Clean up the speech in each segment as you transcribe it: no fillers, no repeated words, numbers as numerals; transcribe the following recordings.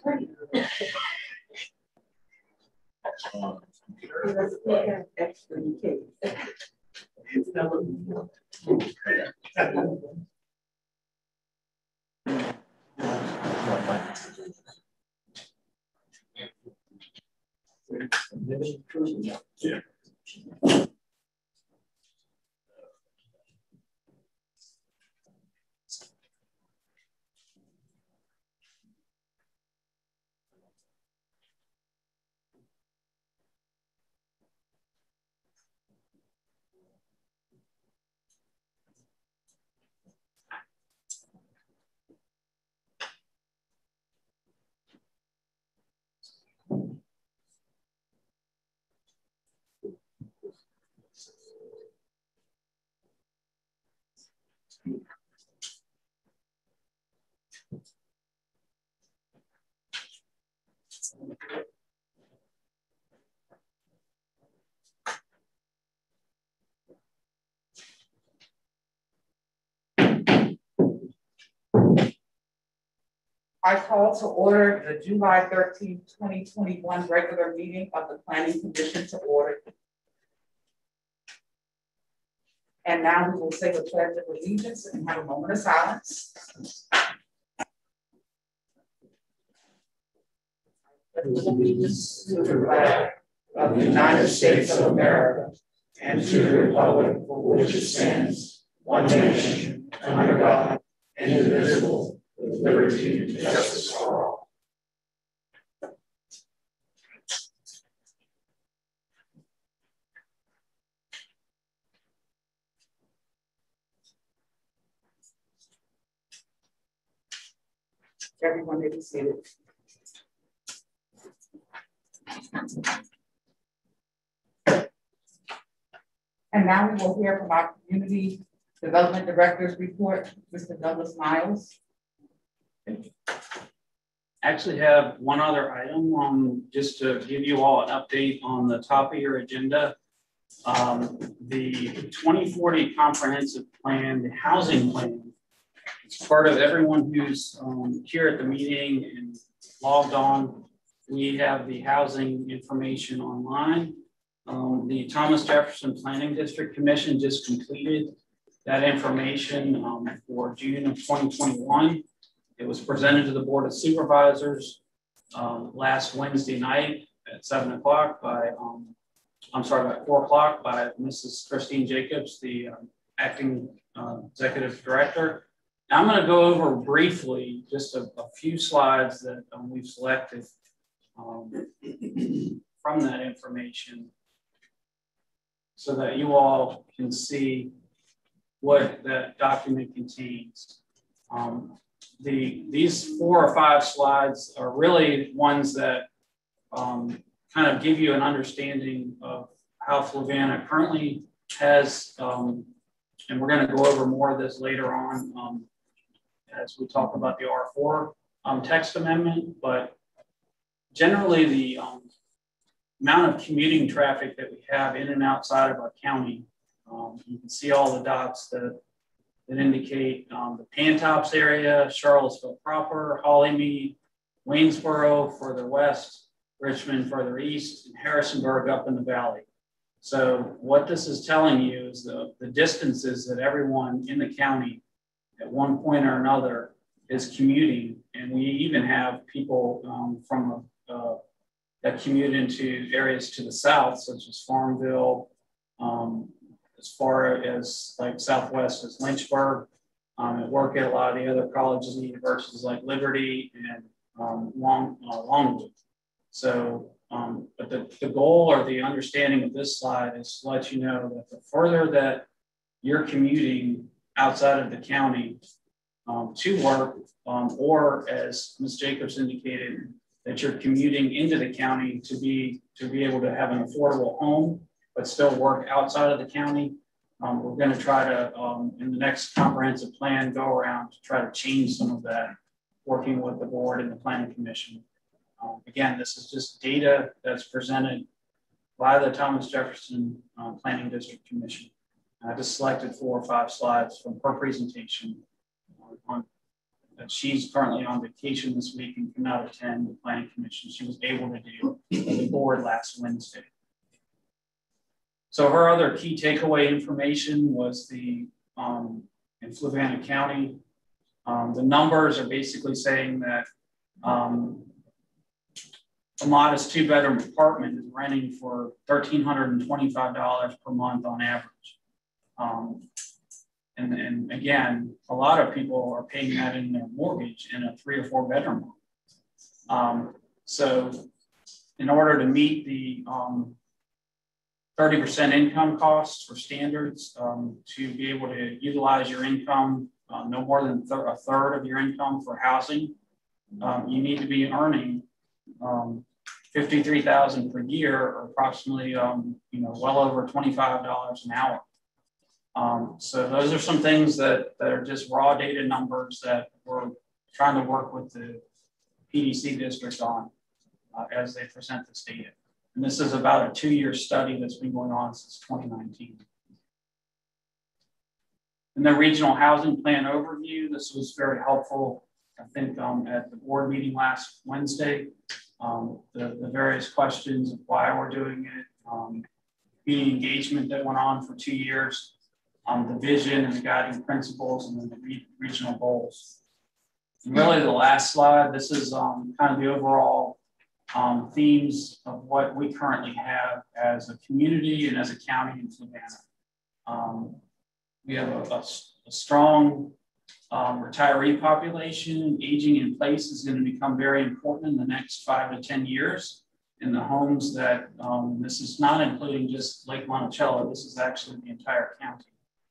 Extra in case. Yeah. I call to order the July 13th, 2021 regular meeting of the Planning Commission to order. And now we will say the pledge of allegiance and have a moment of silence. Allegiance to the flag of the United States of America and to the republic for which it stands, one nation, under God, indivisible, with liberty and justice for all. Everyone may be seated. And now we will hear from our Community Development Director's report, Mr. Douglas Miles. Actually have one other item just to give you all an update on the top of your agenda. The 2040 comprehensive plan, the housing plan, it's part of everyone who's here at the meeting and logged on. We have the housing information online. The Thomas Jefferson Planning District Commission just completed that information for June of 2021. It was presented to the Board of Supervisors last Wednesday night at 7 o'clock by, by 4 o'clock by Mrs. Christine Jacobs, the acting executive director. Now I'm going to go over briefly just a few slides that we've selected from that information so that you all can see what that document contains. These 4 or 5 slides are really ones that kind of give you an understanding of how Fluvanna currently has, and we're going to go over more of this later on as we talk about the R4 text amendment, but generally the amount of commuting traffic that we have in and outside of our county, you can see all the dots that indicate the Pantops area, Charlottesville proper, Hollymead, Waynesboro further west, Richmond further east, and Harrisonburg up in the valley. So what this is telling you is the distances that everyone in the county at one point or another is commuting. And we even have people that commute into areas to the south, such as Farmville, as far as like southwest as Lynchburg, and work at a lot of the other colleges and universities like Liberty and Longwood. So, but the goal or the understanding of this slide is to let you know that the further that you're commuting outside of the county to work, or as Ms. Jacobs indicated, that you're commuting into the county to be able to have an affordable home, but still work outside of the county. We're going to try to, in the next comprehensive plan, go around to try to change some of that, working with the board and the planning commission. Again, this is just data that's presented by the Thomas Jefferson Planning District Commission. I just selected 4 or 5 slides from her presentation on she's currently on vacation this week and cannot attend the Planning Commission. She was able to do the board last Wednesday. So her other key takeaway information was the in Fluvanna County, the numbers are basically saying that a modest 2-bedroom apartment is renting for $1,325 per month on average. And again, a lot of people are paying that in their mortgage in a 3 or 4 bedroom home. So in order to meet the 30% income costs or standards, to be able to utilize your income, no more than a third of your income for housing, you need to be earning $53,000 per year, or approximately well over $25 an hour. So those are some things that are just raw data numbers that we're trying to work with the PDC district on as they present this data. And this is about a 2-year study that's been going on since 2019. In the regional housing plan overview, this was very helpful, I think, at the board meeting last Wednesday. The various questions of why we're doing it, the engagement that went on for 2 years, the vision and the guiding principles, and then the regional goals. And really the last slide, this is kind of the overall themes of what we currently have as a community and as a county in Fluvanna. We have a strong retiree population. Aging in place is going to become very important in the next 5 to 10 years. In the homes that, this is not including just Lake Monticello, this is actually the entire county.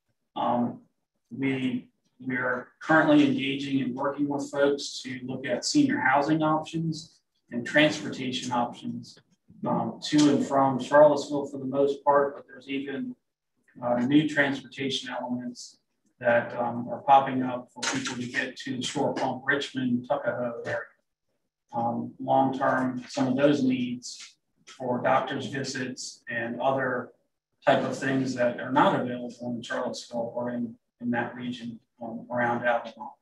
We are currently engaging and working with folks to look at senior housing options and transportation options to and from Charlottesville for the most part, but there's even new transportation elements that are popping up for people to get to the Shore Pump, Richmond, Tuckahoe area. Long-term, some of those needs for doctor's visits and other type of things that are not available in Charlottesville or in that region around Alabama.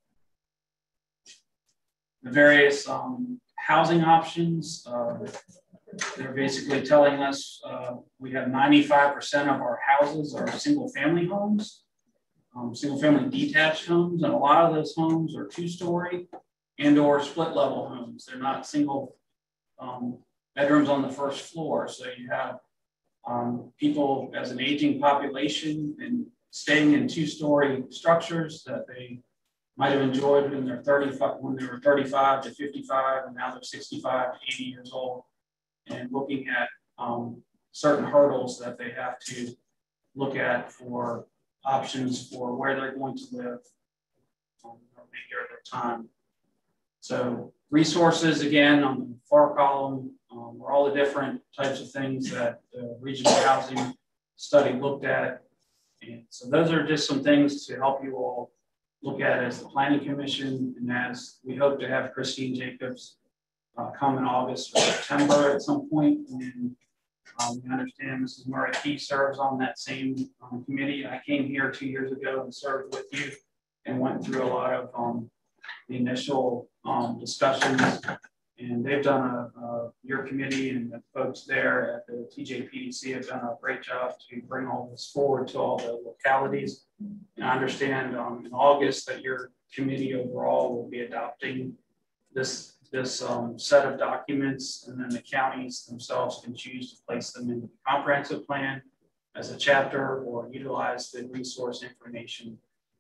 The various housing options, they're basically telling us we have 95% of our houses are single-family homes, single-family detached homes, and a lot of those homes are 2-story and/or split-level homes. They're not single bedrooms on the first floor. So you have people as an aging population and staying in 2-story structures that they might have enjoyed when they're 35, when they were 35 to 55, and now they're 65 to 80 years old, and looking at certain hurdles that they have to look at for options for where they're going to live the remainder of their time. So resources, again, on the far column, are all the different types of things that the regional housing study looked at. And so those are just some things to help you all look at as the Planning Commission, and as we hope to have Christine Jacobs come in August or September at some point. And we understand Mrs. Murray Key serves on that same committee. I came here 2 years ago and served with you and went through a lot of the initial discussions, and they've done your committee and the folks there at the TJPDC have done a great job to bring all this forward to all the localities. And I understand in August that your committee overall will be adopting this set of documents, and then the counties themselves can choose to place them in the comprehensive plan as a chapter or utilize the resource information.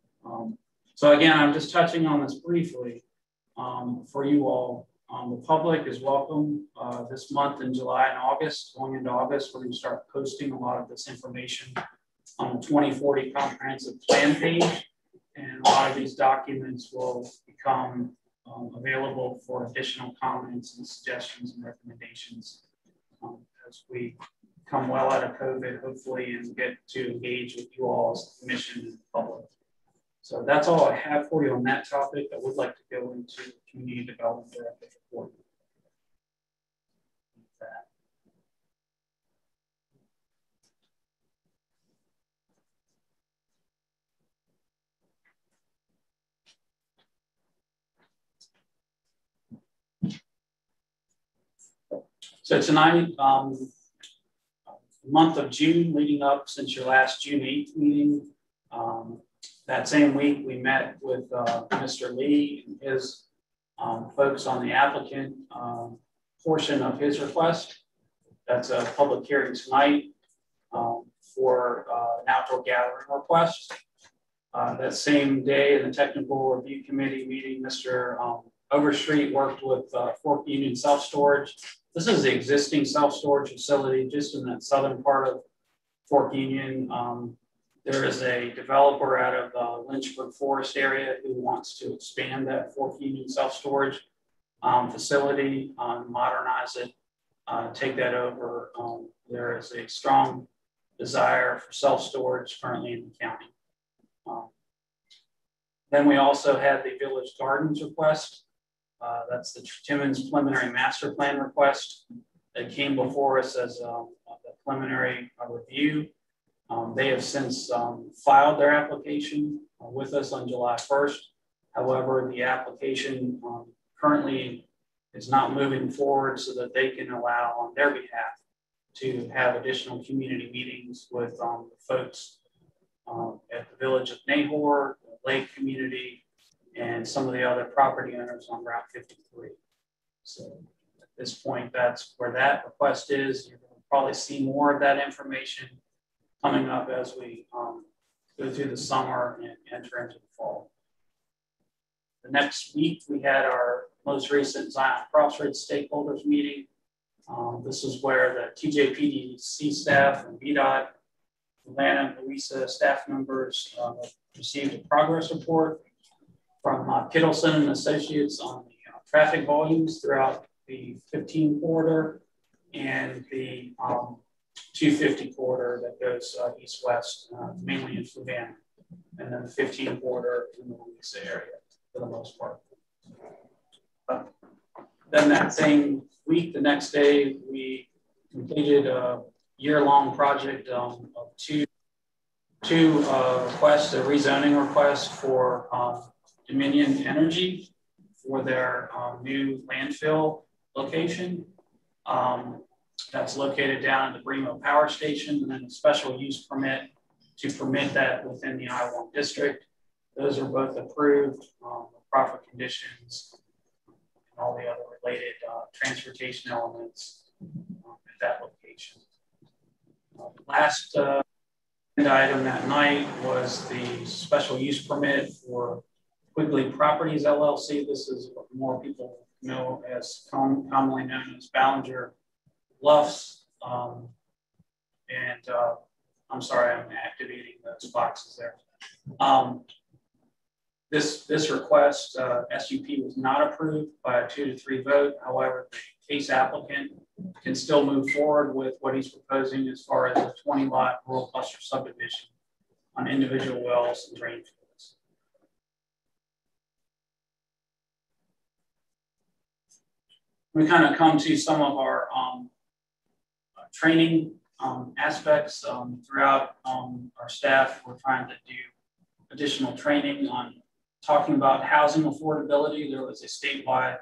So again, I'm just touching on this briefly for you all. The public is welcome this month in July and August. Going into August, we're going to start posting a lot of this information on the 2040 comprehensive plan page, and a lot of these documents will become available for additional comments and suggestions and recommendations as we come well out of COVID, hopefully, and get to engage with you all as the commission and the public. So that's all I have for you on that topic. I would like to go into the community development director's report. So tonight, month of June leading up since your last June 8th meeting. That same week, we met with Mr. Lee and his folks on the applicant portion of his request. That's a public hearing tonight for an outdoor gathering request. That same day in the technical review committee meeting, Mr. Overstreet worked with Fork Union Self-Storage. This is the existing self-storage facility just in that southern part of Fork Union. There is a developer out of Lynchburg Forest area who wants to expand that Fork Union self-storage facility, modernize it, take that over. There is a strong desire for self-storage currently in the county. Then we also had the Village Gardens request. That's the Timmins preliminary master plan request that came before us as a preliminary review. They have since filed their application with us on July 1st. However, the application currently is not moving forward so that they can allow on their behalf to have additional community meetings with the folks at the village of Nahor, the Lake community, and some of the other property owners on Route 53. So at this point, that's where that request is. You're going to probably see more of that information coming up as we go through the summer and enter into the fall. The next week, we had our most recent Zion Crossroads stakeholders meeting. This is where the TJPDC staff and VDOT, Atlanta and Louisa staff members received a progress report from Kittleson and Associates on the traffic volumes throughout the 15 corridor and the 250 corridor that goes east-west, mainly in Savannah, and then the 15 corridor in the Louisa area for the most part. Then that same week, the next day, we completed a year-long project of two requests, a rezoning request for Dominion Energy for their new landfill location. That's located down at the Bremo Power Station, and then a special use permit to permit that within the I-1 district. Those are both approved, proper conditions, and all the other related transportation elements at that location. Last item that night was the special use permit for Quigley Properties LLC. This is what more people know as commonly known as Ballinger Bluffs. I'm sorry, I'm activating those boxes there. This request, SUP was not approved by a 2-3 vote. However, the case applicant can still move forward with what he's proposing as far as a 20-lot rural cluster subdivision on individual wells and drain fields. We kind of come to some of our training aspects throughout our staff. We're trying to do additional training on talking about housing affordability. There was a statewide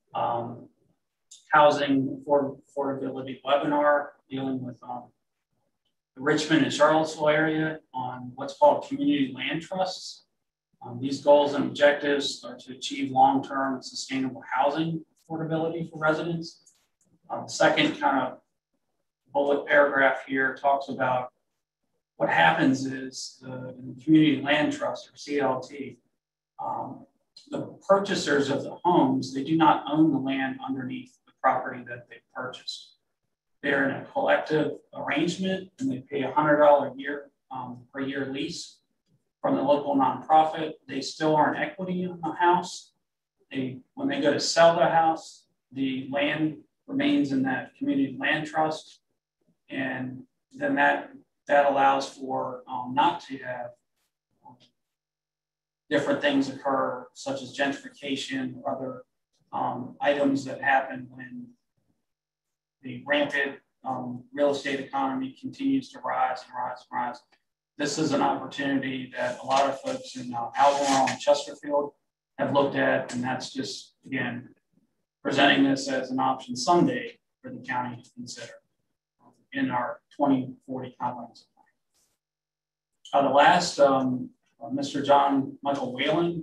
housing affordability webinar dealing with the Richmond and Charlottesville area on what's called community land trusts. These goals and objectives are to achieve long-term sustainable housing affordability for residents. The second kind of bullet paragraph here talks about what happens is in the community land trust or CLT, the purchasers of the homes, they do not own the land underneath the property that they purchased. They're in a collective arrangement and they pay $100 a year per year lease from the local nonprofit. They still earn equity in the house. When they go to sell their house, the land remains in that community land trust. And then that allows for not to have different things occur, such as gentrification or other items that happen when the rampant real estate economy continues to rise and rise and rise. This is an opportunity that a lot of folks in Albemarle and Chesterfield have looked at, and that's just, again, presenting this as an option someday for for the county to consider in our 2040 comprehensive plan. The last, Mr. John Michael Whalen,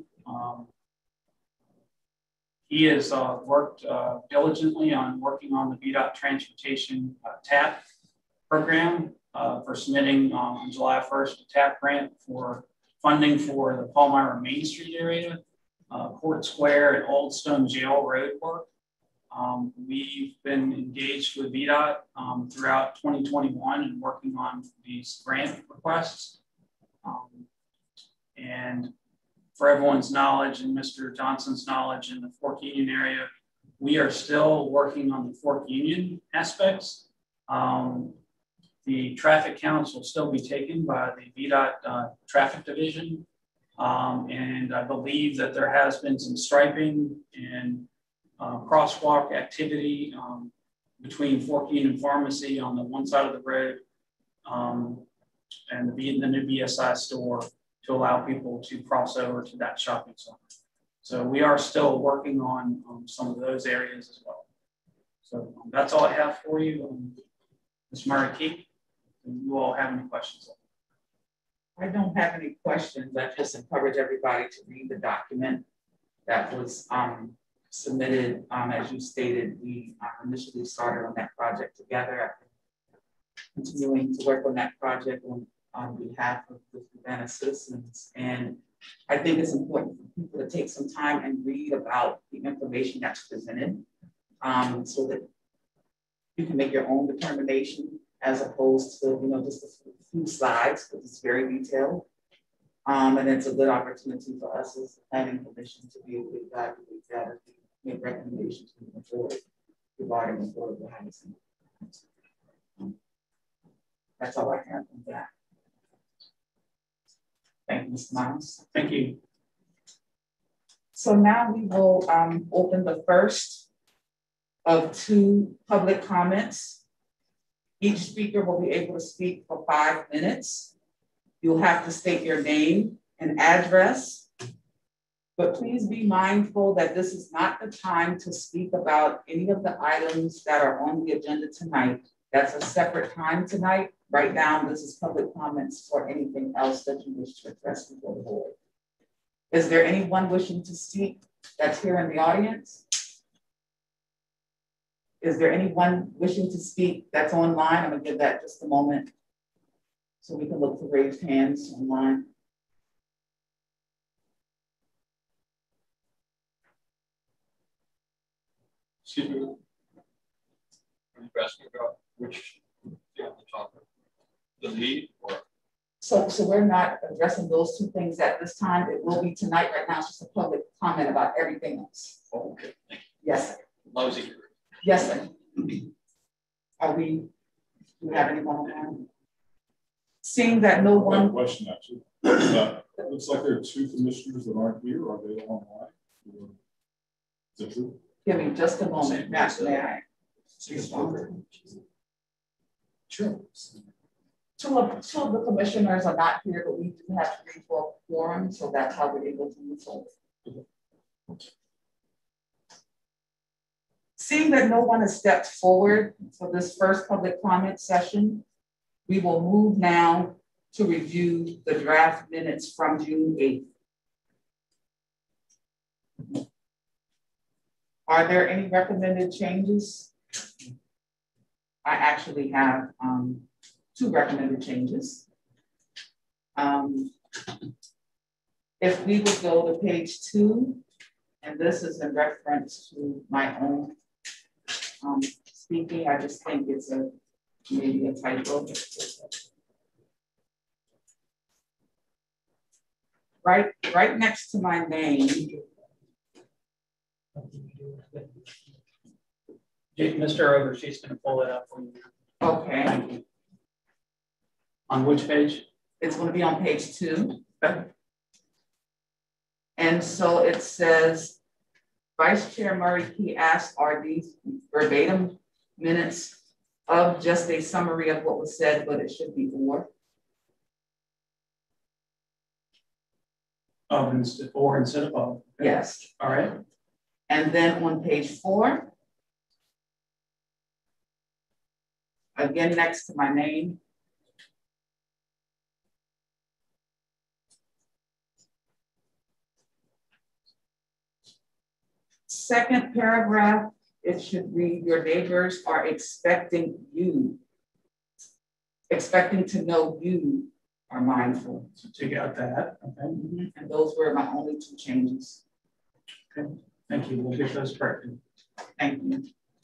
he has worked diligently on working on the VDOT Transportation TAP program for submitting on July 1st a TAP grant for funding for the Palmyra Main Street area, Court Square and Old Stone Jail Road work. We've been engaged with VDOT throughout 2021 and working on these grant requests. And for everyone's knowledge and Mr. Johnson's knowledge in the Fork Union area, we are still working on the Fork Union aspects. The traffic counts will still be taken by the VDOT traffic division. And I believe that there has been some striping and crosswalk activity between Fork Union Pharmacy on the one side of the road and the new BSI store to allow people to cross over to that shopping center. So we are still working on some of those areas as well. So that's all I have for you. Ms. Murray-Key, do you all have any questions? I don't have any questions. I just encourage everybody to read the document that was submitted. As you stated, we initially started on that project together. Continuing to work on that project on behalf of the Savannah citizens. And I think it's important for people to take some time and read about the information that's presented so that you can make your own determination as opposed to, just a few slides, because it's very detailed. And it's a good opportunity for us as the planning commission to be able to evaluate that and make recommendations moving forward regarding affordable housing. That's all I have on that. Thank you, Mr. Miles. Thank you. So now we will open the first of 2 public comments. Each speaker will be able to speak for 5 minutes. You'll have to state your name and address, but please be mindful that this is not the time to speak about any of the items that are on the agenda tonight. That's a separate time tonight. Right now, this is public comments for anything else that you wish to address before the board. Is there anyone wishing to speak that's here in the audience? Is there anyone wishing to speak that's online? I'm gonna give that just a moment so we can look for raised hands online. Excuse me. Are you asking about which topic? The lead or? So we're not addressing those 2 things at this time. It will be tonight. Right now, it's just a public comment about everything else. Oh, okay, thank you. Yes, sir. Lousy. Yes, sir. Do we have anyone online? Seeing that no one. I have a question actually. It looks like there are 2 commissioners that aren't here. Are they online? Is that true? Give me just a moment. May I? Sure. Two of the commissioners are not here, but we do have to read for a quorum, so that's how we're able to move forward. Seeing that no one has stepped forward for this first public comment session, we will move now to review the draft minutes from June 8th. Are there any recommended changes? I actually have 2 recommended changes. If we would go to page 2, and this is in reference to my own speaking, I just think it's maybe a typo. Right next to my name. Mr. Overshe's going to pull it up for you. Okay. Thank you. On which page? It's going to be on page 2. Okay. And so it says, Vice Chair Murray-Key asked, are these verbatim minutes of just a summary of what was said, but it should be or? Or instead of of. Yes. All right. And then on page 4, again next to my name. Second paragraph, it should read, your neighbors are expecting to know you are mindful. So take out that, okay. And those were my only two changes. Okay, thank you, we'll get those corrected. Thank you.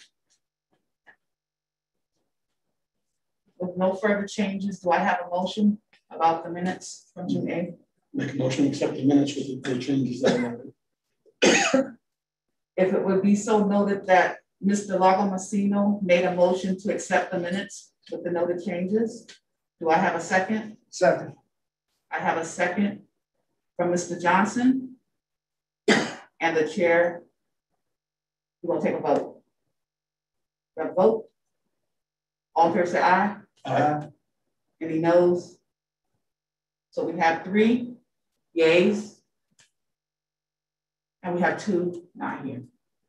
With no further changes, do I have a motion about the minutes from June 8th? Make a motion to accept the minutes with the changes that are noted. If it would be so noted that Mr. Lagomasino made a motion to accept the minutes with the noted changes. Do I have a second? Second. I have a second from Mr. Johnson. And the chair, we're gonna take a vote. The vote. All in favor say aye. Aye. Any noes? So we have 3 yays. And we have 2 not here.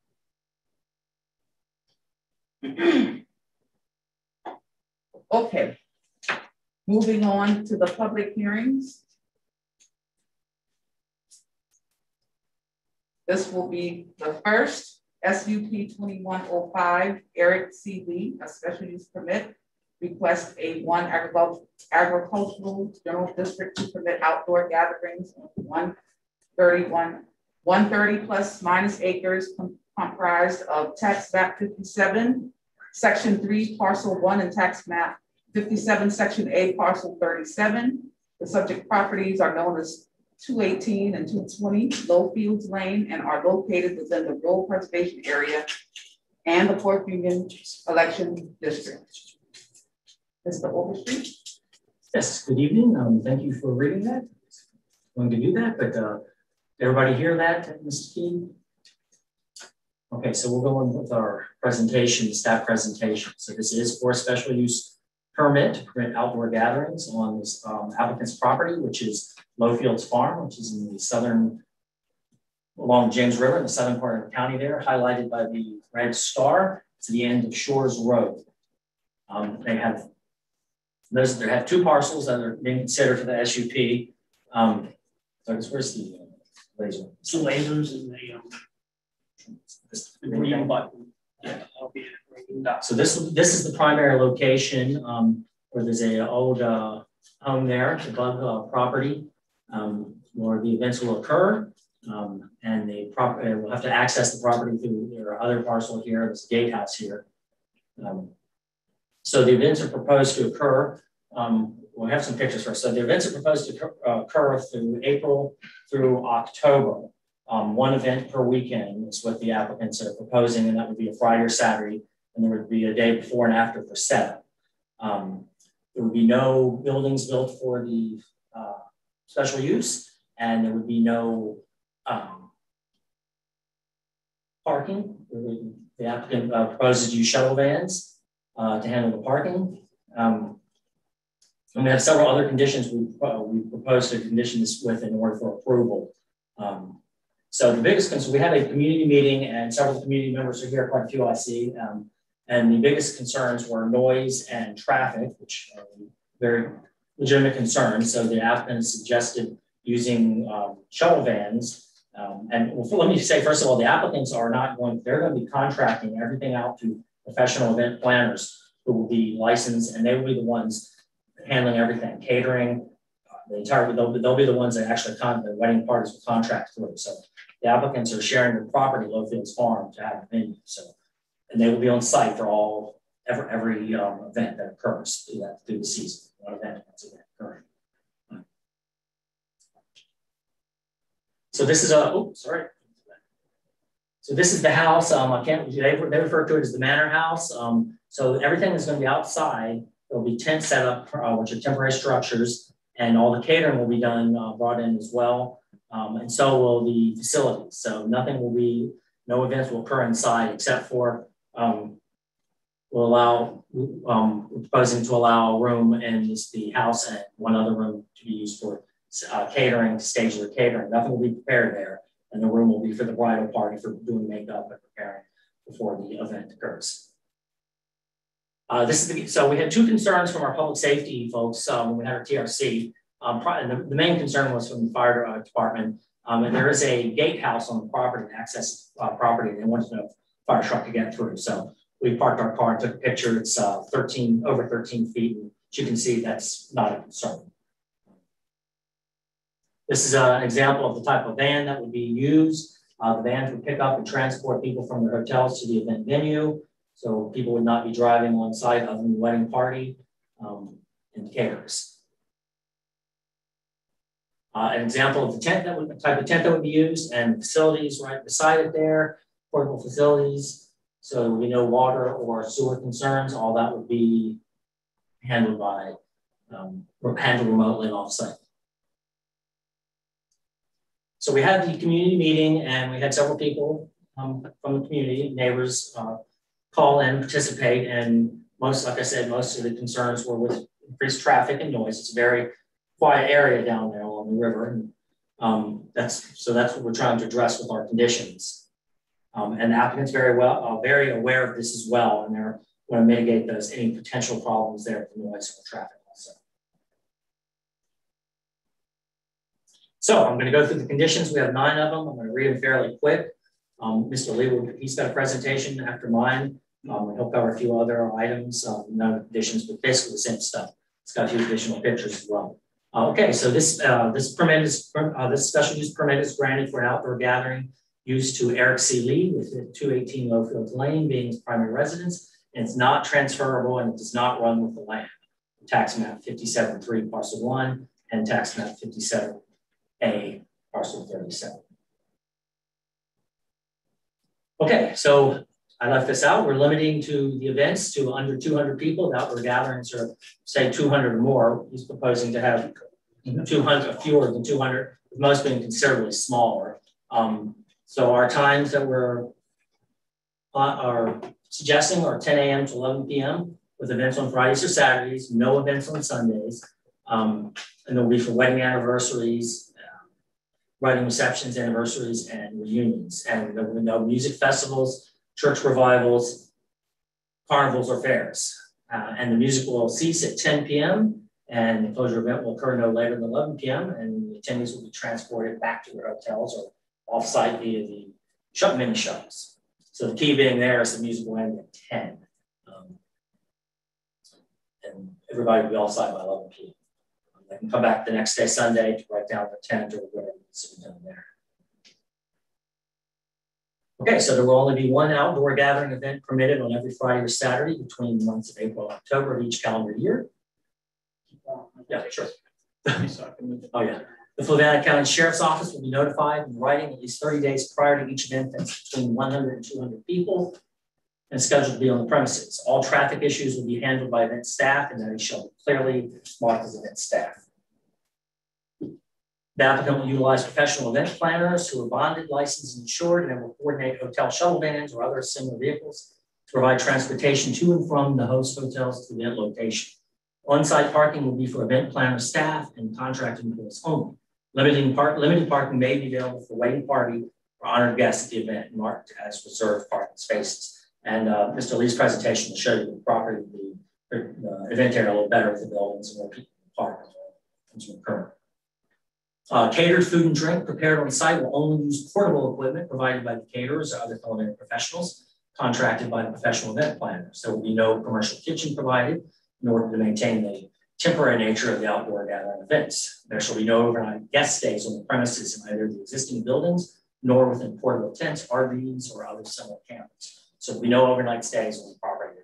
Okay, moving on to the public hearings. This will be the first SUP 2105, Eric C. Lee, a special use permit, request a 1 agricultural general district to permit outdoor gatherings on 130 plus minus acres comprised of tax map 57, section 3, parcel 1, and tax map 57, section A, parcel 37. The subject properties are known as 218 and 220 Lowfields Lane and are located within the rural preservation area and the Fourth Union election district. Mr. Overstreet. Yes, good evening. Thank you for reading that. I'm going to do that, but everybody hear that, Mr. Key? Okay, so we'll go on with our presentation, staff presentation. So this is for a special use permit to permit outdoor gatherings on this applicant's property, which is Lowfields Farm, which is in the southern, along James River, in the southern part of the county there, highlighted by the red star to the end of Shores Road. They have 2 parcels that are being considered for the SUP. So where's the laser? It's the lasers and the green button. Yeah, so this is the primary location where there's an old home there, the Bug property, where the events will occur, and the property will have to access the property through their other parcel here. There's a gatehouse here. So the events are proposed to occur. We'll have some pictures first. So the events are proposed to occur through April through October. 1 event per weekend is what the applicants are proposing, and that would be a Friday or Saturday, and there would be a day before and after for setup. There would be no buildings built for the special use, and there would be no parking. The applicant proposes to use shuttle vans to handle the parking. And we have several other conditions we propose to condition this with in order for approval. So the biggest concern, we had a community meeting and several community members are here, quite a few I see. And the biggest concerns were noise and traffic, which are very legitimate concerns. So the applicant suggested using shuttle vans. And let me say, first of all, the applicants are not going, they're going to be contracting everything out to professional event planners who will be licensed, and they will be the ones handling everything, catering, the entire, they'll be the ones that actually the wedding parties will contract through. So the applicants are sharing the property, Lowfields Farm, to have a venue. So, and they will be on site for every event that occurs through the season. One event that's occurring. So this is So this is the house. They refer to it as the manor house. So everything is going to be outside. There'll be tents set up, which are temporary structures, and all the catering will be done, brought in as well. And so will the facilities. So no events will occur inside except for, we're proposing to allow a room in the house and one other room to be used for catering, to stage their catering. Nothing will be prepared there. And the room will be for the bridal party, for doing makeup and preparing before the event occurs. So we had two concerns from our public safety folks when we had our TRC. The main concern was from the fire department. And there is a gatehouse on the property, access property, and they wanted to know if a fire truck could get through. So we parked our car and took a picture. It's over 13 feet. And as you can see, that's not a concern. This is an example of the type of van that would be used. The vans would pick up and transport people from their hotels to the event venue. So people would not be driving on site other than the wedding party and caterers. An example of the tent the type of tent that would be used, and facilities right beside it there, portable facilities. So there would be no water or sewer concerns. All that would be handled remotely and off-site. So we had the community meeting, and we had several people from the community, neighbors, call in, participate, and like I said, most of the concerns were with increased traffic and noise. It's a very quiet area down there along the river, and that's what we're trying to address with our conditions. And the applicant's very aware of this as well, and they're going to mitigate any potential problems there with noise or traffic also. So I'm going to go through the conditions. We have 9 of them. I'm going to read them fairly quick. Mr. Lee, he's got a presentation after mine. He'll cover a few other items, none of the conditions, but basically the same stuff. It's got a few additional pictures as well. Okay, so this special use permit is granted for an outdoor gathering used to Eric C. Lee with 218 Lowfield Lane being his primary residence, and it's not transferable and it does not run with the land. Tax map 57.3 parcel 1 and tax map 57A parcel 37. Okay, so I left this out. We're limiting to the events to under 200 people. The outdoor gatherings are, say, 200 or more. He's proposing to have 200, fewer than 200, with most being considerably smaller. So our times that we're suggesting are 10 a.m. to 11 p.m. with events on Fridays or Saturdays, no events on Sundays. And they'll be for wedding anniversaries, wedding receptions, anniversaries, and reunions. And there will be no music festivals, church revivals, carnivals, or fairs. And the music will cease at 10 p.m. and the closure event will occur no later than 11 p.m. and the attendees will be transported back to their hotels or off-site via the mini shuttles. So the key being there is the music will end at 10. And everybody will be off-site by 11 p.m. They can come back the next day, Sunday, to write down the tent or whatever needs to be done there. Okay, so there will only be one outdoor gathering event permitted on every Friday or Saturday between the months of April and October of each calendar year. Yeah, sure. Oh, yeah. The Fluvanna County Sheriff's Office will be notified in writing at least 30 days prior to each event that's between 100 and 200 people and scheduled to be on the premises. All traffic issues will be handled by event staff and they shall be clearly marked as event staff. The applicant will utilize professional event planners who are bonded, licensed, and insured, and will coordinate hotel shuttle vans or other similar vehicles to provide transportation to and from the host hotels to the event location. On-site parking will be for event planner staff and contracted employees only. Limited parking may be available for wedding party or honored guests at the event, marked as reserved parking spaces. And Mr. Lee's presentation will show you the property, the event area a little better with the buildings and where people can park as well occur. Catered food and drink prepared on site will only use portable equipment provided by the caterers or other culinary professionals contracted by the professional event planners. There will be no commercial kitchen provided in order to maintain the temporary nature of the outdoor gathering events. There shall be no overnight guest stays on the premises in either the existing buildings nor within portable tents, RVs, or other similar campers. So there will be no overnight stays on the property,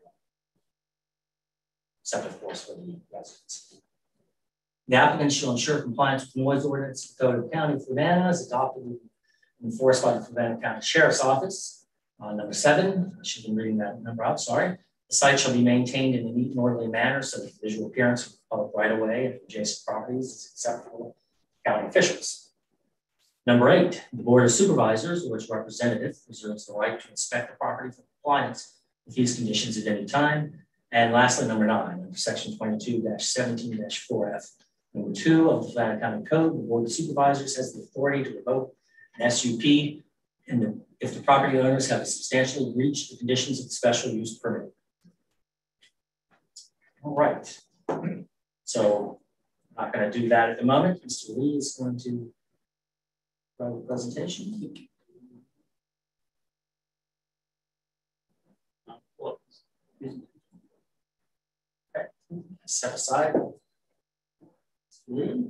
except of course for the residents. The applicant shall ensure compliance with noise ordinance of the Code of the County of Fluvanna as adopted and enforced by the Fluvanna County Sheriff's Office. Number 7, I should have been reading that number out, sorry. The site shall be maintained in a neat and orderly manner so that the visual appearance of the public right of way and adjacent properties is acceptable to county officials. Number 8, the Board of Supervisors or its representative reserves the right to inspect the property for compliance with these conditions at any time. And lastly, number 9, under section 22-17-4F. Number 2 of the Fluvanna County Code, the Board of Supervisors has the authority to revoke an SUP if the property owners have substantially breached the conditions of the special use permit. right. So I'm not going to do that at the moment. Mr. Lee is going to provide the presentation. Okay. Step aside. Mr. Lee.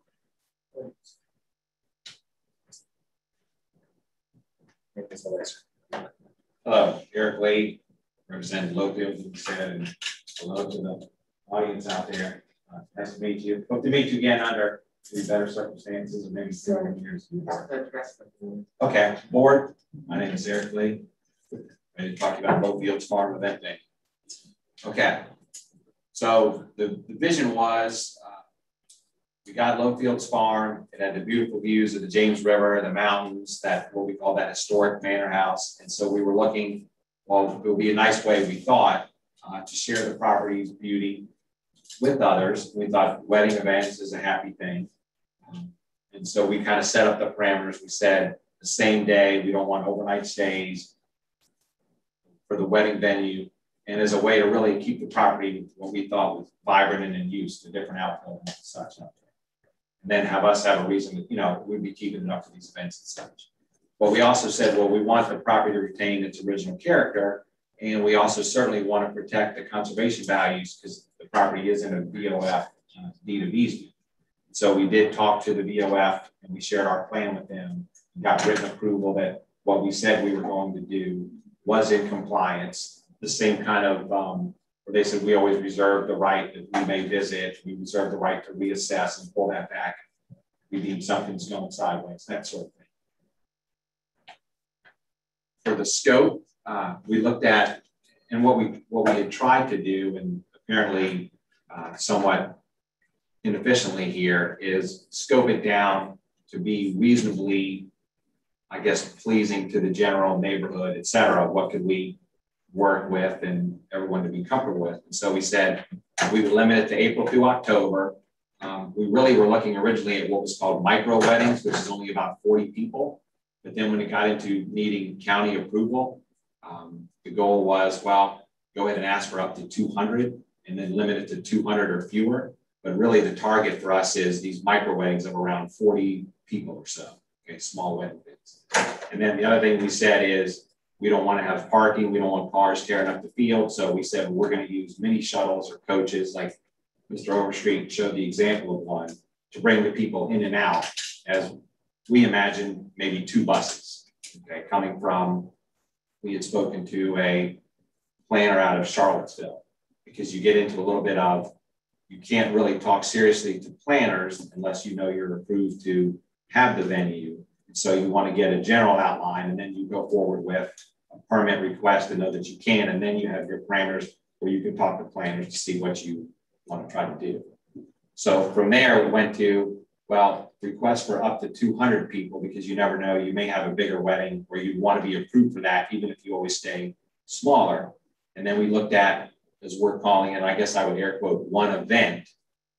Hello, Eric Lee, representing Lowfield, as you said, and hello to the audience out there. Nice to meet you. Hope to meet you again under better circumstances, or maybe 7 years. Okay, board. My name is Eric Lee. Ready to talk about Lowfield's Farm Event Day. Okay, so the vision was we got Lowfield's Farm. It had the beautiful views of the James River, the mountains, that what we call that historic manor house. And so we were looking, well, it would be a nice way, we thought, to share the property's beauty with others. We thought wedding events is a happy thing. And so we kind of set up the parameters. We said the same day, we don't want overnight stays for the wedding venue. And as a way to really keep the property, what we thought was vibrant and in use, the different outbuildings and such. And then have us have a reason that, you know, we'd be keeping it up for these events and such. But we also said, well, we want the property to retain its original character. And we also certainly want to protect the conservation values because the property is in a VOF deed of easement. So we did talk to the VOF and we shared our plan with them, got written approval that what we said we were going to do was in compliance. The same kind of, where they said we always reserve the right that we may visit, we reserve the right to reassess and pull that back. We deem something's going sideways, that sort of thing. For the scope, we looked at, and what we had tried to do, and apparently somewhat inefficiently here, is scope it down to be reasonably, I guess, pleasing to the general neighborhood, et cetera. What could we work with and everyone to be comfortable with? And so we said we would limit it to April through October. We really were looking originally at what was called micro weddings, which is only about 40 people. But then when it got into needing county approval, the goal was, well, go ahead and ask for up to 200 and then limit it to 200 or fewer. But really the target for us is these micro weddings of around 40 people or so, okay, small wedding things. And then the other thing we said is, we don't want to have parking. We don't want cars tearing up the field. So we said we're going to use mini shuttles or coaches, like Mr. Overstreet showed the example of one, to bring the people in and out, as we imagine maybe 2 buses, okay, coming from, we had spoken to a planner out of Charlottesville, because you get into a little bit of, you can't really talk seriously to planners unless you know you're approved to have the venue. So you want to get a general outline, and then you go forward with a permit request to know that you can, and then you have your parameters where you can talk to planners to see what you want to try to do. So from there, we went to, well, request for up to 200 people, because you never know, you may have a bigger wedding where you want to be approved for that, even if you always stay smaller. And then we looked at, as we're calling it, I guess I would air quote, one event,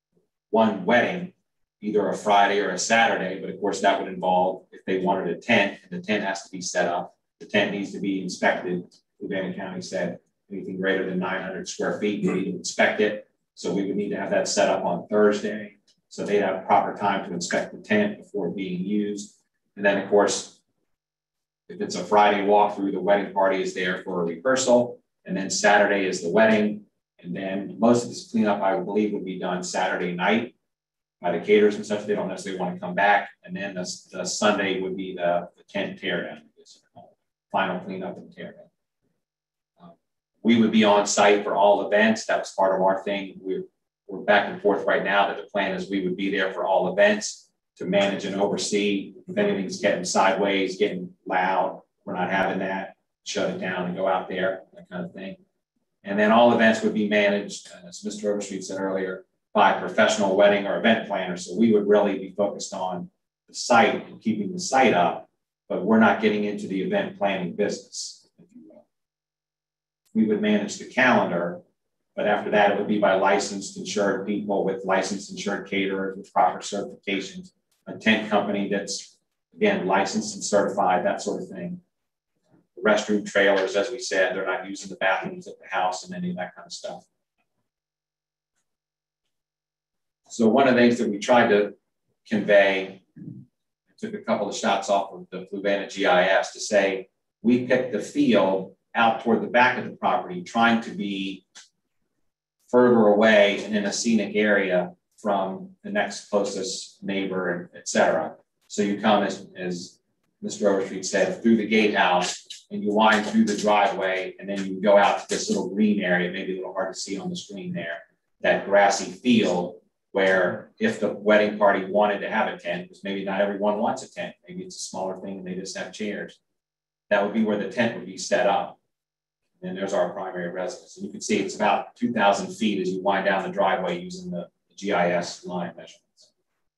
one wedding, either a Friday or a Saturday, but of course that would involve, if they wanted a tent, and the tent has to be set up, the tent needs to be inspected. Urbana County said anything greater than 900 square feet, we need to inspect it. So we would need to have that set up on Thursday. So they'd have proper time to inspect the tent before being used. And then of course, if it's a Friday walkthrough, the wedding party is there for a rehearsal. And then Saturday is the wedding. And then most of this cleanup, I believe, would be done Saturday night by the caterers and such. They don't necessarily want to come back. And then the Sunday would be the tent teardown, final cleanup and teardown. We would be on site for all events. That was part of our thing. We're back and forth right now that the plan is we would be there for all events to manage and oversee. If anything's getting sideways, getting loud, we're not having that. Shut it down and go out there, that kind of thing. And then all events would be managed, as Mr. Overstreet said earlier, by a professional wedding or event planner. So we would really be focused on the site and keeping the site up, but we're not getting into the event planning business, if you will. We would manage the calendar, but after that, it would be by licensed, insured people with licensed, insured caterers with proper certifications, a tent company that's, again, licensed and certified, that sort of thing. The restroom trailers, as we said, they're not using the bathrooms at the house and any of that kind of stuff. So one of the things that we tried to convey, I took a couple of shots off of the Fluvanna GIS to say, we picked the field out toward the back of the property, trying to be further away and in a scenic area from the next closest neighbor, et cetera. So you come, as Mr. Overstreet said, through the gatehouse, and you wind through the driveway, and then you go out to this little green area, maybe a little hard to see on the screen there, that grassy field where if the wedding party wanted to have a tent, because maybe not everyone wants a tent, maybe it's a smaller thing and they just have chairs, that would be where the tent would be set up. And there's our primary residence. And you can see it's about 2,000 feet as you wind down the driveway using the GIS line measurements.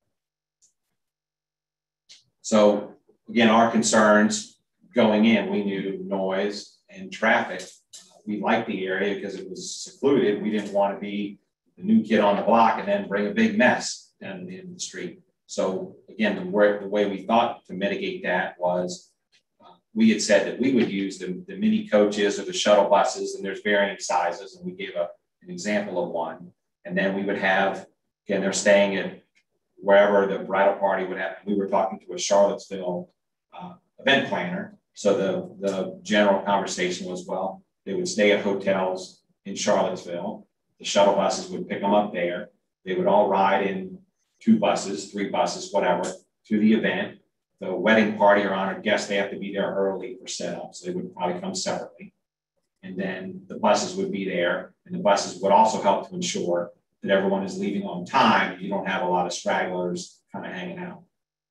So again, our concerns going in, we knew noise and traffic. We liked the area because it was secluded. We didn't want to be the new kid on the block and then bring a big mess down the end of the street. So again, the way we thought to mitigate that was we had said that we would use the mini coaches or the shuttle buses, and there's varying sizes, and we gave an example of one. And then we would have, again, they're staying at wherever the bridal party would happen. We were talking to a Charlottesville event planner. So the general conversation was, well, they would stay at hotels in Charlottesville. The shuttle buses would pick them up there. They would all ride in 2 buses, 3 buses, whatever, to the event. The wedding party or honored guests, they have to be there early for setup. So they would probably come separately. And then the buses would be there. And the buses would also help to ensure that everyone is leaving on time. You don't have a lot of stragglers kind of hanging out.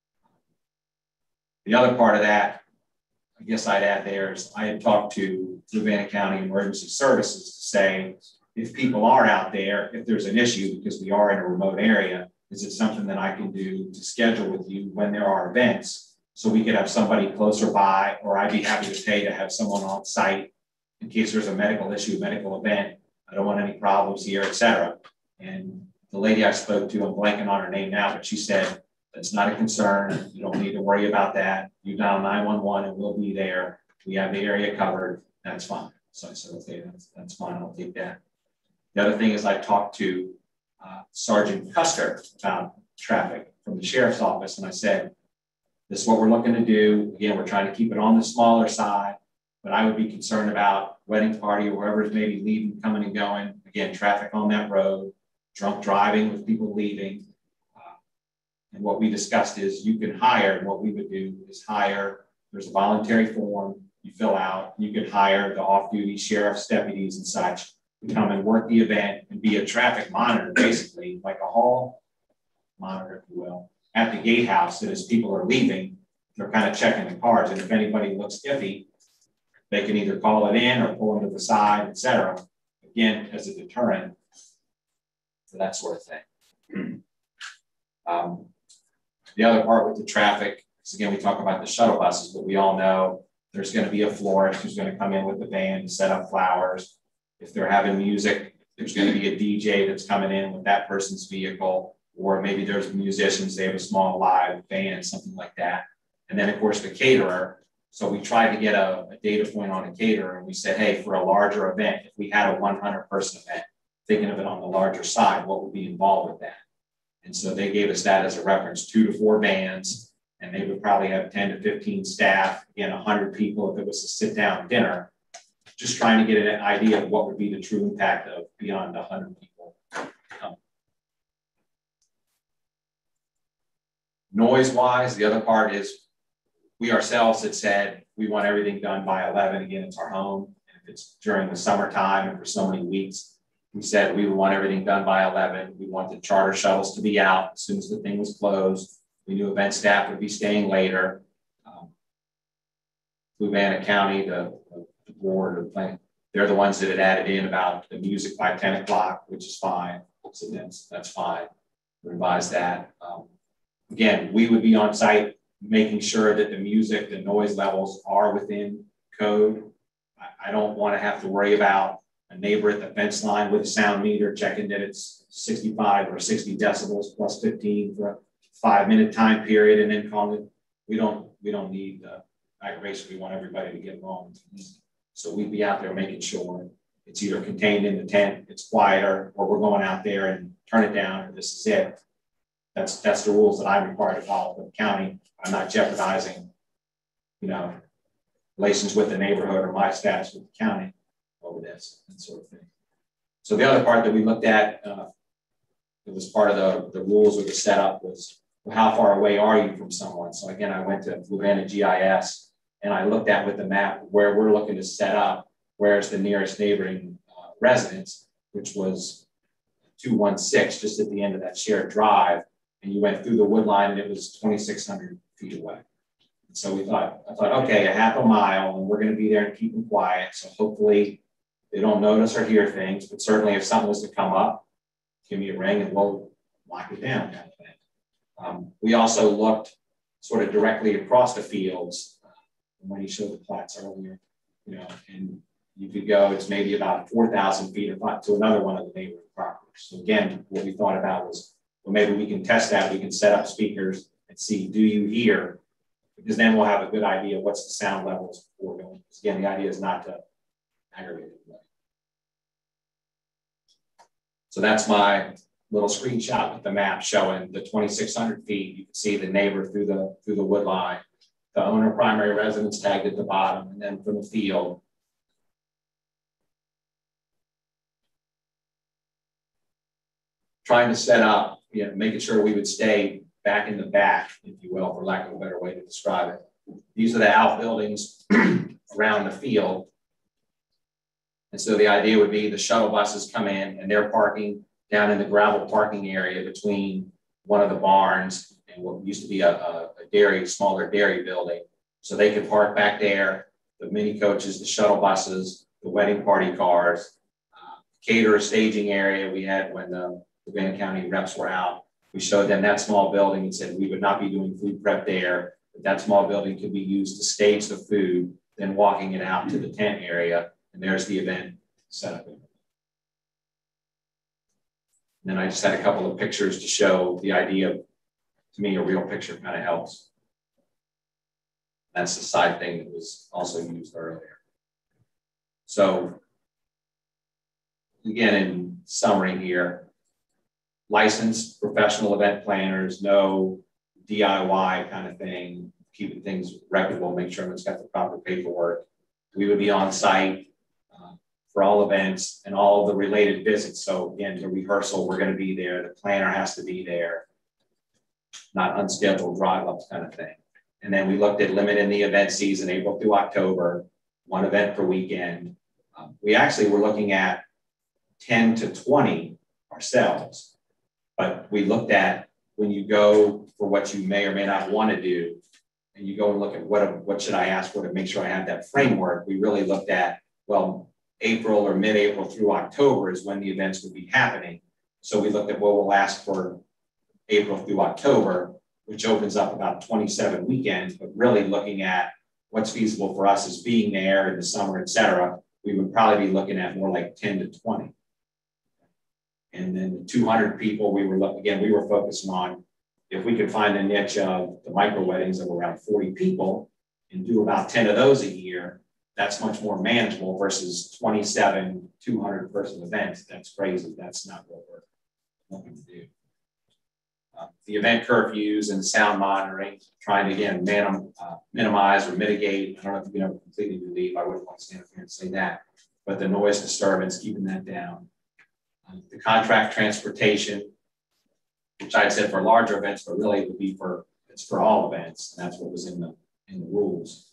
The other part of that, I guess I'd add there is I had talked to Fluvanna County Emergency Services to say, if people are out there, if there's an issue because we are in a remote area, is it something that I can do to schedule with you when there are events so we could have somebody closer by, or I'd be happy to pay to have someone on site in case there's a medical issue, medical event. I don't want any problems here, et cetera. And the lady I spoke to, I'm blanking on her name now, but she said, that's not a concern. You don't need to worry about that. You dial 911 and we'll be there. We have the area covered. That's fine. So I said, okay, that's fine. I'll take that. The other thing is I talked to Sergeant Custer about traffic from the sheriff's office. And I said, this is what we're looking to do. Again, we're trying to keep it on the smaller side, but I would be concerned about wedding party or whoever's maybe leaving, coming and going. Again, traffic on that road, drunk driving with people leaving. And what we discussed is you can hire, and what we would do is hire, there's a voluntary form you fill out. You could hire the off-duty sheriff's deputies and such to come and work the event and be a traffic monitor, basically, like a hall monitor, if you will, at the gatehouse. That as people are leaving, they're kind of checking the cars. And if anybody looks iffy, they can either call it in or pull it to the side, et cetera. Again, as a deterrent for that sort of thing. The other part with the traffic is, again, we talk about the shuttle buses, but we all know there's going to be a florist who's going to come in with the band to set up flowers. If they're having music, there's going to be a DJ that's coming in with that person's vehicle, or maybe there's musicians, they have a small live band, something like that. And then, of course, the caterer. So we tried to get a data point on a caterer, and we said, hey, for a larger event, if we had a 100-person event, thinking of it on the larger side, what would be involved with that? And so they gave us that as a reference, 2 to 4 bands, and they would probably have 10 to 15 staff, again, 100 people if it was a sit-down dinner, just trying to get an idea of what would be the true impact of beyond 100 people. Noise-wise, the other part is we ourselves had said we want everything done by 11. Again, it's our home. And if it's during the summertime and for so many weeks, we said we would want everything done by 11. We want the charter shuttles to be out as soon as the thing was closed. We knew event staff would be staying later. Fluvanna County, the board or the plan, they're the ones that had added in about the music by 10 o'clock, which is fine. So that's fine. Revise that. Again, we would be on site making sure that the music, the noise levels are within code. I don't want to have to worry about a neighbor at the fence line with a sound meter checking that it's 65 or 60 decibels plus 15 for a 5-minute time period and then calling it. We don't need aggravation. We want everybody to get along. So we'd be out there making sure it's either contained in the tent, it's quieter, or we're going out there and turn it down, and this is it. That's the rules that I'm required to follow for the county. I'm not jeopardizing, relations with the neighborhood or my status with the county over this, that sort of thing. So the other part that we looked at, it was part of the rules of the setup was, well, how far away are you from someone? So again, I went to Fluvanna GIS and I looked at with the map where we're looking to set up, where's the nearest neighboring residence, which was 216, just at the end of that shared drive. And you went through the wood line and it was 2,600 feet away. And so I thought, okay, a half a mile and we're going to be there and keep them quiet. So hopefully they don't notice or hear things, but certainly if something was to come up, give me a ring and we'll lock it down. Kind of thing. We also looked sort of directly across the fields when he showed the plats earlier, and you could go, it's maybe about 4,000 feet to another one of the neighboring properties. So again, what we thought about was, well, maybe we can test that. We can set up speakers and see, do you hear? Because then we'll have a good idea of what's the sound levels before going. Because again, the idea is not to aggravate it. So that's my little screenshot with the map showing the 2,600 feet. You can see the neighbor through the wood line, the owner primary residence tagged at the bottom, and then from the field. Trying to set up, making sure we would stay back in the back, if you will, for lack of a better way to describe it. These are the outbuildings around the field. And so the idea would be the shuttle buses come in and they're parking down in the gravel parking area between one of the barns and what used to be a smaller dairy building. So they could park back there, the mini coaches, the shuttle buses, the wedding party cars, caterer staging area we had when the Fluvanna County reps were out. We showed them that small building and said we would not be doing food prep there, but that small building could be used to stage the food, then walking it out to the tent area. And there's the event set up. And then I just had a couple of pictures to show the idea. To me, a real picture kind of helps. That's the side thing that was also used earlier. So again, in summary here, licensed professional event planners, no DIY kind of thing, keeping things reputable, make sure everyone's got the proper paperwork. We would be on site for all events and all the related visits. So again, the rehearsal, we're going to be there. The planner has to be there, not unscheduled drive-ups kind of thing. And then we looked at limiting the event season, April through October, one event per weekend. We actually were looking at 10 to 20 ourselves, but we looked at when you go for what you may or may not want to do, and you go and look at what should I ask for to make sure I have that framework. We really looked at, well, April or mid-April through October is when the events would be happening. So we looked at what we'll ask for April through October, which opens up about 27 weekends, but really looking at what's feasible for us as being there in the summer, et cetera. We would probably be looking at more like 10 to 20. And then the 200 people, we were focusing on if we could find a niche of the micro weddings of around 40 people and do about 10 of those a year, that's much more manageable versus 27 200 person events. That's crazy. That's not what we're looking to do. The event curfews and sound monitoring, trying to again minimize or mitigate. I don't know if you can ever completely relieve. I wouldn't want to stand up here and say that, but the noise disturbance, keeping that down. The contract transportation, which I'd said for larger events, but really it would be it's for all events, and that's what was in the rules.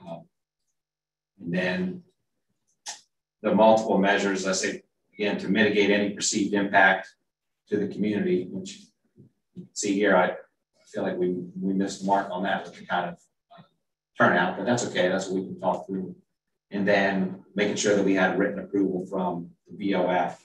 And then the multiple measures, I say again, to mitigate any perceived impact to the community, which you can see here, I feel like we missed the mark on that with the kind of turnout, but that's okay. That's what we can talk through. And then making sure that we had written approval from the BOF.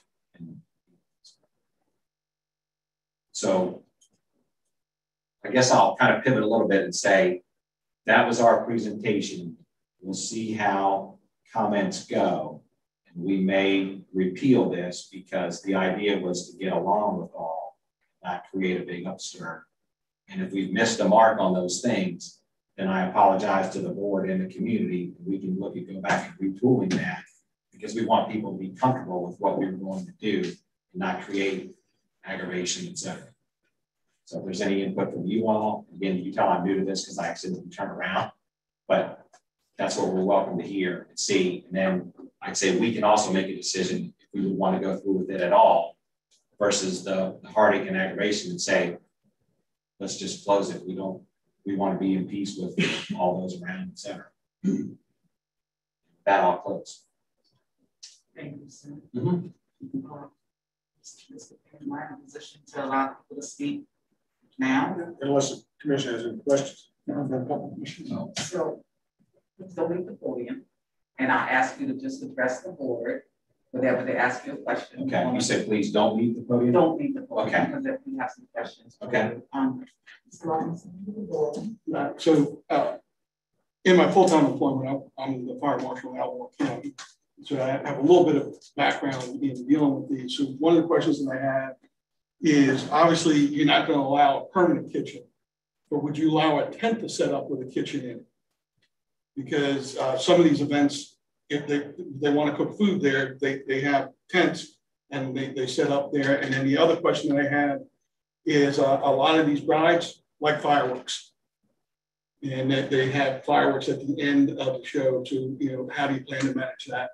So I guess I'll kind of pivot a little bit and say that was our presentation. We'll see how comments go. And we may repeal this because the idea was to get along with all, not create a big upstart. And if we've missed the mark on those things, then I apologize to the board and the community. We can look at go back and retooling that because we want people to be comfortable with what we were going to do and not create aggravation, et cetera. So if there's any input from you all, again, you tell I'm new to this because I accidentally turn around, but that's what we're welcome to hear and see. And then I'd say we can also make a decision if we would want to go through with it at all versus the heartache and aggravation and say, let's just close it. We want to be in peace with all those around, et cetera. That all close. Thank you, sir. Mm-hmm. Am I in a position to allow people to speak now? Unless the commission has any questions. No. So please don't leave the podium, and I'll ask you to just address the board whenever they ask you a question. Okay, you said please don't leave the podium? Don't leave the podium, Okay. because if we have some questions. Okay. So in my full-time employment, I'm the fire marshal in Albemarle County. So I have a little bit of background in dealing with these. So one of the questions that I have is obviously you're not going to allow a permanent kitchen, but would you allow a tent to set up with a kitchen in it? Because some of these events, if they want to cook food there, they have tents and they set up there. And then the other question that I have is a lot of these brides like fireworks. And that they have fireworks at the end of the show to, how do you plan to manage that?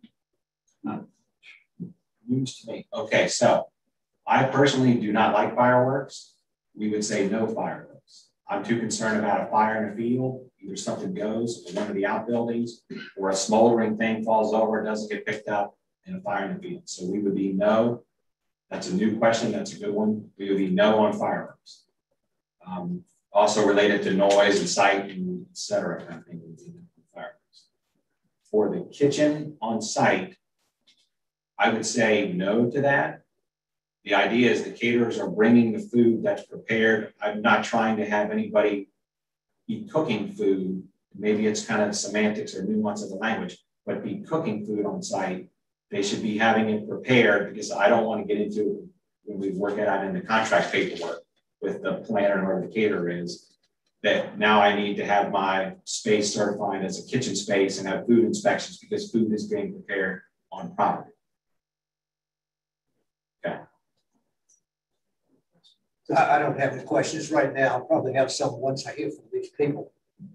News to me. Okay, so I personally do not like fireworks. We would say no fireworks. I'm too concerned about a fire in a field. Either something goes or one of the outbuildings, or a smoldering thing falls over, doesn't get picked up, and a fire in the field. So we would be no. That's a new question. That's a good one. We would be no on fireworks. Also related to noise and sight and et cetera, kind of thing. Fireworks. For the kitchen on site, I would say no to that. The idea is the caterers are bringing the food that's prepared. I'm not trying to have anybody be cooking food. Maybe it's kind of semantics or nuance of the language, but be cooking food on site. They should be having it prepared, because I don't want to get into when we work it out in the contract paperwork with the planner or the caterer is that now I need to have my space certified as a kitchen space and have food inspections because food is being prepared on property. Okay. I don't have any questions right now. I'll probably have some once I hear from these people.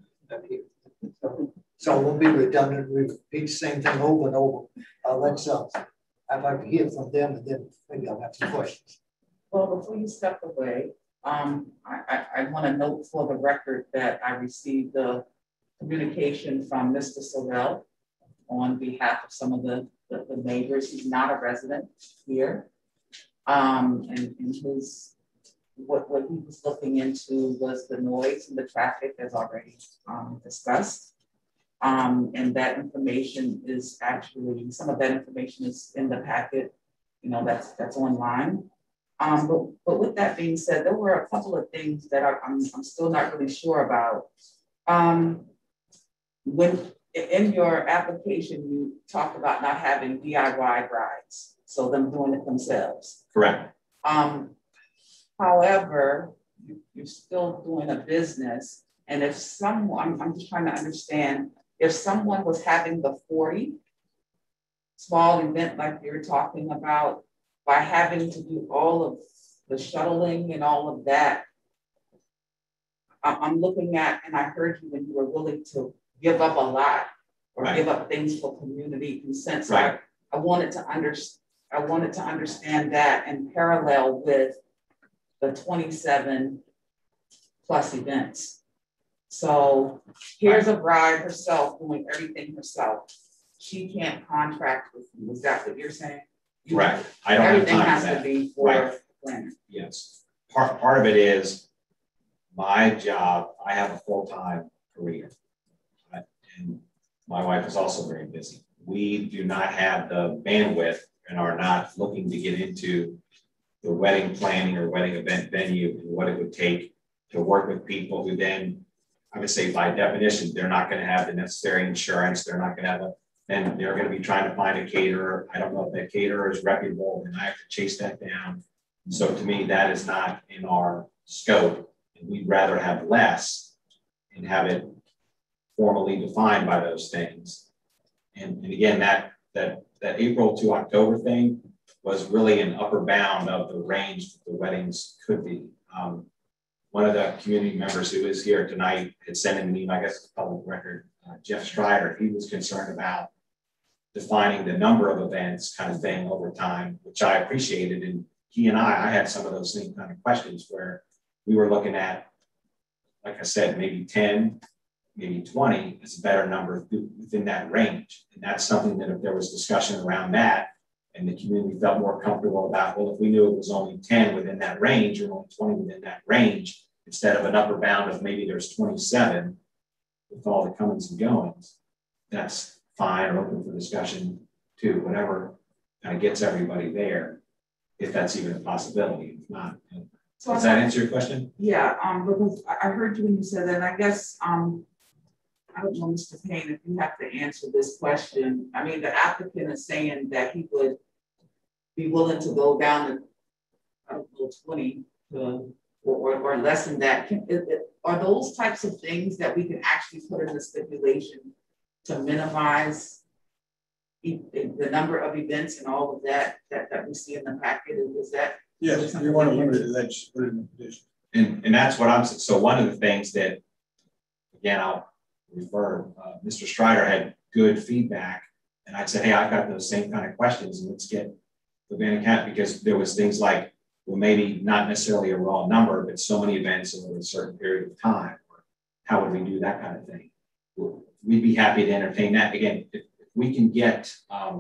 So we'll be redundant. We repeat the same thing over and over. I'd like to hear from them, and then maybe I'll have some questions. Well, before you step away, I want to note for the record that I received the communication from Mr. Sorrell on behalf of some of the neighbors. He's not a resident here. And his what he was looking into was the noise and the traffic, as already discussed. And that information is actually, some of that information is in the packet, that's online. But with that being said, there were a couple of things that I'm still not really sure about. When in your application, you talked about not having DIY brides, so them doing it themselves. Correct. However, you're still doing a business, and if someone, I'm just trying to understand, if someone was having the 40 small event like you're talking about, by having to do all of the shuttling and all of that, I'm looking at, and I heard you when you were willing to give up a lot or give up things for community consent. So I wanted to understand that in parallel with the 27 plus events. So here's a bride herself doing everything herself. She can't contract with you. Is that what you're saying? Right. I don't everything have time has to be for planner. Yes. Part of it is my job. I have a full-time career. And my wife is also very busy. We do not have the bandwidth and are not looking to get into the wedding planning or wedding event venue and what it would take to work with people who then, I would say by definition, they're not going to have the necessary insurance. They're not going to have then they're going to be trying to find a caterer. I don't know if that caterer is reputable, and I have to chase that down. So to me, that is not in our scope. And we'd rather have less and have it formally defined by those things. And again, that that April to October thing was really an upper bound of the range that the weddings could be. One of the community members who is here tonight had sent in an email, I guess it's public record, Jeff Strider. He was concerned about defining the number of events kind of thing over time, which I appreciated. And he and I had some of those same kind of questions where we were looking at, like I said, maybe 10, maybe 20 is a better number within that range. And that's something that if there was discussion around that and the community felt more comfortable about, well, if we knew it was only 10 within that range or only 20 within that range, instead of an upper bound of maybe there's 27 with all the comings and goings, that's fine, or open for discussion too, whatever kind of gets everybody there, if that's even a possibility. If not, so does that answer your question? Yeah, because I heard you when you said that, and I guess I don't know, Mr. Payne, if you have to answer this question. I mean, the applicant is saying that he would be willing to go down to, I don't know, 20 to, or less than that. Are those types of things that we can actually put in the stipulation to minimize the number of events and all of that we see in the packet? Is that? Yes, if you want to limit it, then just put it in the petition. And that's what I'm saying. So one of the things that, again, I'll refer, Mr. Strider had good feedback, and I said, hey, I've got those same kind of questions, and let's get the Van Cat, because there was things like, well, maybe not necessarily a raw number, but so many events over a certain period of time. Or how would we do that kind of thing? We'd be happy to entertain that. Again, if we can get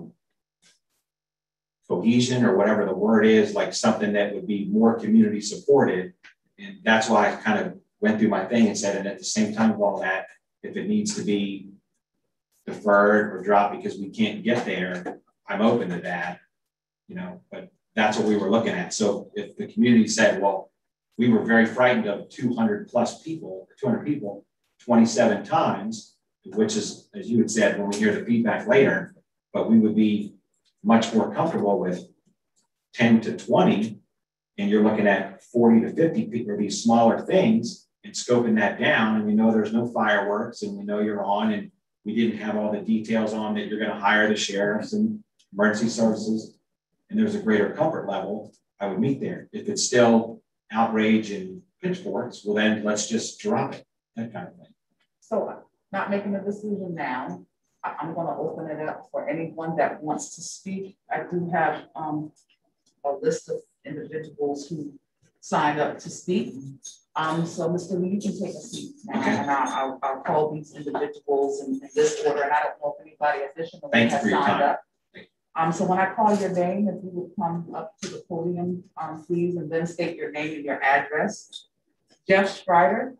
cohesion or whatever the word is, like something that would be more community supported. And that's why I kind of went through my thing and said, and at the same time of all that, if it needs to be deferred or dropped because we can't get there, I'm open to that, you know, but that's what we were looking at. So if the community said, well, we were very frightened of 200 plus people, 200 people, 27 times, which is, as you had said, when we hear the feedback later, but we would be much more comfortable with 10 to 20, and you're looking at 40 to 50 people, these smaller things, and scoping that down, and we know there's no fireworks, and we know you're on, and we didn't have all the details on that you're going to hire the sheriffs and emergency services, and there's a greater comfort level, I would meet there. If it's still outrage and pitchforks, well then let's just drop it, that kind of thing. So not making a decision now, I'm going to open it up for anyone that wants to speak. I do have a list of individuals who signed up to speak. So Mr. Lee, you can take a seat now, okay. And I'll call these individuals in this order. And I don't know if anybody additionally has signed up. So when I call your name, if you would come up to the podium, please, and then state your name and your address. Jeff Strider.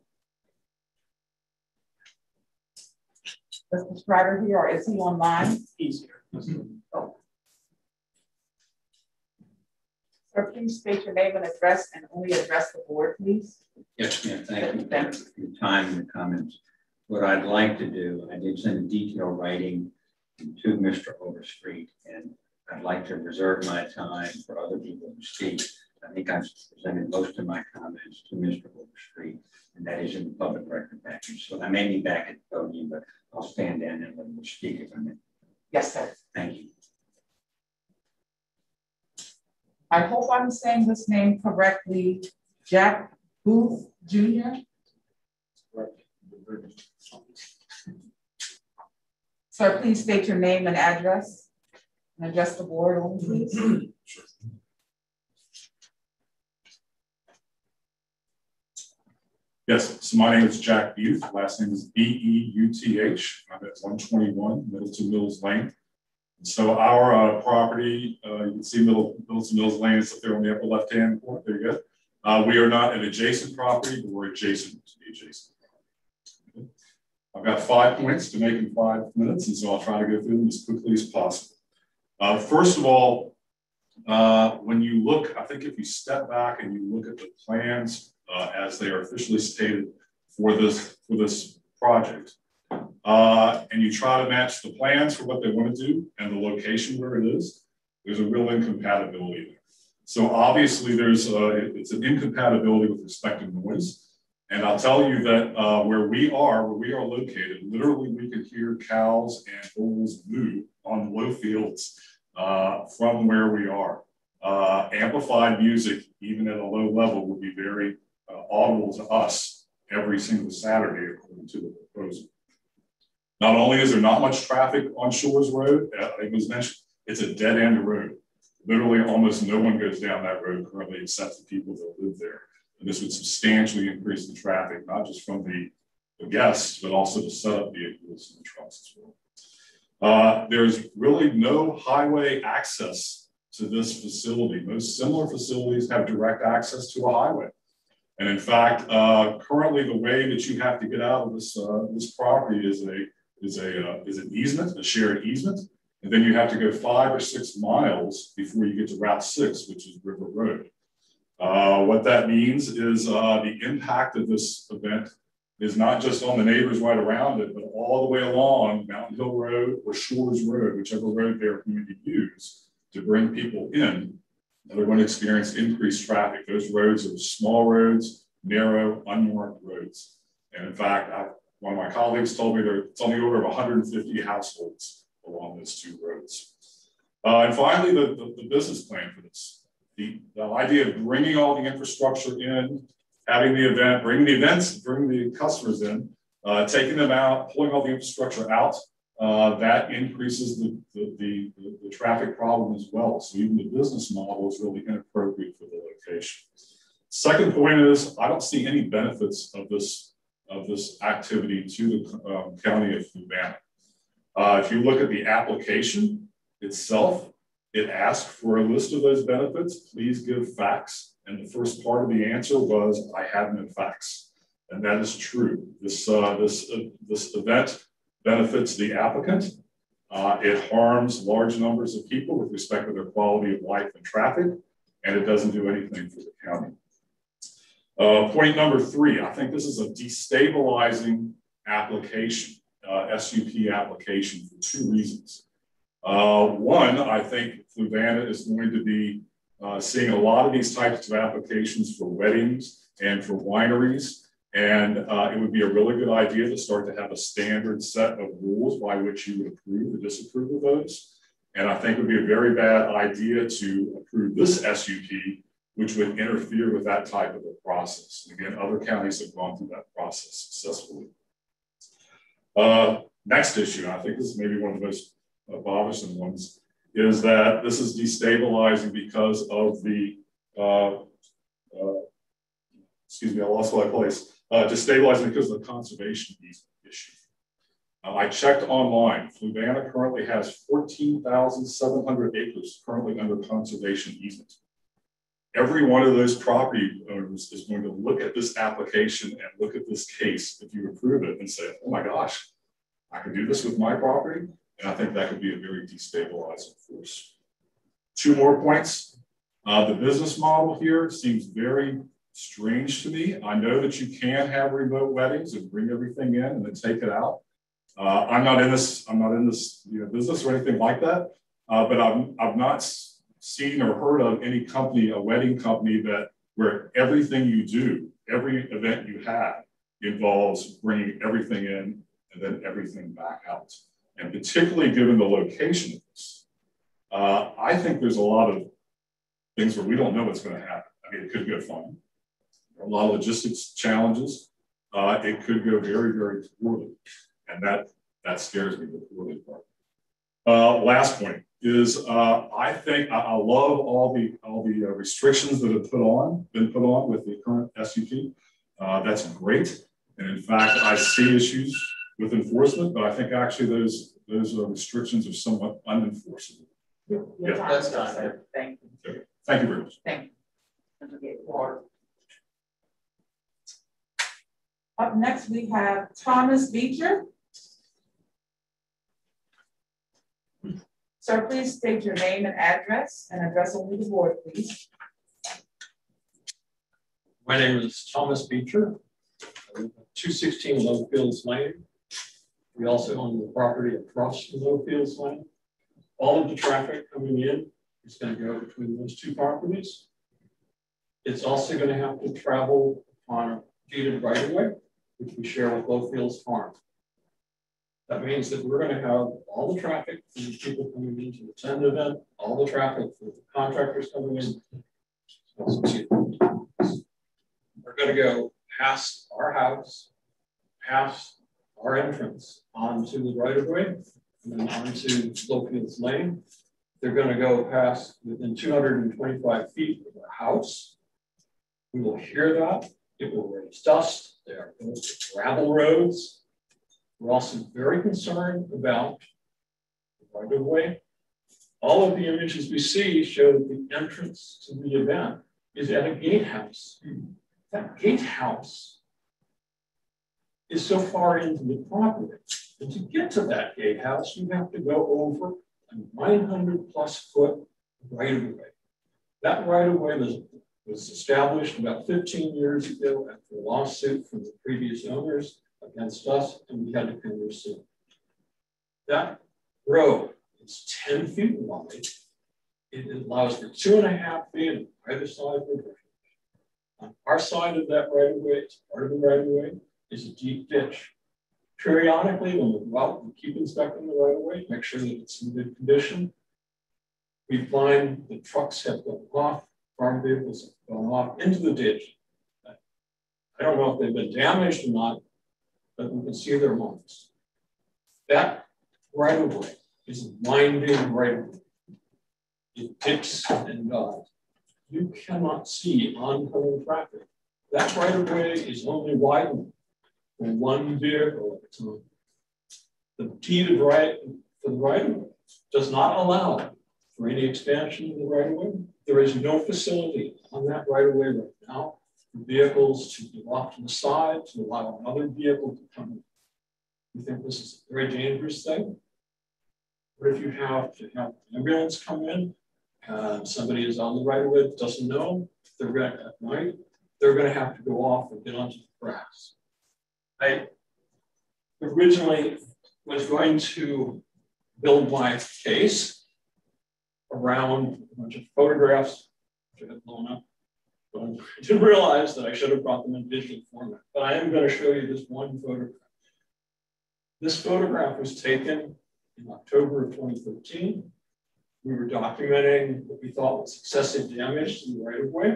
Is Mr. Strider here, or is he online? He's here. Oh. Sir, please state your name and address, and only address the board, please. Yes, ma'am. Thank you for your time and the comments. What I'd like to do, I did send a detailed writing to Mr. Overstreet, and I'd like to reserve my time for other people to speak. I think I've presented most of my comments to Mr. Overstreet, and that is in the public record package. So I may be back at the podium, but I'll stand down and let him speak if I may. Yes, sir. Thank you. I hope I'm saying this name correctly. Jack Booth Jr. Sir, please state your name and address, and address the board only, please. Sure. Yes, so my name is Jack Booth. Last name is B-E-U-T-H. I'm at 121 Middleton Mills Lane. So our property, you can see Middleton Mills Lane is up there on the upper left-hand corner. There you go. We are not an adjacent property, but we're adjacent to the adjacent property. I've got 5 points to make in 5 minutes, and so I'll try to go through them as quickly as possible. First of all, when you look, I think if you step back and you look at the plans as they are officially stated for this project, and you try to match the plans for what they want to do and the location where it is, there's a real incompatibility there. So obviously it's an incompatibility with respect to noise, And I'll tell you that where we are located, literally we could hear cows and bulls moo on the low fields from where we are. Amplified music, even at a low level, would be very audible to us every single Saturday, according to the proposal. Not only is there not much traffic on Shores Road, it was mentioned, it's a dead end road. Literally almost no one goes down that road currently except the people that live there. And this would substantially increase the traffic, not just from the guests, but also the setup vehicles and the trucks as well. There's really no highway access to this facility. Most similar facilities have direct access to a highway. And in fact, currently the way that you have to get out of this, this property is an easement, a shared easement. And then you have to go 5 or 6 miles before you get to Route 6, which is River Road. What that means is the impact of this event is not just on the neighbors right around it, but all the way along Mountain Hill Road or Shores Road, whichever road they're going to use to bring people in. And they're going to experience increased traffic. Those roads are small roads, narrow, unmarked roads. And in fact, one of my colleagues told me it's on the order of 150 households along those 2 roads. And finally, the business plan for this. The idea of bringing all the infrastructure in, having the event, bringing the customers in, taking them out, pulling all the infrastructure out, that increases the traffic problem as well. So even the business model is really inappropriate for the location. Second point is, I don't see any benefits of this activity to the county of Fluvanna. If you look at the application itself, it asked for a list of those benefits. Please give facts. And the first part of the answer was, I have no facts. And that is true. This event benefits the applicant. It harms large numbers of people with respect to their quality of life and traffic, and it doesn't do anything for the county. Point number 3, I think this is a destabilizing application. SUP application for 2 reasons. One, I think Fluvanna is going to be seeing a lot of these types of applications for weddings and for wineries. And it would be a really good idea to start to have a standard set of rules by which you would approve or disapprove of those. And I think it would be a very bad idea to approve this SUP, which would interfere with that type of a process. And again, other counties have gone through that process successfully. Next issue, I think this is maybe one of the most bothersome ones, is that this is destabilizing because of the, excuse me, I lost my place, destabilizing because of the conservation issue. I checked online, Fluvanna currently has 14,700 acres currently under conservation easement. Every one of those property owners is going to look at this application and look at this case, if you approve it, and say, oh my gosh, I could do this with my property. And I think that could be a very destabilizing force. 2 more points. The business model here seems very strange to me. I know that you can have remote weddings and bring everything in and then take it out. I'm not in this business or anything like that. But I've not seen or heard of any company, a wedding company, where everything you do, every event you have, involves bringing everything in and then everything back out. And particularly given the location of this, I think there's a lot of things where we don't know what's going to happen. I mean, it could go fine. A lot of logistics challenges. It could go very, very poorly. And that scares me, the poorly part. Last point is I think I love all the restrictions that have been put on with the current SUP. That's great. And in fact, I see issues with enforcement, but I think actually those restrictions are somewhat unenforceable. Your time is up, sir. Thank you. Okay. Thank you very much. Thank you. Up next, we have Thomas Beecher. Sir, please state your name and address only the board, please. My name is Thomas Beecher, 216 Low Fields Lane. We also own the property across from Low Fields Lane. All of the traffic coming in is going to go between those 2 properties. It's also going to have to travel on deeded right of way, which we share with Lowfields Farm. That means that we're going to have all the traffic from the people coming into the tent event, all the traffic from the contractors coming in. We're going to go past our house, past our entrance onto the right of way, and then onto Lowfields Lane. They're going to go past within 225 feet of our house. We will hear that. It will raise dust. There are gravel roads. We're also very concerned about the right of way. All of the images we see show that the entrance to the event is at a gatehouse. That gatehouse is so far into the property. And to get to that gatehouse, you have to go over a 900+ foot right of way. That right of way was established about 15 years ago after a lawsuit from the previous owners against us, and we had to come to sue. That road is 10 feet wide. It allows for 2.5 feet on either side of the road. On our side of that right of way, part of the right of way, is a deep ditch. Periodically, when we go out, we keep inspecting the right of way, make sure that it's in good condition. We find the trucks have gone off, farm vehicles have gone off into the ditch. I don't know if they've been damaged or not, but we can see their marks. That right of way is a winding right of way. It dips and dives. You cannot see oncoming traffic. That right of way is only widened for one vehicle at a time. The deeded right for the right of way does not allow for any expansion of the right of way. There is no facility on that right of way right now for vehicles to be off to the side to allow another vehicle to come in. We think this is a very dangerous thing. What if you have to have an ambulance come in and somebody is on the right of way that doesn't know, they're going to, at night, they're going to have to go off and get onto the grass. I originally was going to build my case around a bunch of photographs which I had blown up. But I didn't realize that I should have brought them in digital format. But I am going to show you this one photograph. This photograph was taken in October of 2013. We were documenting what we thought was excessive damage to the right of way.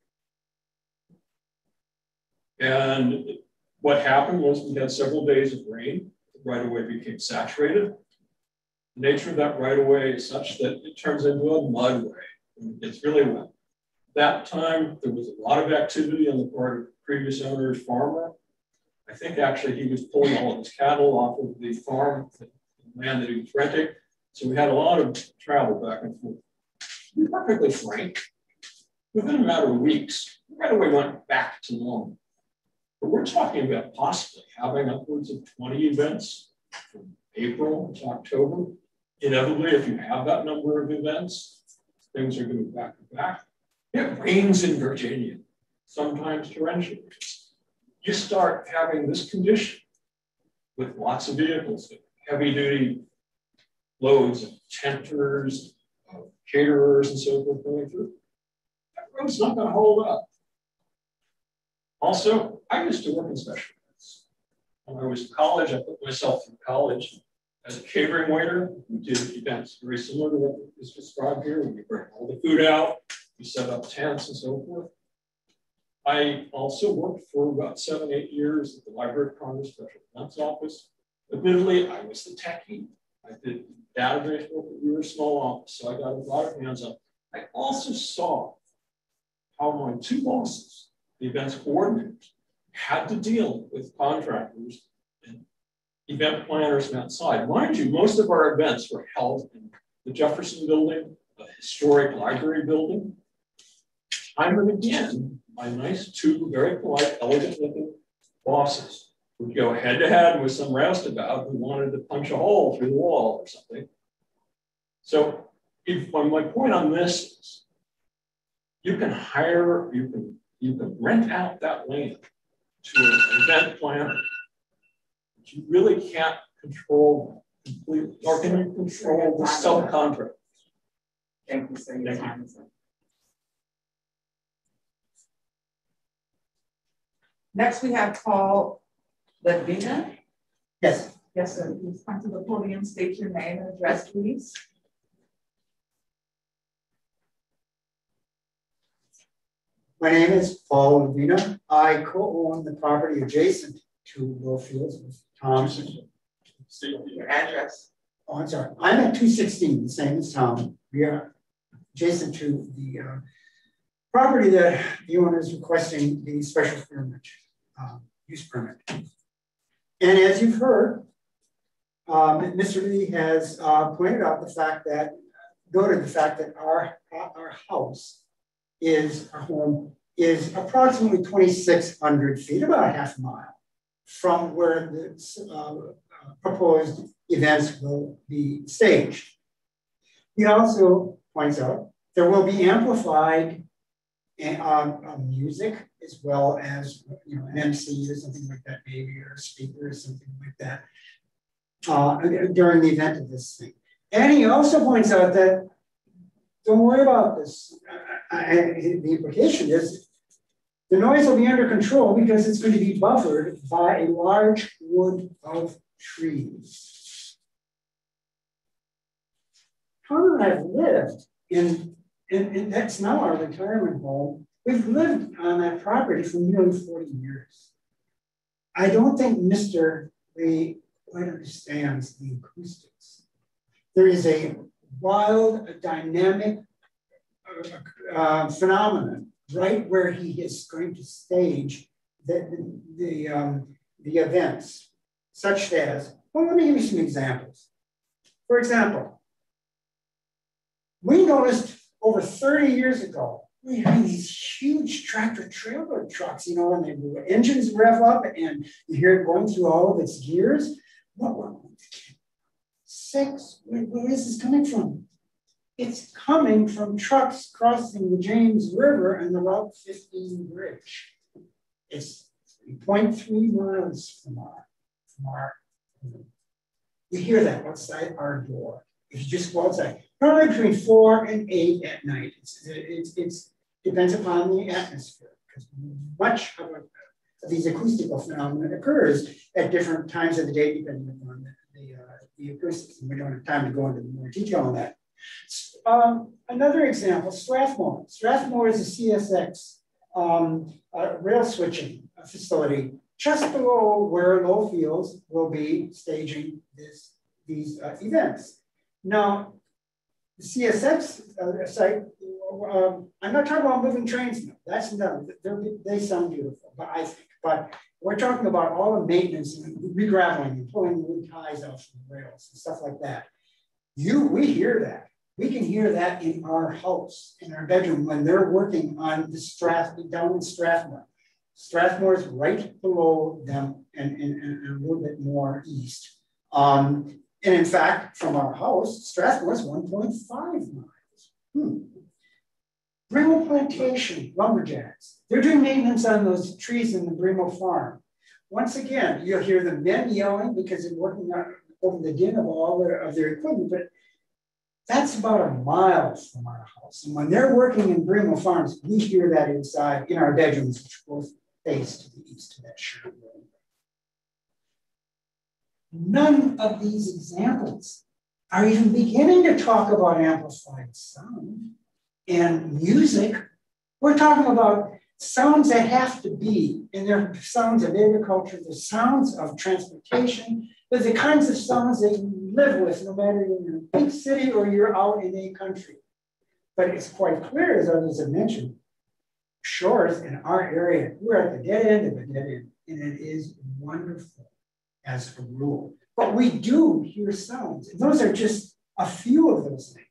And what happened was we had several days of rain. The right of way became saturated. The nature of that right of way is such that it turns into a mudway when it gets really wet. That time, there was a lot of activity on the part of the previous owner's farmer. I think actually he was pulling all of his cattle off of the farm, the land that he was renting. So we had a lot of travel back and forth. To be perfectly frank, within a matter of weeks, the right away went back to normal. But we're talking about possibly having upwards of 20 events from April to October. Inevitably, if you have that number of events, things are going back to back. It rains in Virginia, sometimes torrential. You start having this condition with lots of vehicles, heavy duty loads of tenters, of caterers, and so forth going through. That road's not going to hold up. Also, I used to work in special events. When I was in college, I put myself through college as a catering waiter. We did events very similar to what is described here. We bring all the food out, we set up tents and so forth. I also worked for about 7, 8 years at the Library of Congress Special Events Office. Admittedly, I was the techie. I did database work. We were a small office, so I got a lot of hands on. I also saw how my two bosses, the events coordinators, had to deal with contractors and event planners from outside. Mind you, most of our events were held in the Jefferson Building, a historic library building. Time and again, my nice two very polite, elegant looking bosses would go head to head with some roustabout who wanted to punch a hole through the wall or something. So my point on this is you can hire, you can rent out that land to an event planner, but you really can't control completely, or can you control the subcontract? Thank you, sir. Your time is up. Next, we have Paul Ledvina. Yes. Yes, sir. Please come to the podium, state your name and address, please. My name is Paul Ledvina. I co-own the property adjacent to Low Fields with Tom. Your address. Oh, I'm sorry. I'm at 216, the same as Tom. We are adjacent to the property that the owner is requesting the special permit, use permit. And as you've heard, Mr. Lee has pointed out the fact that, noted the fact that our house is, our home is approximately 2,600 feet, about a half mile from where the proposed events will be staged. He also points out there will be amplified music as well as an MC or something like that, maybe, or a speaker or something like that during the event of this thing. And he also points out that don't worry about this. The implication is the noise will be under control because it's going to be buffered by a large wood of trees. Tom and I have lived in that's now our retirement home. We've lived on that property for nearly 40 years. I don't think Mr. Lee quite understands the acoustics. There is a wild, dynamic phenomenon right where he is going to stage the events, such as, well, let me give you some examples. For example, we noticed over 30 years ago, we had these huge tractor trailer trucks, and the engines rev up and you hear it going through all of its gears. Where is this coming from? It's coming from trucks crossing the James River and the Route 15 bridge. It's 3.3 miles from our you hear that outside our door. If you just go outside, probably between 4 and 8 at night. It depends upon the atmosphere, because much of these acoustical phenomena occurs at different times of the day, depending upon the acoustics. And we don't have time to go into more detail on that. Another example, Strathmore. Strathmore is a CSX rail switching facility just below where Low Fields will be staging these events. Now, the CSX site, I'm not talking about moving trains now. That's no, they sound beautiful, but I think. But we're talking about all the maintenance and regraveling and pulling the wood ties out from the rails and stuff like that. We hear that. We can hear that in our house, in our bedroom, when they're working on the down in Strathmore. Strathmore is right below them and a little bit more east. And in fact, from our house, Strathmore is 1.5 miles. Bremo Plantation, lumberjacks. They're doing maintenance on those trees in the Bremo farm. Once again, you'll hear the men yelling because they're working over the din of all of their equipment, but that's about a mile from our house. And when they're working in Bremo farms, we hear that inside in our bedrooms, which both face to the east of that shared room. None of these examples are even beginning to talk about amplified sound and music. We're talking about sounds that have to be, and they're sounds of agriculture, the sounds of transportation, they're the kinds of sounds that you live with, no matter you're in a big city or you're out in a country. But it's quite clear, as others have mentioned, shores in our area, we're at the dead end of a dead end, and it is wonderful as a rule. But we do hear sounds, and those are just a few of those things.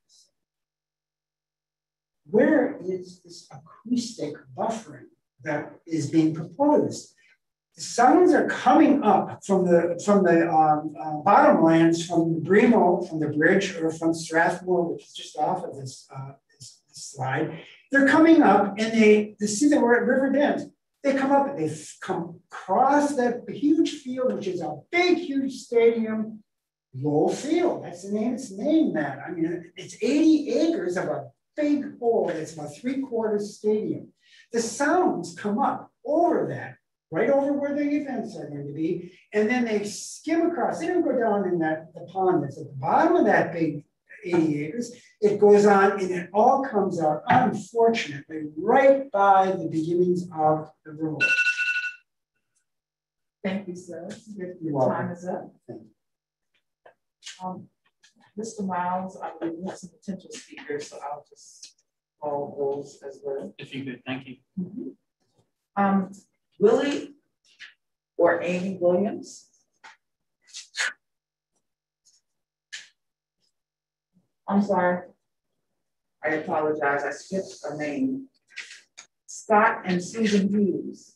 Where is this acoustic buffering that is being proposed? The sounds are coming up from the bottomlands, from the Bremo, from the bridge, or from Strathmore, which is just off of this slide. They're coming up, and they see that we're at River Bend. They come up, and they come across that huge field, which is a big, huge stadium, Low Field. That's the name. It's named that. I mean, it's 80 acres of a big hole. It's about 3/4 stadium. The sounds come up over that right over where the events are going to be, and then they skim across. They don't go down in the pond that's at the bottom of that big 80 acres. It goes on and it all comes out, unfortunately, right by the beginnings of the road. Thank you, sir. Your welcome. time is up. Mr. Miles, I believe we have some potential speakers, so I'll just call those as well. If you could, thank you. Willie or Amy Williams? I'm sorry. I apologize. I skipped a name. Scott and Susan Hughes.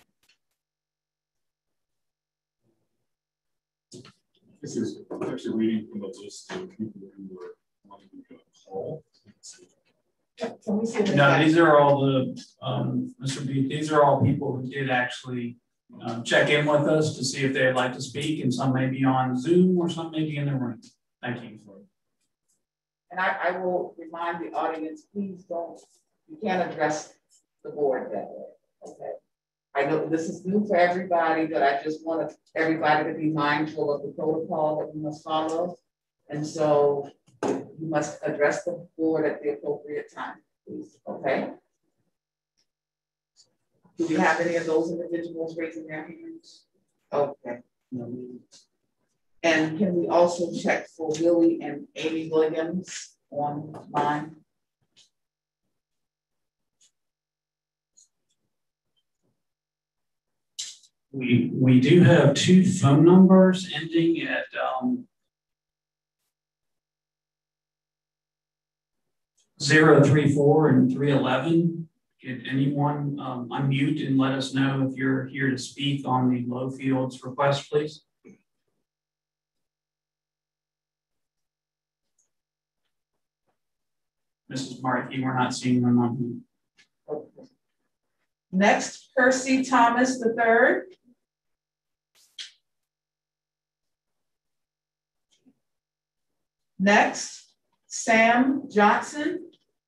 This is actually reading from the list of people who were wanting to call. Can we see No, these are all the, Mr. B, these are all people who did actually check in with us to see if they'd like to speak, and some may be on Zoom or some may be in the room. Thank you. And I will remind the audience, please don't, you can't address the board that way, okay? I know this is new for everybody, but I just want everybody to be mindful of the protocol that we must follow. And so you must address the board at the appropriate time, please, okay? Do we have any of those individuals raising their hands? Okay. And can we also check for Willie and Amy Williams online? We do have 2 phone numbers ending at 034 and 311. Can anyone unmute and let us know if you're here to speak on the Lowfields request, please? Mrs. Markey, we're not seeing them on mute. Okay. Next, Percy Thomas III. Next, Sam Johnson.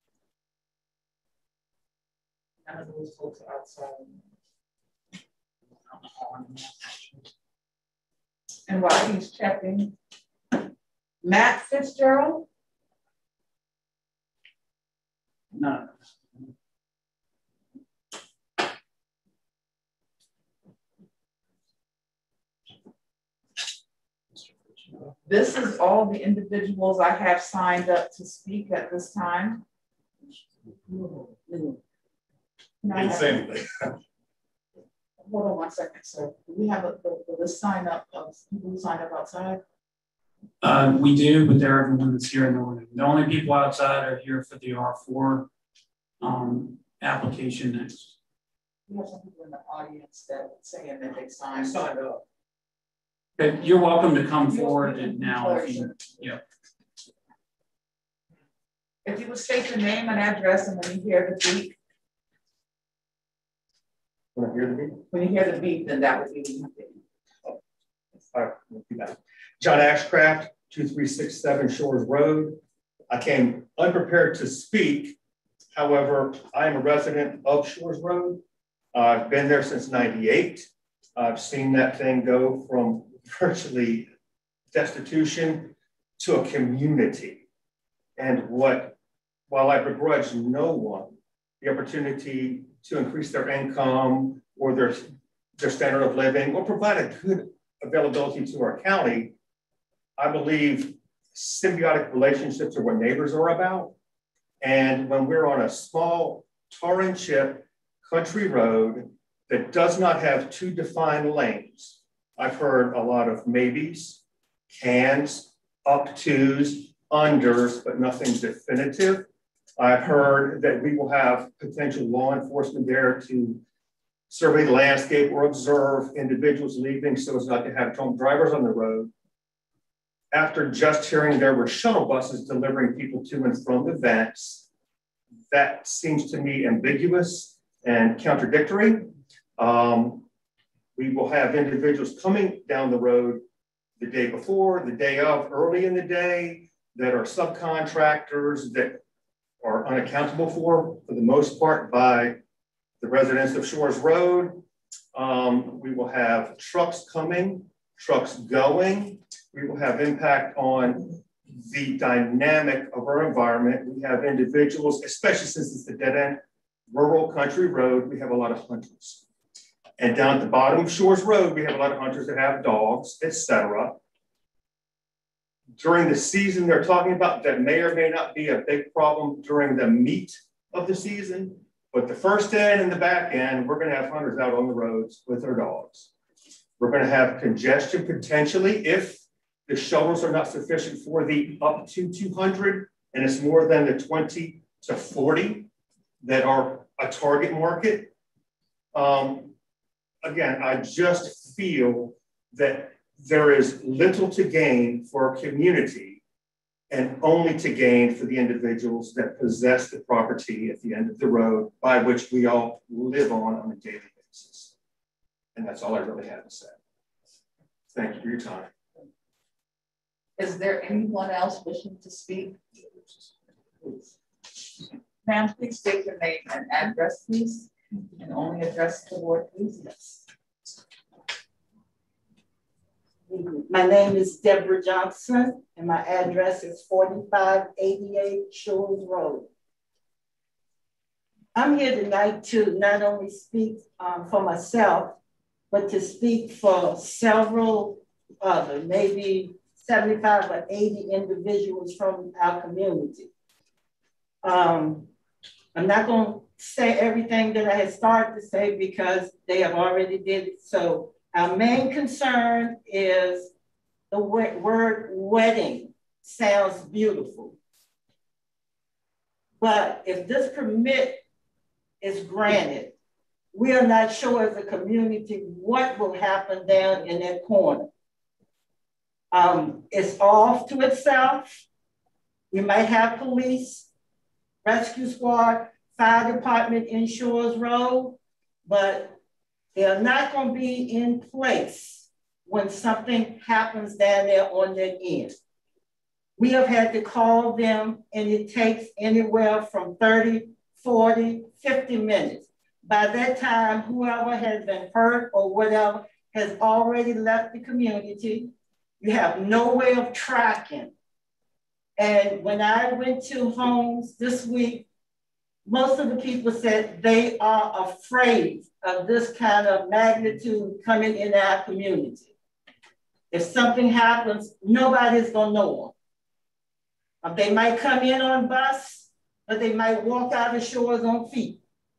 None of those folks are outside. And while he's checking, Matt Fitzgerald. No. This is all the individuals I have signed up to speak at this time. Didn't say anything. Hold on one second, sir. Do we have the list sign up of people who signed up outside? We do, but they're everyone that's here in the room. The only people outside are here for the R4 application next. We have some people in the audience that saying that they signed up. But you're welcome to come forward and now. If you, yeah. If you would state your name and address, and when you hear the beep. When I hear the beep? When you hear the beep, then that would be all right, we'll do that. John Ashcraft, 2367 Shores Road. I came unprepared to speak. However, I am a resident of Shores Road. I've been there since '98. I've seen that thing go from virtually destitution to a community. And while I begrudge no one the opportunity to increase their income or their standard of living or provide a good availability to our county, I believe symbiotic relationships are what neighbors are about. And when we're on a small tar and chip country road that does not have 2 defined lanes, I've heard a lot of maybes, cans, up tos, unders, but nothing definitive. I've heard that we will have potential law enforcement there to survey the landscape or observe individuals leaving so as not to have drunk drivers on the road. After just hearing there were shuttle buses delivering people to and from events, that seems to me ambiguous and contradictory. We will have individuals coming down the road the day before, the day of, early in the day, that are subcontractors that are unaccountable for the most part, by the residents of Shores Road. We will have trucks coming, trucks going. We will have impact on the dynamic of our environment. We have individuals, especially since it's the dead end rural country road, we have a lot of hunters. And down at the bottom of Shores Road, we have a lot of hunters that have dogs, etc. During the season they're talking about, that may or may not be a big problem during the meat of the season, but the first end and the back end, we're gonna have hunters out on the roads with their dogs. We're gonna have congestion potentially if the shuttles are not sufficient for the up to 200, and it's more than the 20 to 40 that are a target market. Again, I just feel that there is little to gain for our community and only to gain for the individuals that possess the property at the end of the road by which we all live on a daily basis. And that's all I really have to say. Thank you for your time. Is there anyone else wishing to speak? Ma'am, please state your name and address, please, and only address the board, please. Yes. My name is Deborah Johnson, and my address is 4588 Shores Road. I'm here tonight to not only speak for myself, but to speak for several other, maybe 75 or 80 individuals from our community. I'm not going to say everything that I had started to say because they have already did it. So our main concern is the word wedding sounds beautiful. But if this permit is granted, we are not sure as a community what will happen down in that corner. It's off to itself. We might have police, rescue squad, fire department in Shores Road, but they're not going to be in place when something happens down there on that end. We have had to call them, and it takes anywhere from 30, 40, 50 minutes. By that time, whoever has been hurt or whatever has already left the community. You have no way of tracking. And when I went to homes this week, most of the people said they are afraid of this kind of magnitude coming in our community. If something happens, nobody's gonna know them. They might come in on bus, but they might walk out of Shores on feet.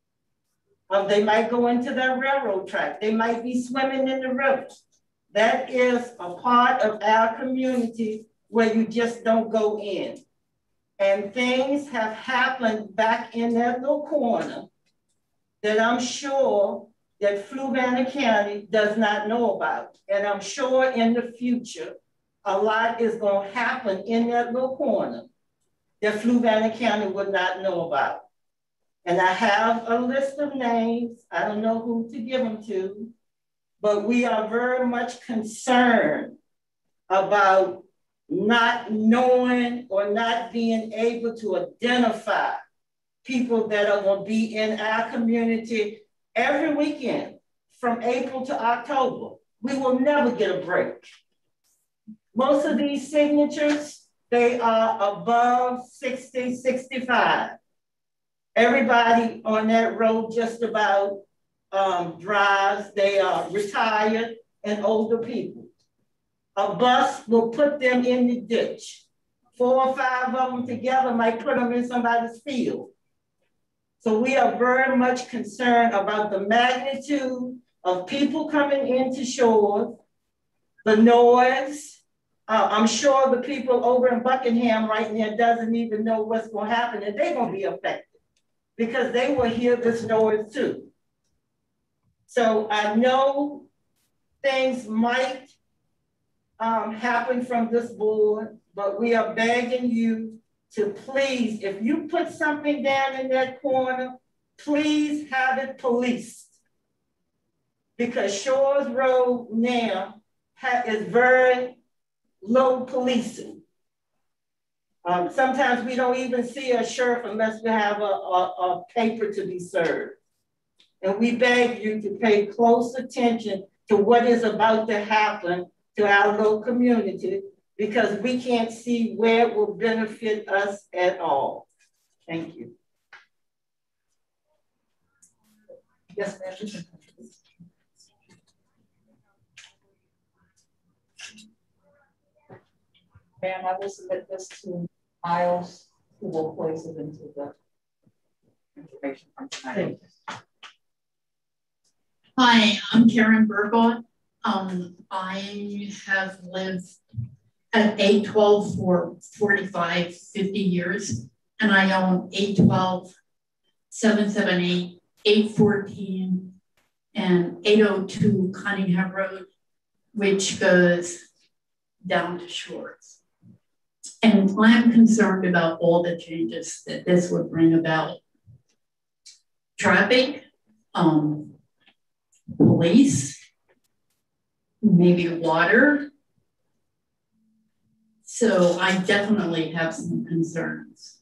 They might go into the railroad track. They might be swimming in the river. That is a part of our community where you just don't go in. And things have happened back in that little corner that I'm sure that Fluvanna County does not know about. And I'm sure in the future, a lot is going to happen in that little corner that Fluvanna County would not know about. And I have a list of names. I don't know who to give them to, but we are very much concerned about not knowing or not being able to identify people that are going to be in our community every weekend from April to October. We will never get a break. Most of these signatures, they are above 60, 65. Everybody on that road just about drives. They are retired and older people. A bus will put them in the ditch. 4 or 5 of them together might put them in somebody's field. So we are very much concerned about the magnitude of people coming into Shores, the noise. I'm sure the people over in Buckingham right now doesn't even know what's going to happen, and they're going to be affected because they will hear this noise too. So I know things might happen from this board, but we are begging you to please, if you put something down in that corner, please have it policed. Because Shores Road now is very low policing. Sometimes we don't even see a sheriff unless we have a paper to be served. And we beg you to pay close attention to what is about to happen to our local community, because we can't see where it will benefit us at all. Thank you. Yes, ma'am. Ma'am, I will submit this to Miles, who will place it into the information from tonight. Hi, I'm Karen Burgott. I have lived at 812 for 45, 50 years, and I own 812, 778, 814, and 802 Cunningham Road, which goes down to Shores. And I'm concerned about all the changes that this would bring about. Traffic, police, maybe water. So I definitely have some concerns.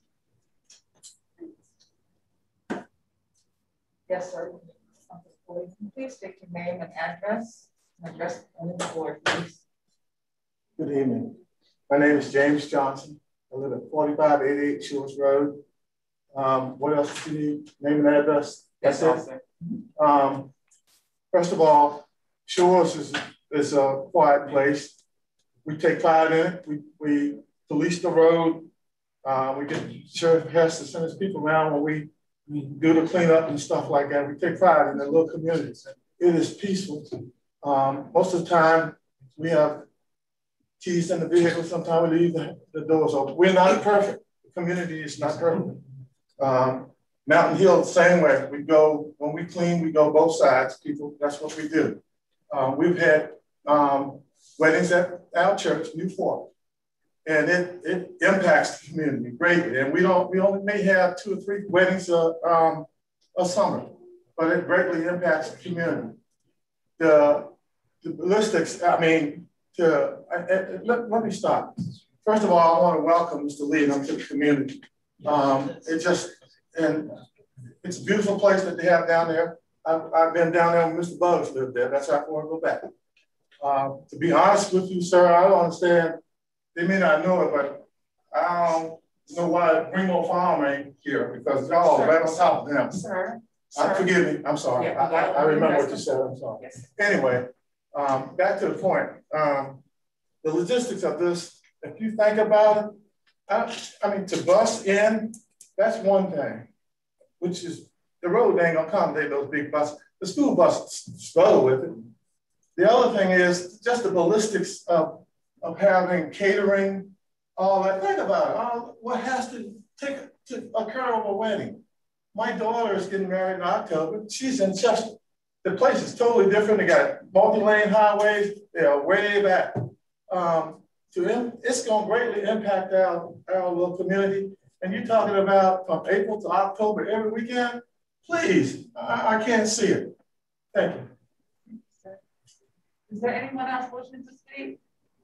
Yes, sir. Please state your name and address. Address on the board, please. Good evening. My name is James Johnson. I live at 4588 Shores Road. What else do you need? Name and address? That's it. First of all, Shores is a quiet place. We take pride in it. We police the road. We get Sheriff has to send his people around when we do the cleanup and stuff like that. We take pride in the little communities. It is peaceful. Most of the time, we have keys in the vehicle. Sometimes we leave the doors open. We're not perfect. The community is not perfect. Mountain Hill, the same way. We go, when we clean, we go both sides, people. That's what we do. We've had weddings at our church, New Fork, and it impacts the community greatly. And we only may have 2 or 3 weddings a summer, but it greatly impacts the community. The ballistics, I mean, let me stop. First of all, I want to welcome Mr. Lee to the community. It's a beautiful place that they have down there. I've been down there when Mr. Buggs lived there. That's how I want to go back. To be honest with you, sir, I don't understand. They may not know it, but I don't know why Greenville Farm ain't here, because y'all are right on top of them. Sir. Forgive me. I'm sorry. Yeah, I remember what you said. I'm sorry. Yes. Anyway, back to the point. The logistics of this, if you think about it, I mean, to bus in, that's one thing, which is the road ain't gonna accommodate those big buses. The school bus struggle with it. The other thing is just the ballistics of having catering, all that. Think about it. What has to occur of a wedding? My daughter is getting married in October. She's in Chester. The place is totally different. They got multi-lane highways. They are way back. To them, it's going to greatly impact our little community. And you're talking about from April to October every weekend? Please, I can't see it. Thank you. Is there anyone else wishing to speak?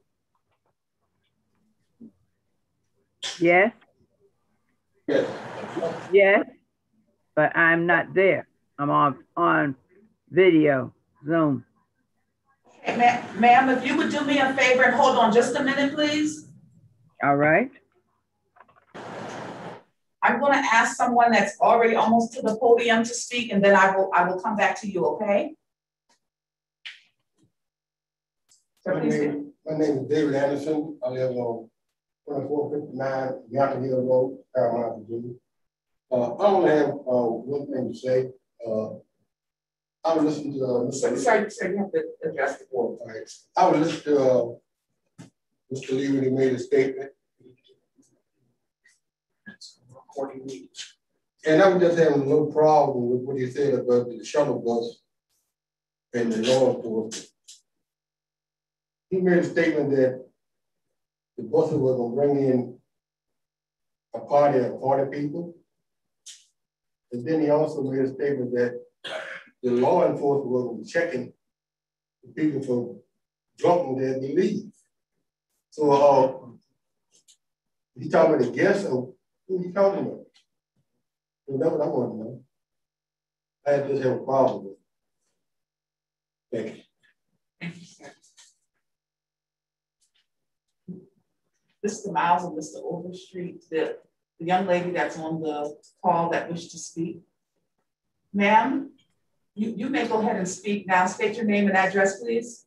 Yes. Yes. Yes, but I'm not there. I'm on video, Zoom. Hey, ma'am, if you would do me a favor and hold on just a minute, please. All right. I'm going to ask someone that's already almost to the podium to speak, and then I will come back to you, okay? My name is David Anderson. I live on 2459 Mountain Hill Road, Paramount, Virginia. I only have one thing to say. I would listen to Mr. Sorry, you have to address the board. All right. I would listen to Mr. Lee when he made a statement. And I'm just having no problem with what he said about the shuttle bus and the law enforcement. He made a statement that the buses were going to bring in a party of 40 people. And then he also made a statement that the law enforcement was going to be checking the people for drunk that they leave. So he talking about the guests, or who he talking about? So that's what I want to know. I just have a problem with it. Thank you. Thank you, sir. Mr. Miles and Mr. Overstreet, the young lady that's on the call that wished to speak. Ma'am, you may go ahead and speak now. State your name and address, please.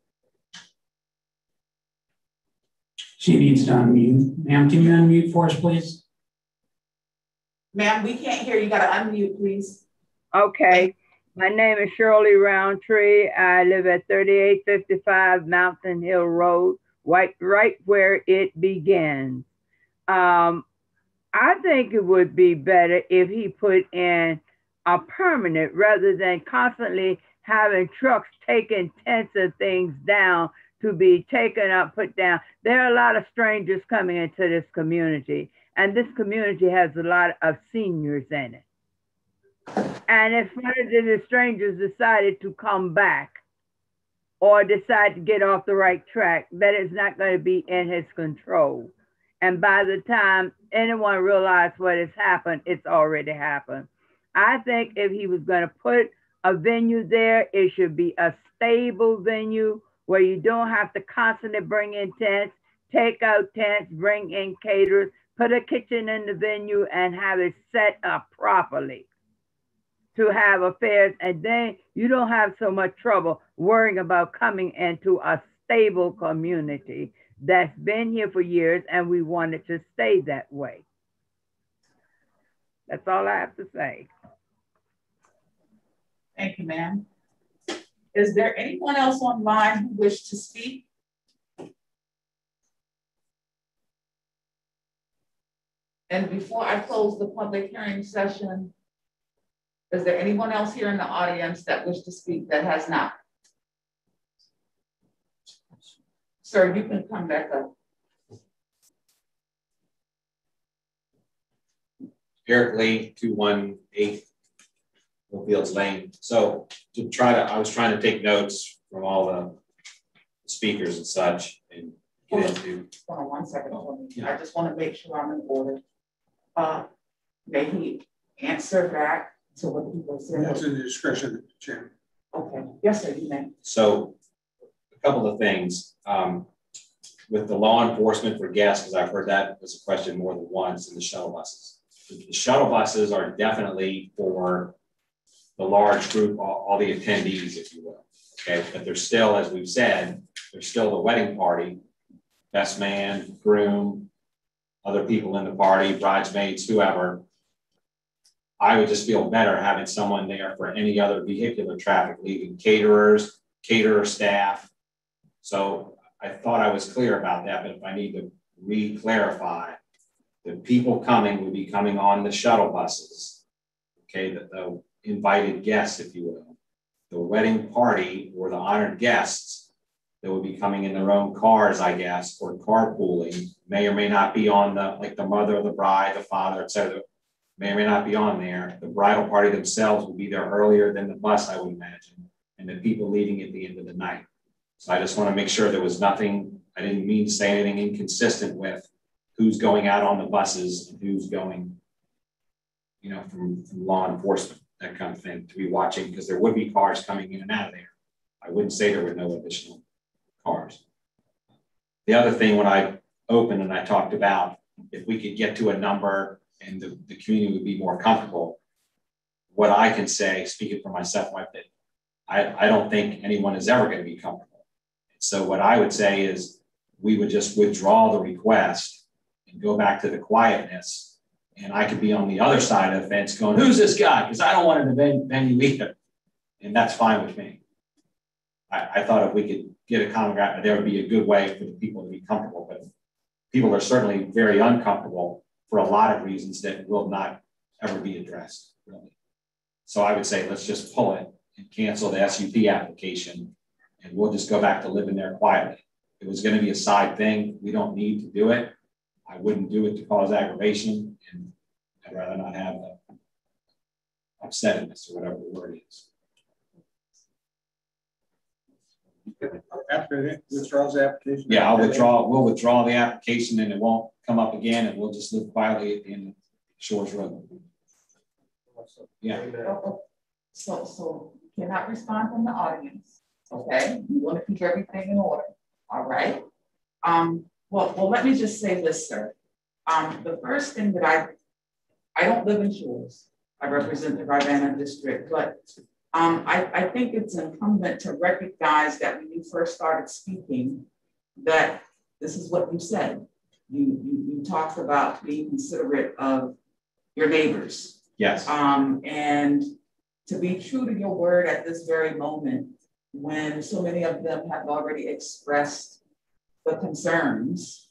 She needs to unmute. Ma'am, can you unmute for us, please? Ma'am, we can't hear you. You gotta unmute, please. Okay. My name is Shirley Roundtree. I live at 3855 Mountain Hill Road, right where it begins. I think it would be better if he put in a permanent rather than constantly having trucks taking tents of things down to be taken up, put down. There are a lot of strangers coming into this community, and this community has a lot of seniors in it. And if one of the strangers decided to come back or decide to get off the right track, that is not going to be in his control. And by the time anyone realizes what has happened, it's already happened. I think if he was going to put a venue there, it should be a stable venue where you don't have to constantly bring in tents, take out tents, bring in caterers, put a kitchen in the venue and have it set up properly to have affairs. And then you don't have so much trouble worrying about coming into a stable community that's been here for years and we want it to stay that way. That's all I have to say. Thank you, ma'am. Is there anyone else online who wishes to speak? And before I close the public hearing session, is there anyone else here in the audience that wishes to speak that has not? Sir, you can come back up. Eric Lee, 218 Fields Lane. So I was trying to take notes from all the speakers and such and get into. Hold on 1 second. I just want to make sure I'm in order. May he answer back to what people said? That's in the discretion of the chairman. Okay. Yes, sir, you may. So a couple of things. With the law enforcement for guests, because I've heard that as a question more than once in the shuttle buses. The shuttle buses are definitely for the large group, all the attendees, if you will. Okay, but there's still, as we've said, there's still the wedding party, best man, groom, other people in the party, bridesmaids, whoever. I would just feel better having someone there for any other vehicular traffic, leaving caterers, caterer staff. So I thought I was clear about that, but if I need to re-clarify, the people coming would be coming on the shuttle buses, okay, the invited guests, if you will. The wedding party or the honored guests that would be coming in their own cars, I guess, or carpooling, may or may not be on the, like the mother, the bride, the father, etc. May or may not be on there. The bridal party themselves will be there earlier than the bus, I would imagine, and the people leaving at the end of the night. So I just want to make sure there was nothing, I didn't mean to say anything inconsistent with who's going out on the buses and who's going, you know, from law enforcement, that kind of thing, to be watching, because there would be cars coming in and out of there. I wouldn't say there were no additional cars. The other thing when I opened and I talked about if we could get to a number and the community would be more comfortable, what I can say, speaking for myself, I don't think anyone is ever going to be comfortable. So what I would say is we would just withdraw the request and go back to the quietness. And I could be on the other side of the fence going, who's this guy? Because I don't want to venue either. And that's fine with me. I thought if we could get a common ground, there would be a good way for the people to be comfortable. But people are certainly very uncomfortable for a lot of reasons that will not ever be addressed, really. So I would say, let's just pull it and cancel the SUP application. And we'll just go back to living there quietly. It was going to be a side thing. We don't need to do it. I wouldn't do it to cause aggravation, and I'd rather not have the upsetness or whatever the word is. After it withdraws the application. Yeah, we'll withdraw the application and it won't come up again, and we'll just live quietly at the end of Shores Road. Yeah. So you cannot respond from the audience, okay? You want to keep everything in order, all right? Well, let me just say this, sir. The first thing that I don't live in Shores. I represent the Rivanna district, but I think it's incumbent to recognize that when you first started speaking, that this is what you said. You talked about being considerate of your neighbors. Yes. And to be true to your word at this very moment, when so many of them have already expressed the concerns,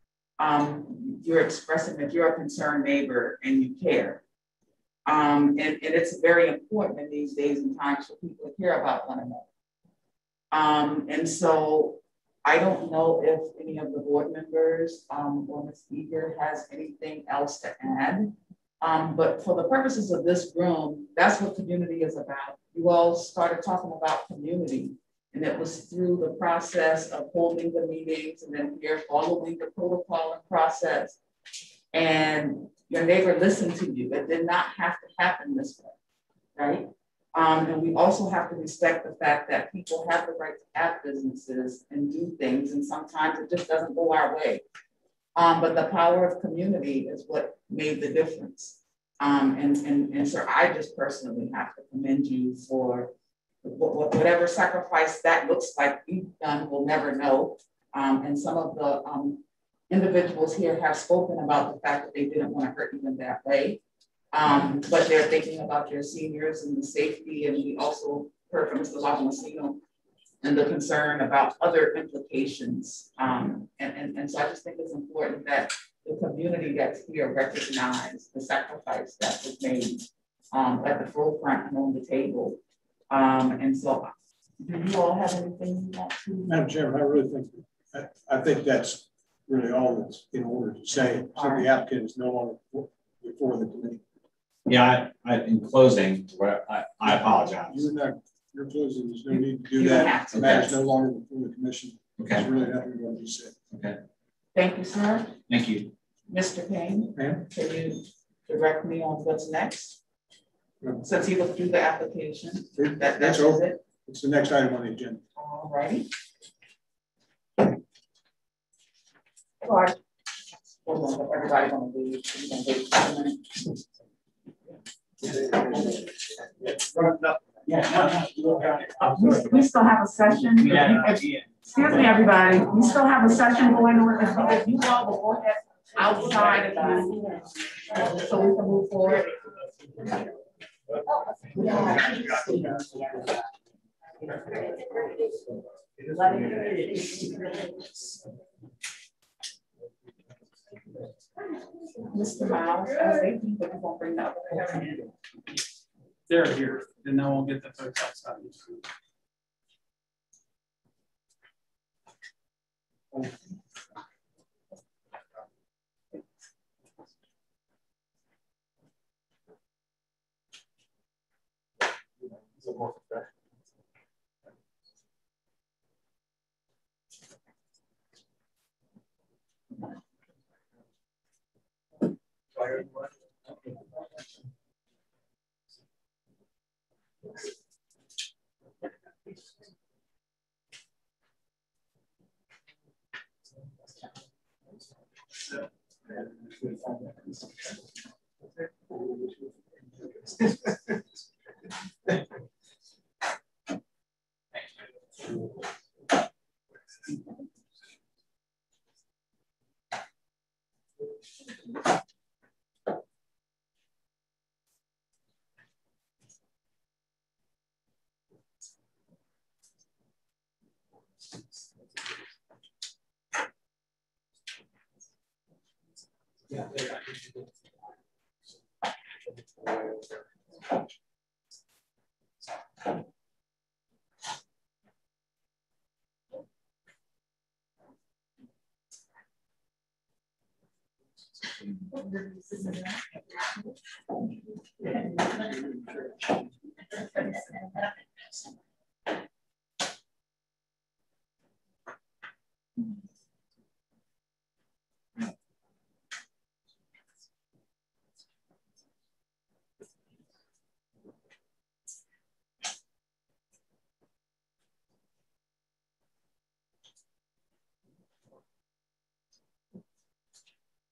you're expressing that you're a concerned neighbor and you care. And it's very important in these days and times for people to care about one another. And so I don't know if any of the board members or Ms. Eager has anything else to add. But for the purposes of this room, that's what community is about. You all started talking about community, and it was through the process of holding the meetings and then here following the protocol and process. And your neighbor listened to you. It did not have to happen this way, right? And we also have to respect the fact that people have the right to have businesses and do things, and sometimes it just doesn't go our way. But the power of community is what made the difference. And so I just personally have to commend you for whatever sacrifice that looks like you've done, we'll never know. And some of the individuals here have spoken about the fact that they didn't want to hurt you in that way. But they're thinking about their seniors and the safety. And we also heard from Mr. Lagomasino and the concern about other implications. And so I just think it's important that the community that's here recognize the sacrifice that was made at the forefront and on the table. And so do you all have anything you want to? Madam Chairman, I really think that's really all that's in order to say. So the applicant is no longer before the committee. Yeah, in closing, I apologize. You're closing. There's no need to do that. And that is no longer before the commission. Okay. There's really nothing more to say. Okay. Thank you, sir. Thank you. Mr. Payne, can you direct me on what's next? Since he looked through the application, that's over. It. It's the next item on the agenda. All righty. Hold on, everybody gonna leave. We're gonna wait for a minute. We still have a session. Excuse me, everybody. We still have a session going on. If you all will go ahead outside so we can move forward. Mr. Miles, I think we're going to bring that up. They're here, and then we'll get the folks outside.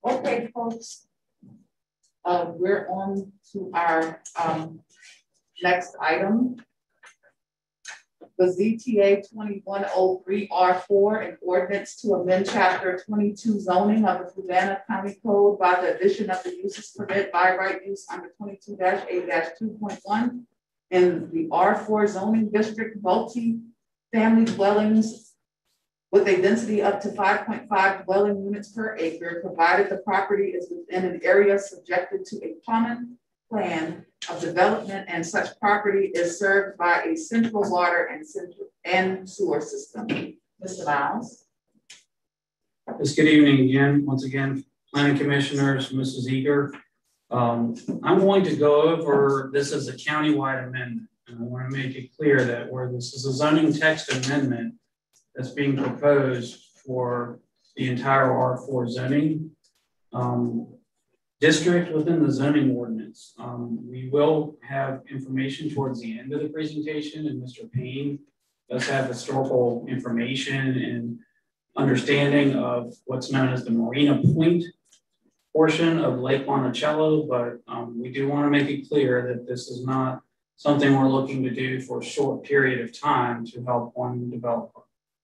Okay, folks. We're on to our next item. The ZTA 2103R4, an ordinance to amend chapter 22 zoning of the Fluvanna County Code by the addition of the uses permit by right use under 22-8-2.1 in the R4 zoning district, multi-family dwellings with a density up to 5.5 dwelling units per acre, provided the property is within an area subjected to a common plan of development and such property is served by a central water and sewer system. Mr. Miles. Yes, good evening again. Once again, planning commissioners, Mrs. Eager. I'm going to go over this as a countywide amendment. And I want to make it clear that where this is a zoning text amendment that's being proposed for the entire R4 zoning district within the zoning ordinance. We will have information towards the end of the presentation, and Mr. Payne does have historical information and understanding of what's known as the Marina Point portion of Lake Monticello, but we do want to make it clear that this is not something we're looking to do for a short period of time to help one developer.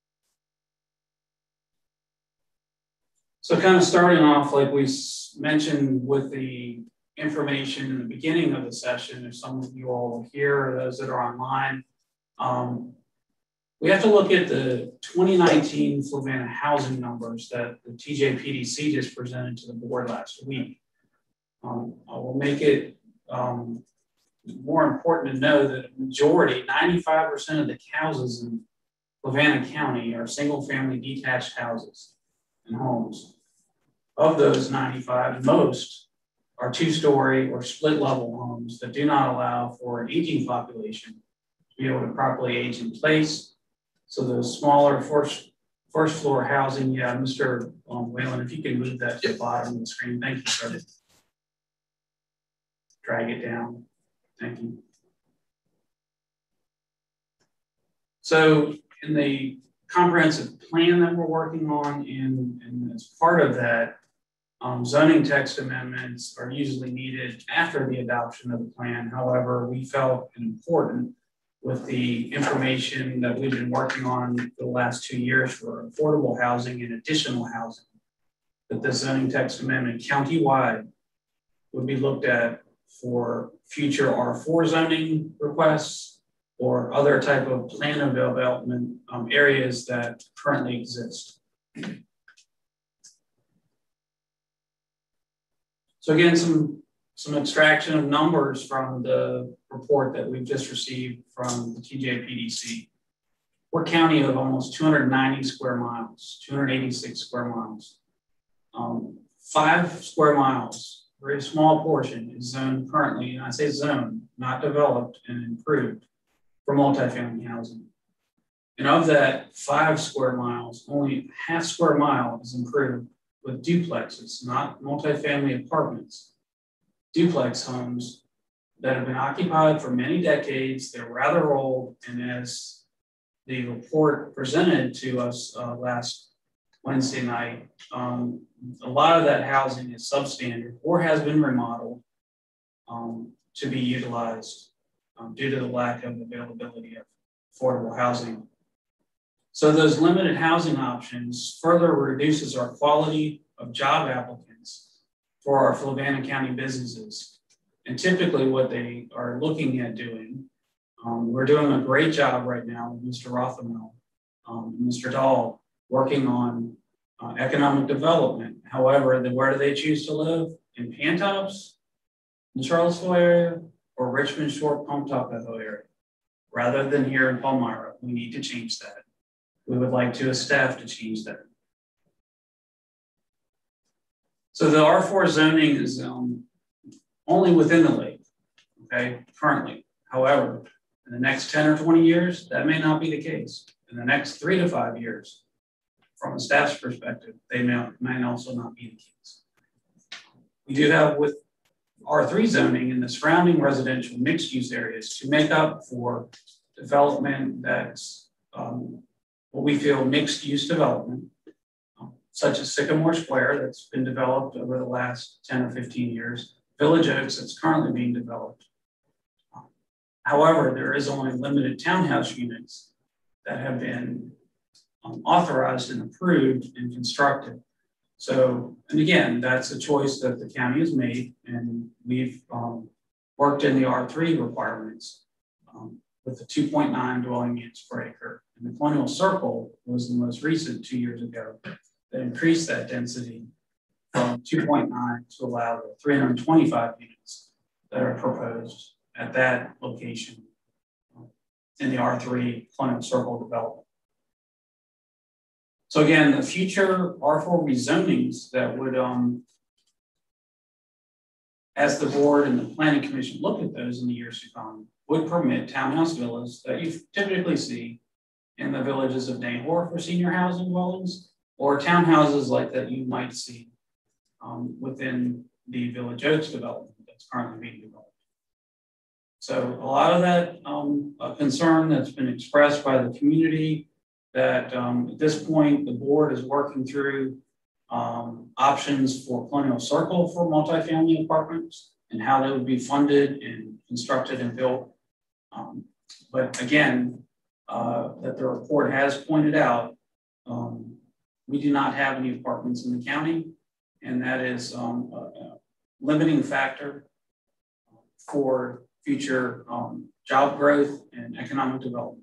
So kind of starting off, like we mentioned with the information in the beginning of the session, if some of you all are here or those that are online, we have to look at the 2019 Fluvanna housing numbers that the TJPDC just presented to the board last week. I will make it more important to know that a majority, 95% of the houses in Fluvanna County are single family detached houses and homes. Of those 95, most are two-story or split level homes that do not allow for an aging population to be able to properly age in place. So those smaller first floor housing, yeah, Mr. Whalen, if you can move that to the bottom of the screen. Thank you, sir. Drag it down. Thank you. So in the comprehensive plan that we're working on, and as part of that, zoning text amendments are usually needed after the adoption of the plan. However, we felt it important with the information that we've been working on for the last 2 years for affordable housing and additional housing, that the zoning text amendment countywide would be looked at for future R4 zoning requests or other type of plan of development areas that currently exist. So again, some extraction of numbers from the report that we've just received from the TJPDC. We're a county of almost 290 square miles, 286 square miles. 5 square miles, a very small portion, is zoned currently, and I say zoned, not developed and improved for multifamily housing. And of that 5 square miles, only half square mile is improved with duplexes, not multifamily apartments. Duplex homes that have been occupied for many decades. They're rather old, and as the report presented to us last Wednesday night, a lot of that housing is substandard or has been remodeled to be utilized due to the lack of availability of affordable housing. So those limited housing options further reduces our quality of job applicants for our Fluvanna County businesses. And typically what they are looking at doing, we're doing a great job right now with Mr. Rothermel, Mr. Dahl, working on economic development. However, where do they choose to live? In Pantops, in the Charlottesville area, or Richmond Shore, Pump-Top-Echo area, rather than here in Palmyra. We need to change that. We would like to, as staff, to change that. So the R4 zoning is only within the lake, okay, currently. However, in the next 10 or 20 years, that may not be the case. In the next 3 to 5 years, from a staff's perspective, they may also not be the case. We do have with R3 zoning in the surrounding residential mixed use areas to make up for development that's what we feel mixed use development. such as Sycamore Square that's been developed over the last 10 or 15 years, Village Oaks that's currently being developed. However, there is only limited townhouse units that have been authorized and approved and constructed. So, and again, that's a choice that the county has made, and we've worked in the R3 requirements with the 2.9 dwelling units per acre. And the Colonial Circle was the most recent 2 years ago that increased that density from 2.9 to allow the 325 units that are proposed at that location in the R3 Colonial Circle development. So again, the future R4 rezonings that would, as the board and the planning commission look at those in the years to come, would permit townhouse villas that you typically see in the villages of Nahor for senior housing dwellings, or townhouses like that you might see within the Village Oaks development that's currently being developed. So a lot of that concern that's been expressed by the community that at this point, the board is working through options for Colonial Circle for multifamily apartments and how they would be funded and constructed and built. But again, that the report has pointed out, we do not have any apartments in the county, and that is a limiting factor for future job growth and economic development.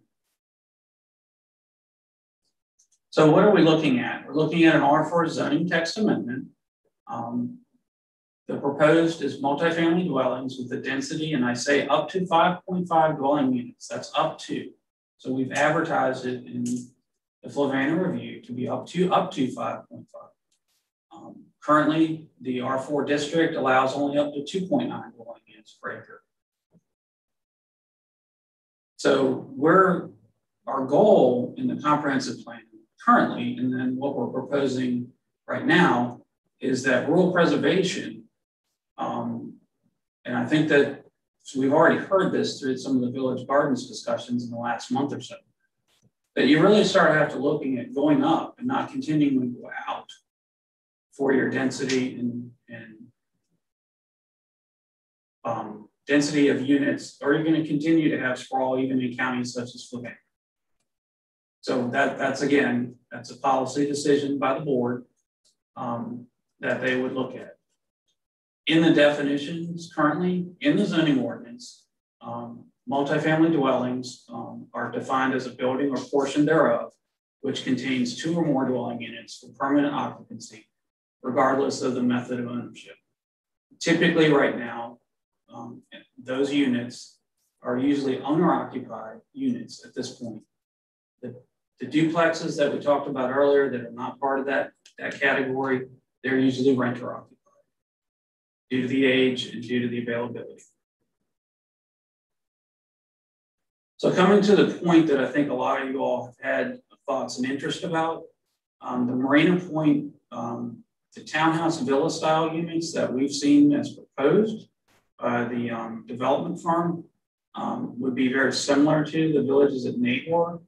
So what are we looking at? We're looking at an R4 zoning text amendment. The proposed is multifamily dwellings with the density, and I say up to 5.5 dwelling units. That's up to. So we've advertised it in the Flavanna Review to be up to 5.5. Currently, the R4 district allows only up to 2.9 dwelling units per acre. So our goal in the comprehensive plan currently, and then what we're proposing right now, is that rural preservation, and I think that we've already heard this through some of the Village Gardens discussions in the last month or so, that you really start have to looking at going up and not continuing to go out for your density and density of units, or you're going to continue to have sprawl even in counties such as Flavanna. So that's a policy decision by the board that they would look at. In the definitions currently in the zoning ordinance, multifamily dwellings are defined as a building or portion thereof which contains 2 or more dwelling units for permanent occupancy, regardless of the method of ownership. Typically right now, those units are usually owner-occupied units at this point. The duplexes that we talked about earlier that are not part of that category, they're usually renter-occupied due to the age and due to the availability. So coming to the point that I think a lot of you all have had thoughts and interest about, the Marina Point, the townhouse villa style units that we've seen as proposed by the development firm would be very similar to the villages at Nahor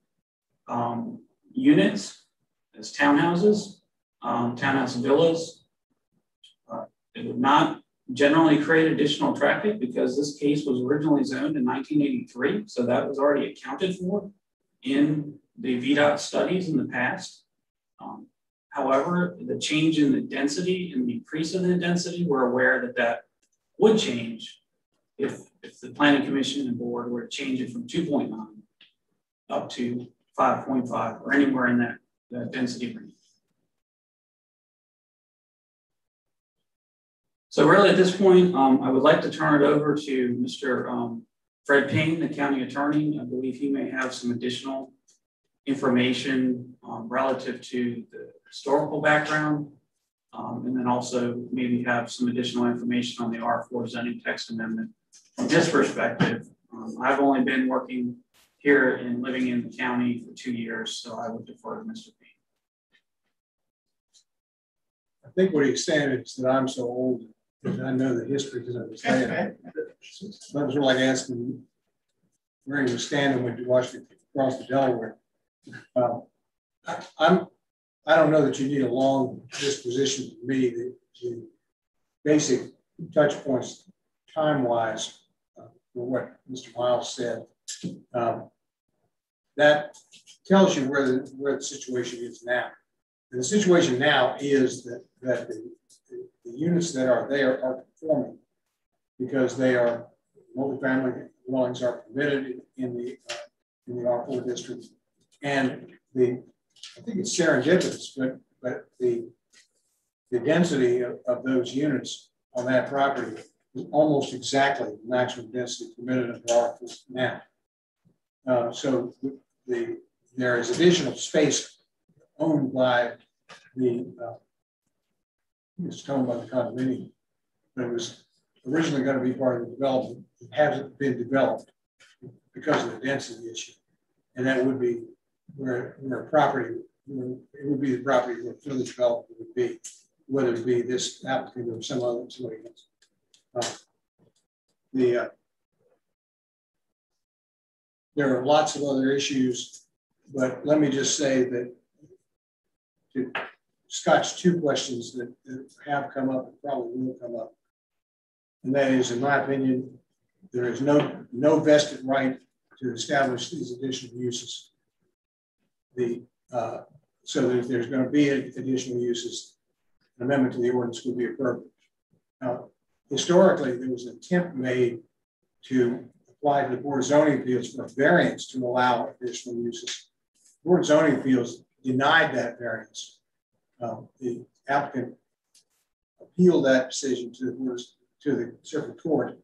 units as townhouses, townhouse villas. It would not generally create additional traffic because this case was originally zoned in 1983. So that was already accounted for in the VDOT studies in the past. However, the change in the density and the increase in the density, we're aware that would change if the Planning Commission and board were to change it from 2.9 up to 5.5 or anywhere in that density range. So really at this point, I would like to turn it over to Mr. Fred Payne, the county attorney. I believe he may have some additional information relative to the historical background, and then also maybe have some additional information on the R4 zoning text amendment. From his perspective, I've only been working here and living in the county for 2 years, so I would defer to Mr. Payne. I think what he's saying is that I'm so old that I know the history because I was standing. That was like asking where he was standing when you watched it cross the Delaware. I'm I don't know that you need a long disposition for me. The basic touch points, time-wise, for what Mr. Miles said, that tells you where the situation is now. And the situation now is that the units that are there are performing because they are multifamily dwellings are permitted in the R4 district, and I think it's serendipitous, but the density of those units on that property is almost exactly the maximum density permitted under R4 now. So there is additional space owned by it's owned by the condominium, but it was originally going to be part of the development. It hasn't been developed because of the density issue, and that would be where property, it would be the property where fully developed would be, whether it be this applicant or somebody else. There are lots of other issues, but let me just say that to Scott's two questions that have come up and probably will come up, and that is, in my opinion, there is no vested right to establish these additional uses. So that if there's going to be additional uses, an amendment to the ordinance would be appropriate. Now, historically, there was an attempt made to apply to the Board of Zoning Appeals for a variance to allow additional uses. The Board of Zoning Appeals denied that variance. The applicant appealed that decision to the circuit court,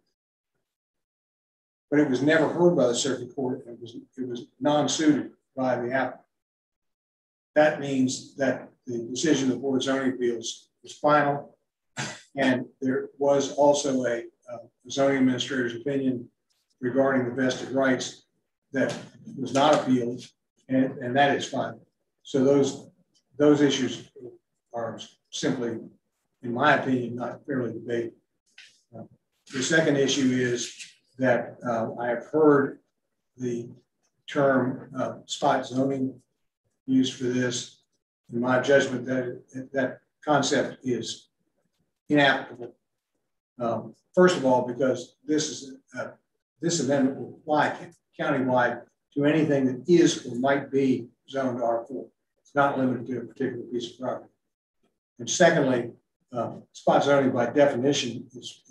but it was never heard by the circuit court. It was non-suited by the applicant. That means that the decision of the Board of Zoning Appeals was final, and there was also a zoning administrator's opinion regarding the vested rights that was not appealed, and that is final. So those issues are simply, in my opinion, not fairly debated. The second issue is that I have heard the term spot zoning used for this. In my judgment, that concept is inapplicable. First of all, because this amendment will apply countywide to anything that is or might be zoned R4. It's not limited to a particular piece of property. And secondly, spot zoning by definition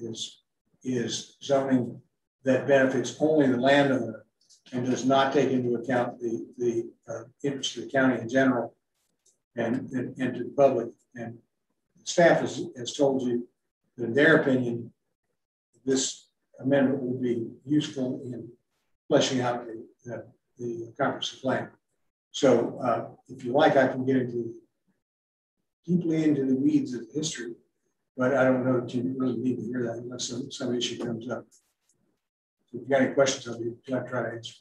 is zoning that benefits only the landowner and does not take into account the interest of the county in general and to the public. And staff has told you that in their opinion, this amendment will be useful in fleshing out the comprehensive plan. So if you like, I can get deeply into the weeds of history, but I don't know that you really need to hear that unless some issue comes up. So if you got any questions, I'll be glad to try to answer.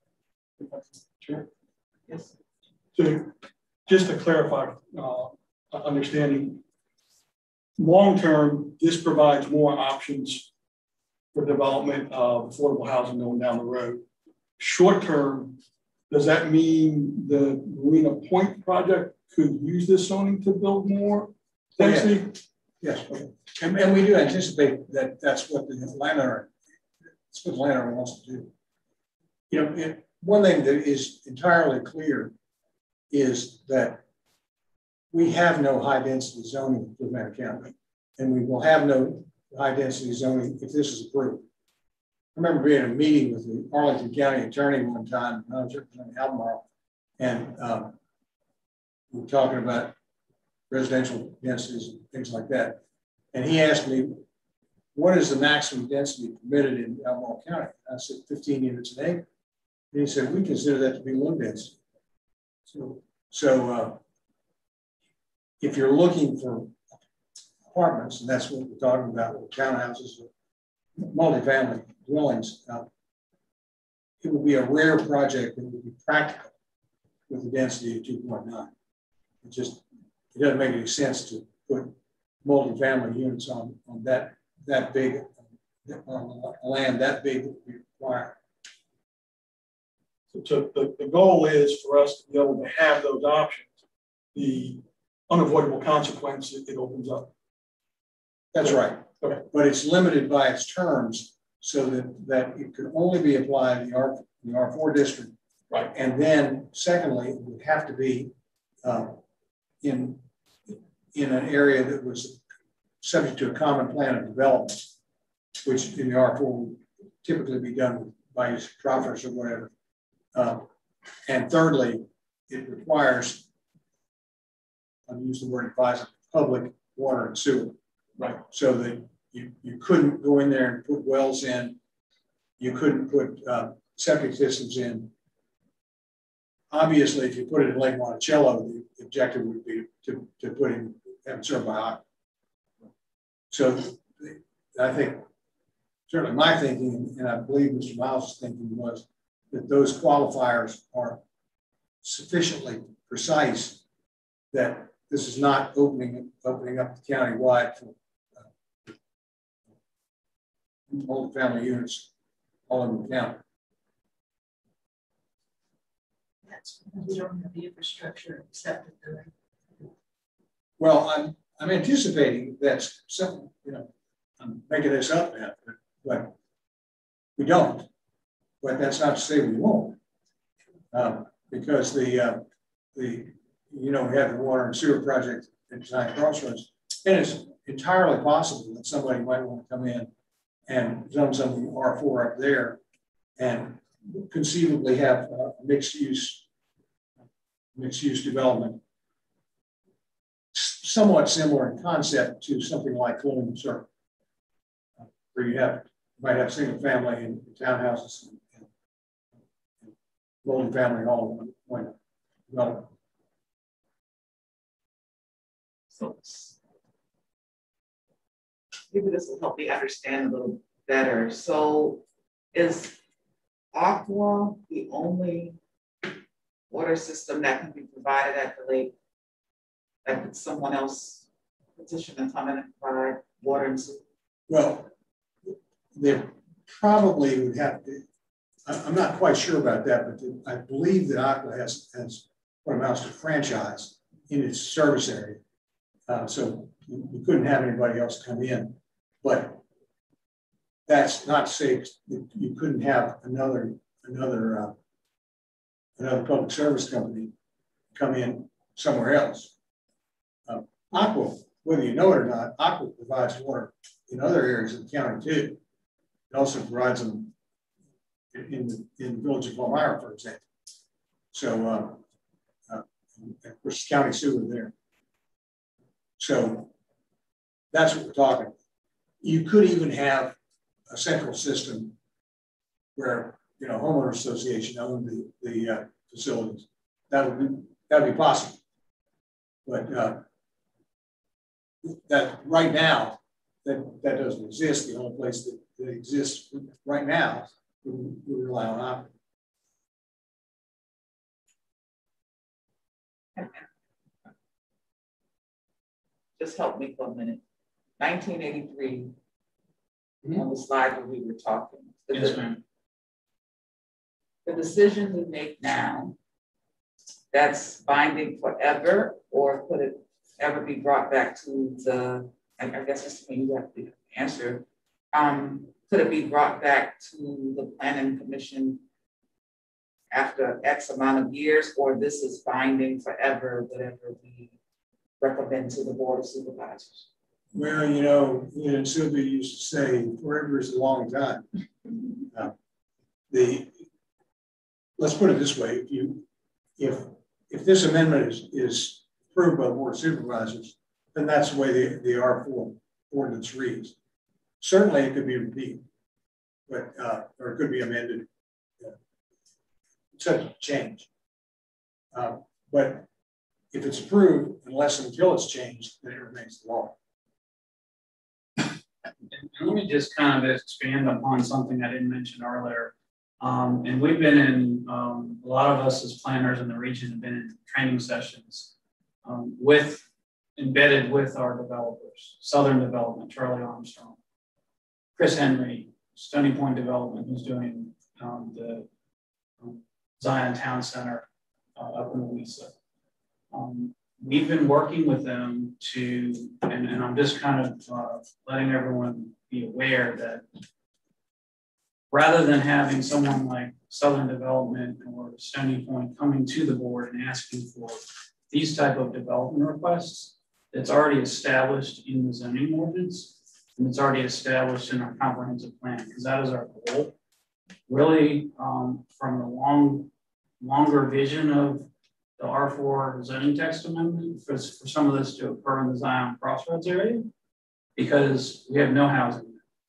Sure. Yes. So just to clarify, understanding, long term, this provides more options for development of affordable housing going down the road. Short term, does that mean the Marina Point project could use this zoning to build more density? Oh, yes. Okay. And we do anticipate that that's what the landowner wants to do. You know, one thing that is entirely clear is that we have no high density zoning in Fluvanna County, and we will have no high density zoning if this is approved. I remember being in a meeting with the Arlington County attorney one time, I was representing Albemarle, and we were talking about residential densities and things like that. And he asked me, what is the maximum density permitted in Albemarle County? I said 15 units an acre. And he said, we consider that to be low density. So if you're looking for apartments, and that's what we're talking about with townhouses, multifamily dwellings, it would be a rare project that would be practical with a density of 2.9. It doesn't make any sense to put multifamily units on that big, on land that big that we require. So the goal is for us to be able to have those options. the unavoidable consequence it opens up. That's right. Okay. But it's limited by its terms so that it could only be applied in the R4 district. Right. And then secondly, it would have to be in an area that was subject to a common plan of development, which in the R4 would typically be done by use of proffers or whatever. And thirdly, it requires, I'll use the word advisor, public water and sewer. Right. So that you couldn't go in there and put wells in, you couldn't put septic systems in. Obviously, if you put it in Lake Monticello, the objective would be to put in and served by aqua. So I think certainly my thinking, and I believe Mr. Miles' thinking, was that those qualifiers are sufficiently precise that this is not opening up the county wide for multi-family units all over the county. That's because we don't have the infrastructure accepted there. Well, I'm anticipating that's something, you know, I'm making this up now, but we don't. But that's not to say we won't, because we have the water and sewer project at Design Crossroads, and it's entirely possible that somebody might want to come in and zone something R4 up there, and conceivably have mixed use development, somewhat similar in concept to something like Colonial Circle, where you might have single family and townhouses and multi-family and all of one development. So maybe this will help me understand a little better. So is aqua the only water system that can be provided at the lake? Like, could someone else petition and come in and provide water and sewer? Well, there probably would have to. I'm not quite sure about that, but I believe that aqua has what amounts to franchise in its service area. So we couldn't have anybody else come in, but that's not to say that you couldn't have another public service company come in somewhere else. Aqua, whether you know it or not, Aqua provides water in other areas of the county too. It also provides them in the village of Palmyra, for example. So, of course, county sewer there. So that's what we're talking about. You could even have a central system where, you know, homeowner association owned the facilities. That would be possible. But that right now, that doesn't exist. The only place that exists right now, we rely on Aqua. Just help me for a minute. 1983, on the slide where we were talking. Yes, ma'am. The decision we make now, that's binding forever, or could it ever be brought back to the, I guess that's when you have to answer. Could it be brought back to the Planning Commission after X amount of years, or this is binding forever, whatever we recommend to the Board of Supervisors? Well, you know, Sylvia used to say, forever is a long time. Let's put it this way: if this amendment is approved by the Board of Supervisors, then that's the way the R4 ordinance reads. Certainly, it could be repealed, but or it could be amended, subject to change. But if it's approved, unless and until it's changed, then it remains the law. And let me just kind of expand upon something I didn't mention earlier. And we've been in, a lot of us as planners in the region have been in training sessions embedded with our developers, Southern Development, Charlie Armstrong, Chris Henry, Stony Point Development, who's doing the Zion Town Center up in Louisa. we've been working with them to, and I'm just kind of letting everyone be aware that rather than having someone like Southern Development or Stony Point coming to the board and asking for these type of development requests, it's already established in the zoning ordinance and it's already established in our comprehensive plan, because that is our goal. Really, from the longer vision of the R4 zoning text amendment for some of this to occur in the Zion Crossroads area, because we have no housing.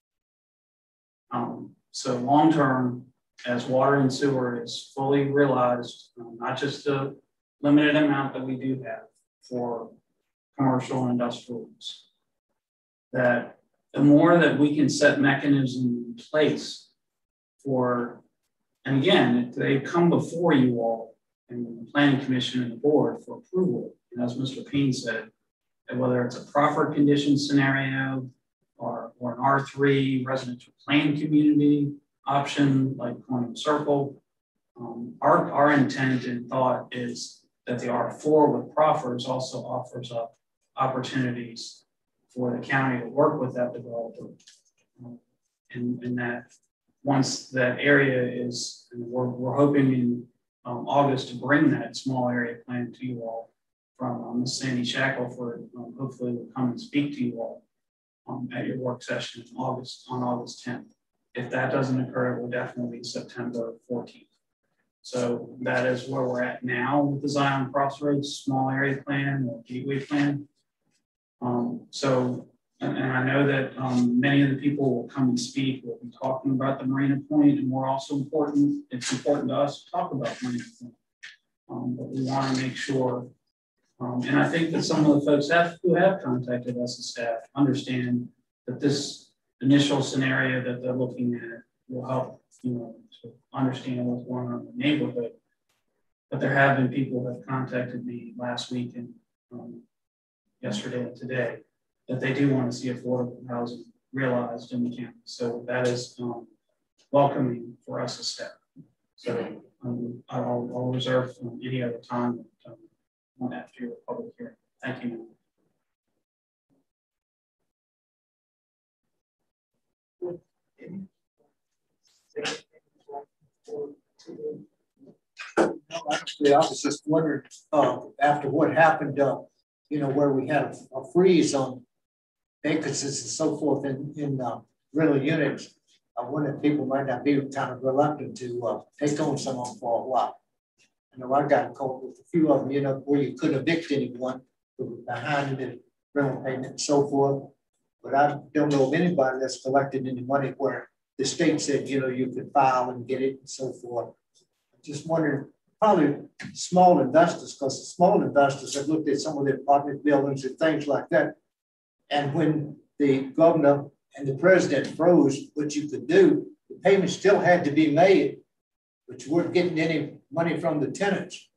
So long term, as water and sewer is fully realized, not just the limited amount that we do have for commercial and industrial use, that the more that we can set mechanisms in place for, and again, they come before you all and the Planning Commission and the board for approval. And as Mr. Payne said, and whether it's a proffered condition scenario or an R3 residential plan community option like Colonial Circle, our intent and thought is that the R4 with proffers also offers up opportunities for the county to work with that developer. And that once that area is, and we're hoping in August to bring that small area plan to you all from Ms. Sandy Shackelford, hopefully will come and speak to you all at your work session in August, on August 10th. If that doesn't occur, it will definitely be September 14th. So that is where we're at now with the Zion Crossroads small area plan or gateway plan. And I know that many of the people will come and speak. We'll be talking about the Marina Point, and we're also important. It's important to us to talk about Marina Point, but we want to make sure. And I think that some of the folks who have contacted us as staff understand that this initial scenario that they're looking at will help, to understand what's going on in the neighborhood. But there have been people that have contacted me last week and yesterday and today that they do want to see affordable housing realized in the campus. So that is welcoming for us as staff. So I'll reserve any other time after your public hearing. Thank you. Actually, I was just wondering, after what happened, where we had a freeze on vacancies and so forth in rental units, I wonder if people might not be kind of reluctant to take on someone for a while. I know I got caught with a few of them, where you couldn't evict anyone behind the rental payment and so forth. But I don't know of anybody that's collected any money where the state said, you could file and get it and so forth. I'm just wondering, probably small investors, because small investors have looked at some of their apartment buildings and things like that. And when the governor and the president froze what you could do, the payment still had to be made, but you weren't getting any money from the tenants.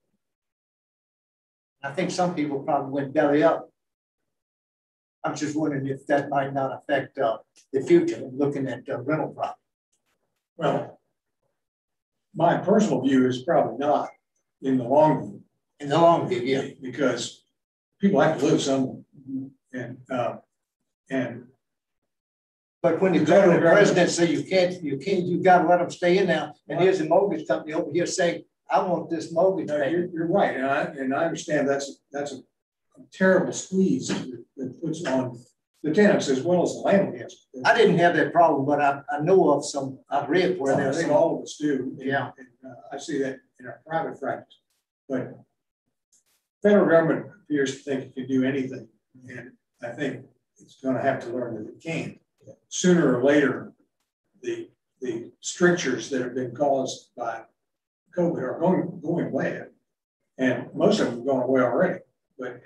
I think some people probably went belly up. I'm just wondering if that might not affect the future in looking at rental property. Well, my personal view is probably not in the long view. In the long view, yeah. Because people have to live somewhere. And but when the governor and president say you got to let them stay in now, and here's a mortgage company over here saying, I want this mortgage. No, you're right, and I understand that's a terrible squeeze that puts on the tenants as well as the landlords. I didn't have that problem, but I know of some. I've read where there's. I think all of us do. Yeah, and, I see that in our private practice, but federal government appears to think it can do anything, and I think it's going to have to learn that it can't. Sooner or later, the strictures that have been caused by COVID are going away, and most of them have gone away already. But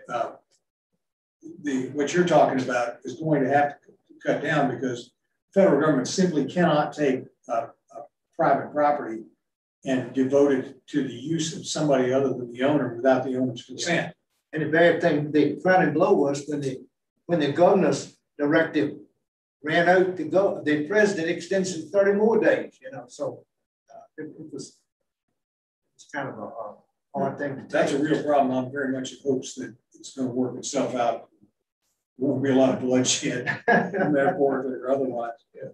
what you're talking about is going to have to cut down because federal government simply cannot take a private property and devote it to the use of somebody other than the owner without the owner's consent. And the bad thing, the crowning blow was when the governor's directive ran out to go, the president extended it 30 more days, so it's kind of a I think that's a real problem. I'm very much in hopes that it's going to work itself out. There won't be a lot of bloodshed, metaphorically or otherwise.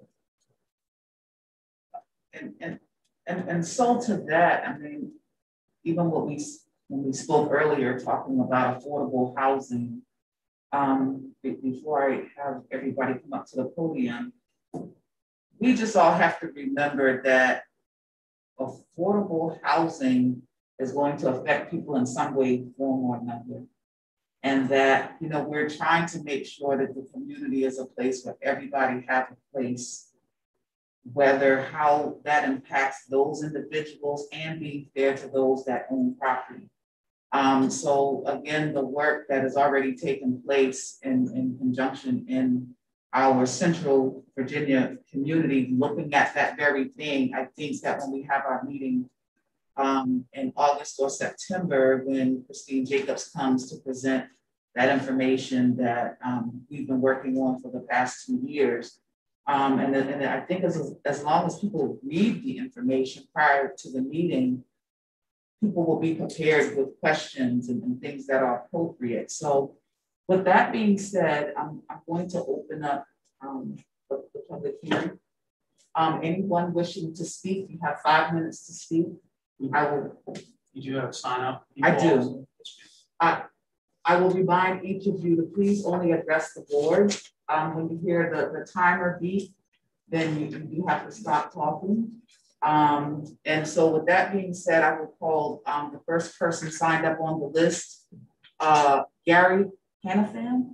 Yeah. And so to that, I mean, even when we spoke earlier, talking about affordable housing, before I have everybody come up to the podium, we just all have to remember that affordable housing is going to affect people in some way, form, or another. And that, you know, we're trying to make sure that the community is a place where everybody has a place, whether how that impacts those individuals and being fair to those that own property. So again, the work that has already taken place in conjunction in our Central Virginia community, looking at that very thing, I think that when we have our meeting in August or September, when Christine Jacobs comes to present that information that we've been working on for the past 2 years. And I think as long as people read the information prior to the meeting, people will be prepared with questions and things that are appropriate. So with that being said, I'm going to open up the public hearing. Anyone wishing to speak, you have 5 minutes to speak. I will. You do have to sign up. I do. I will remind each of you to please only address the board. When you hear the timer beep, then you do have to stop talking. And so with that being said, I will call the first person signed up on the list, Gary Hanafan.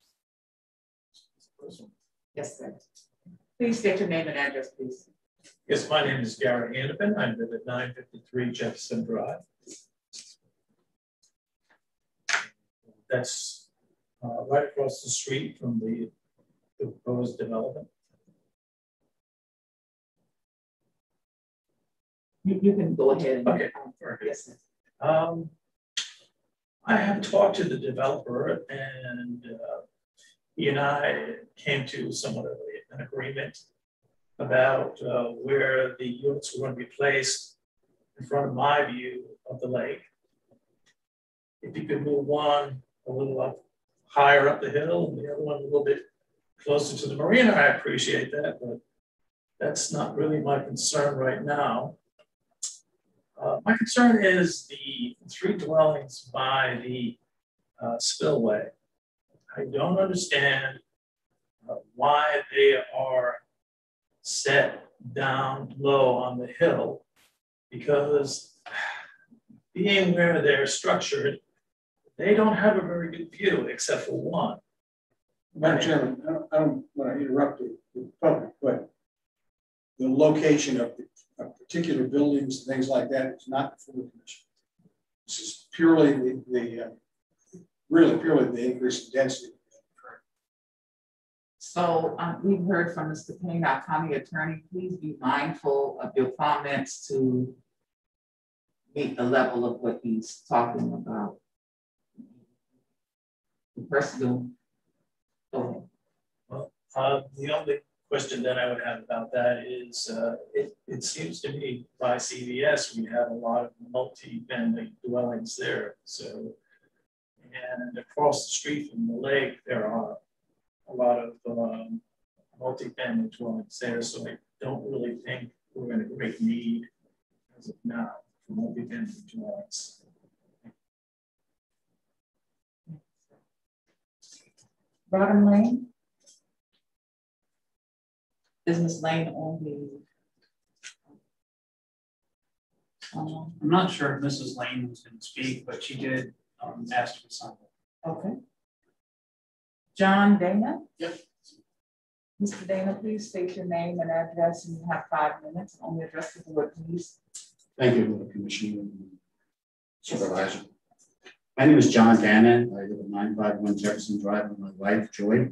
Yes, sir. Please state your name and address, please. Yes, my name is Gary Hanafan. I live at 953 Jefferson Drive. That's right across the street from the proposed development. You can go ahead. Okay. Yes, sir. I have talked to the developer, and he and I came to somewhat of an agreement about where the units were going to be placed in front of my view of the lake. If you could move one a little up higher up the hill and the other one a little bit closer to the marina, I appreciate that, but that's not really my concern right now. My concern is the 3 dwellings by the spillway. I don't understand why they are set down low on the hill, because being where they're structured, they don't have a very good view except for one. Madam Chairman, I don't want to interrupt the public, but the location of particular buildings and things like that is not for the commission. This is purely really purely the increase in density. So we've heard from Mr. Payne, our county attorney. Please be mindful of your comments to meet the level of what he's talking about. The person, go ahead. Well, the only question that I would have about that is it seems to me by CVS we have a lot of multi-family dwellings there. So, and across the street from the lake there are a lot of multi-family dwellings there. So I don't really think we're in a great need as of now for multi-family dwellings. Robin Lane. Is Ms. Lane on the? I'm not sure if Mrs. Lane was going to speak, but she did ask for something. Okay. John Dana? Yep. Mr. Dana, please state your name and address, and you have 5 minutes. Only address the board, please. Thank you, Commissioner and Supervisor. My name is John Dana. I live at 951 Jefferson Drive with my wife, Joy.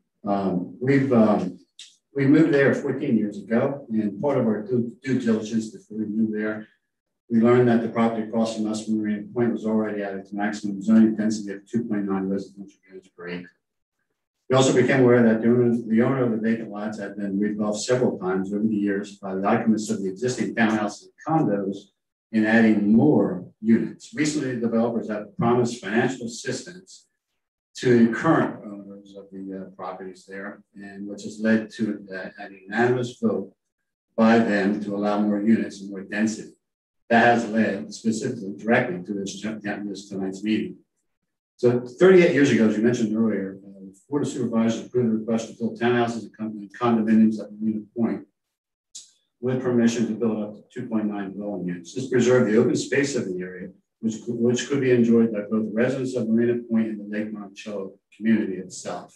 We moved there 14 years ago, and part of our due diligence before we moved there, we learned that the property across from us, Marina Point, was already at its maximum zoning density of 2.9 residential units per acre. We also became aware that the owner of the vacant lots had been rebuilt several times over the years by the occupants of the existing townhouses and condos, and adding more units. Recently, developers have promised financial assistance to the current owners of the properties there, and which has led to an unanimous vote by them to allow more units and more density. That has led specifically directly to this tonight's meeting. So 38 years ago, as you mentioned earlier, the Board of Supervisors approved the request to build townhouses and condominiums at Marina Point with permission to build up to 2.9 dwelling units. This preserved the open space of the area, which could be enjoyed by both residents of Marina Point and the Lake Monticello community itself.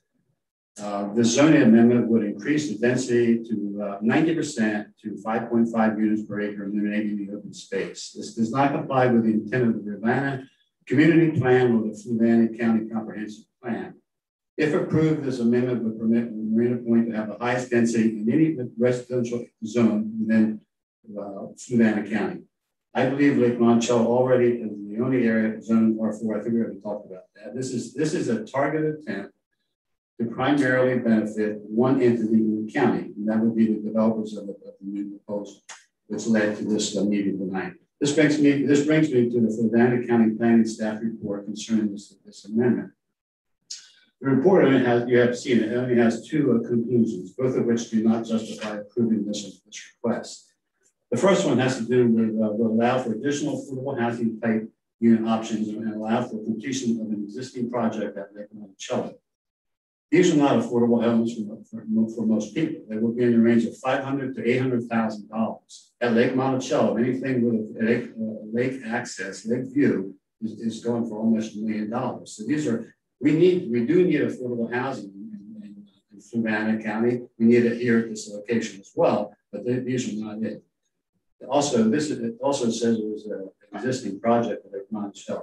The zoning amendment would increase the density to 90% to 5.5 units per acre, eliminating the open space. This does not comply with the intent of the Ravenna Community Plan or the Fluvanna County Comprehensive Plan. If approved, this amendment would permit Marina Point to have the highest density in any residential zone within Fluvanna County. I believe Lake Monticello already is the only area zoned R4. I think we already talked about that. This is a targeted attempt to primarily benefit one entity in the county, and that would be the developers of the new proposal, which led to this meeting tonight. This brings me to the Fluvanna County Planning Staff report concerning this amendment. The report you have seen it only has two conclusions, both of which do not justify approving this request. The first one has to do with will allow for additional affordable housing type unit options and allow for completion of an existing project at Lake Monticello. These are not affordable homes for most people. They will be in the range of $500,000 to $800,000. At Lake Monticello, anything with a lake access, lake view, is going for almost $1 million. So these are we do need affordable housing in Fluvanna County. We need it here at this location as well, but these are not it. Also, it also says it was an existing project at Lake Monticello.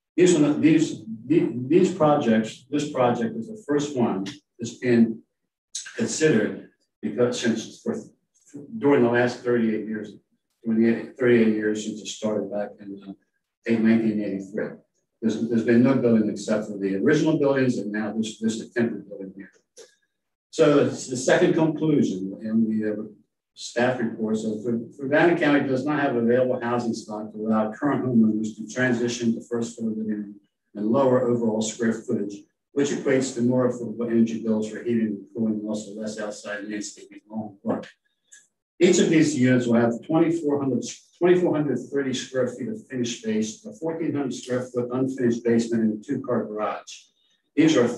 These projects, this project is the first one that's been considered because during the last 38 years, since it started back in 1983. There's been no building except for the original buildings, and now this attempted building here. So the second conclusion in the staff report, so Fluvanna County does not have available housing stock to allow current homeowners to transition to first floor living and lower overall square footage, which equates to more affordable energy bills for heating and cooling, and also less outside landscaping home work. Each of these units will have 2,430 square feet of finished space, a 1,400 square foot unfinished basement, and a 2-car garage. These are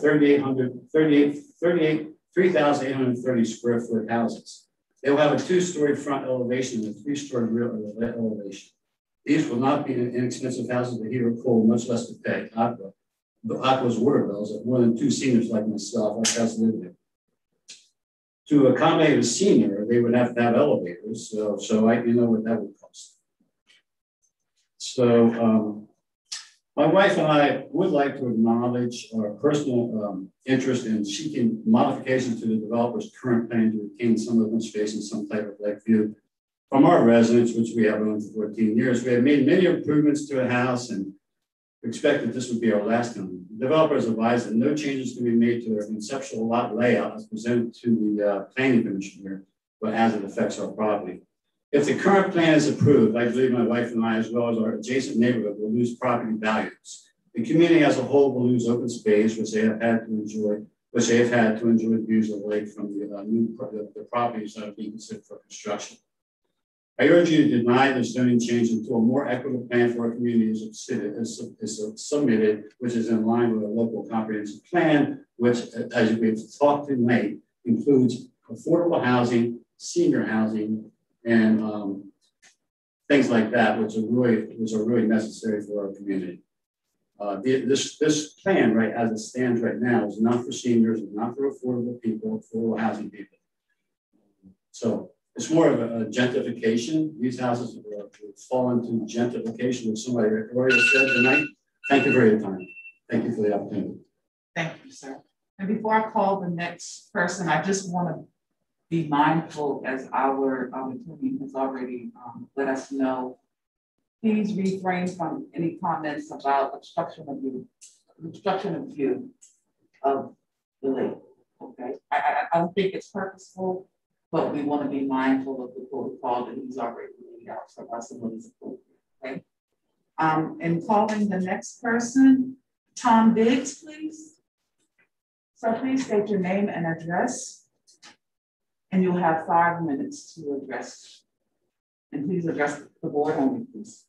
3,830 square foot houses. They will have a 2-story front elevation and a 3-story rear elevation. These will not be inexpensive houses to heat or cool, much less to pay. Aqua's water bills of more than 2 seniors like myself, our house living there. To accommodate a senior, they would have to have elevators. So you know what that would cost. So my wife and I would like to acknowledge our personal interest in seeking modifications to the developer's current plan to retain some open space and some type of lake view from our residents, which we have owned for 14 years. We have made many improvements to a house and expect that this would be our last one. The developers advised that no changes can be made to their conceptual lot layout as presented to the planning commission here, but as it affects our property. If the current plan is approved, I believe my wife and I, as well as our adjacent neighborhood, will lose property values. The community as a whole will lose open space, which they have had to enjoy the views of the lake from the properties that are being considered for construction. I urge you to deny the zoning change until a more equitable plan for our community is submitted, which is in line with a local comprehensive plan, which, as we've talked tonight, includes affordable housing, senior housing, and things like that, which are really necessary for our community. This plan, right, as it stands right now, is not for seniors, and not for affordable people, affordable housing people. So it's more of a gentrification. These houses fall into gentrification, which somebody already said tonight. Thank you for your time. Thank you for the opportunity. Thank you, sir. And before I call the next person, I just want to be mindful, as our attorney has already let us know. Please refrain from any comments about obstruction of view of the lake. Okay, I don't think it's purposeful, but we want to be mindful of the protocol that he's already laid out for us and what is appropriate. Okay. And calling the next person, Tom Biggs, please. So please state your name and address, and you'll have 5 minutes to address. And please address the board only, please.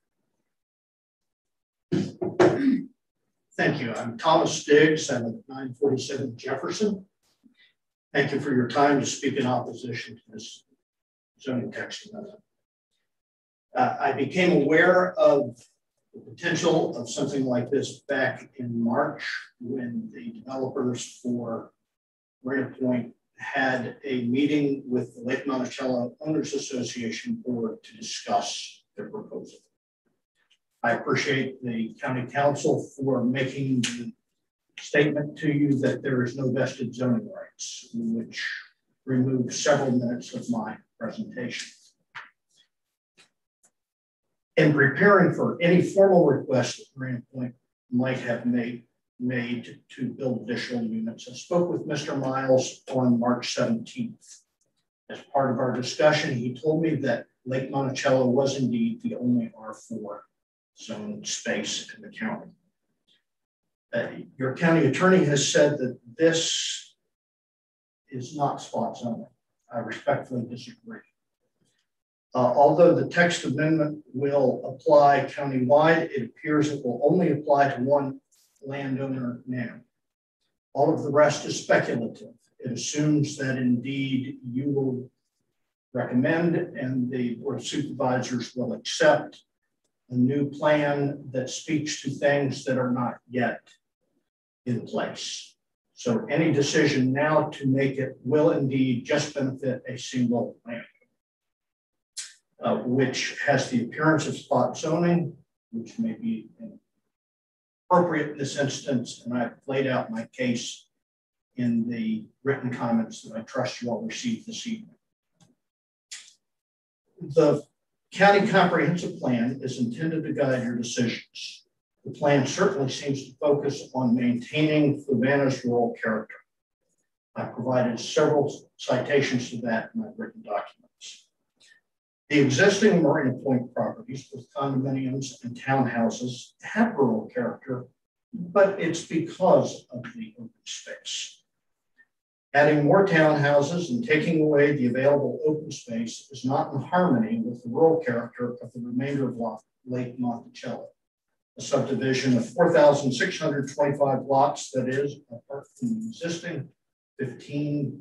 Thank you. I'm Thomas Diggs. I'm at 947 Jefferson. Thank you for your time to speak in opposition to this zoning text amendment. I became aware of the potential of something like this back in March when the developers for Marina Point had a meeting with the Lake Monticello Owners Association board to discuss their proposal. I appreciate the county council for making the statement to you that there is no vested zoning rights, which removed several minutes of my presentation. In preparing for any formal request that Marina Point might have made to build additional units, I spoke with Mr. Miles on March 17th. As part of our discussion, he told me that Lake Monticello was indeed the only R4 zone space in the county. Your county attorney has said that this is not spot zoning. I respectfully disagree. Although the text amendment will apply countywide, it appears it will only apply to one landowner now. All of the rest is speculative. It assumes that indeed you will recommend and the board of supervisors will accept a new plan that speaks to things that are not yet in place. So any decision now to make it will indeed just benefit a single landowner, which has the appearance of spot zoning, which may be appropriate in this instance. And I've laid out my case in the written comments that I trust you all received this evening. The county comprehensive plan is intended to guide your decisions. The plan certainly seems to focus on maintaining Fluvanna's rural character. I provided several citations to that in my written documents. The existing Marina Point properties with condominiums and townhouses have rural character, but it's because of the open space. Adding more townhouses and taking away the available open space is not in harmony with the rural character of the remainder of Lake Monticello, a subdivision of 4,625 lots that is, apart from the existing 15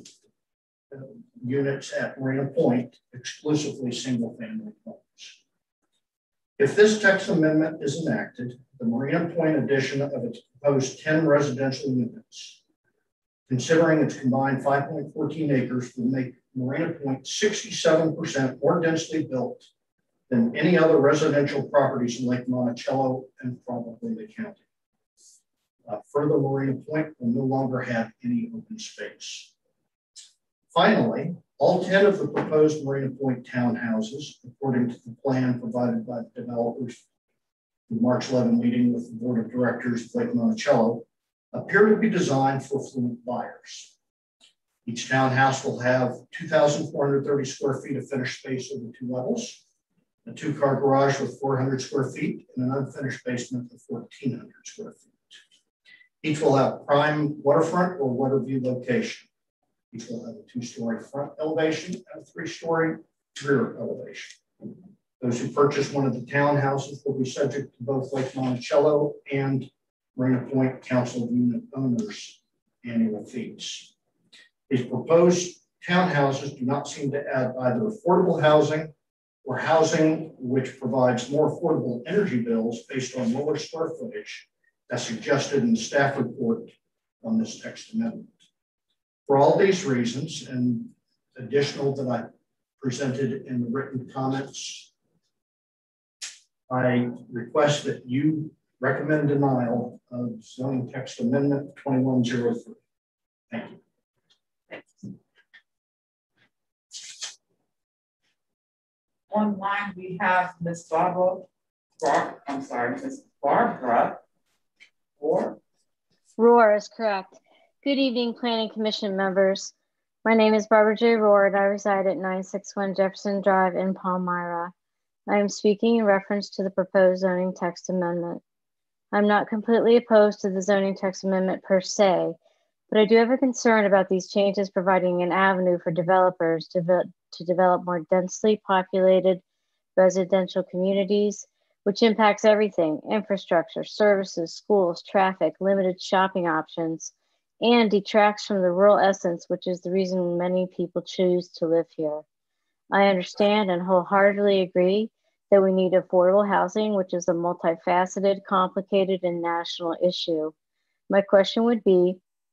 units at Marina Point, exclusively single-family homes. If this text amendment is enacted, the Marina Point addition of its proposed 10 residential units, considering its combined 5.14 acres, will make Marina Point 67% more densely built than any other residential properties in Lake Monticello and probably the county. Further, Marina Point will no longer have any open space. Finally, all 10 of the proposed Marina Point townhouses, according to the plan provided by the developers in the March 11 meeting with the board of directors of Lake Monticello, appear to be designed for affluent buyers. Each townhouse will have 2,430 square feet of finished space over 2 levels, a 2-car garage with 400 square feet, and an unfinished basement of 1,400 square feet. Each will have prime waterfront or water view location. Each will have a 2-story front elevation and a 3-story rear elevation. Those who purchase one of the townhouses will be subject to both Lake Monticello and Marina Point Council unit owners' annual fees. These proposed townhouses do not seem to add either affordable housing or housing which provides more affordable energy bills based on lower square footage, as suggested in the staff report on this text amendment. For all these reasons, and additional that I presented in the written comments, I request that you recommend denial of zoning text amendment 2103. Thank you. Online, we have Ms. Barbara Rohr is correct. Good evening, Planning Commission members. My name is Barbara J. Rohr, and I reside at 961 Jefferson Drive in Palmyra. I am speaking in reference to the proposed zoning text amendment. I'm not completely opposed to the zoning text amendment per se, but I do have a concern about these changes providing an avenue for developers to develop more densely populated residential communities, which impacts everything: infrastructure, services, schools, traffic, limited shopping options, and detracts from the rural essence, which is the reason many people choose to live here. I understand and wholeheartedly agree that we need affordable housing, which is a multifaceted, complicated, and national issue. My question would be,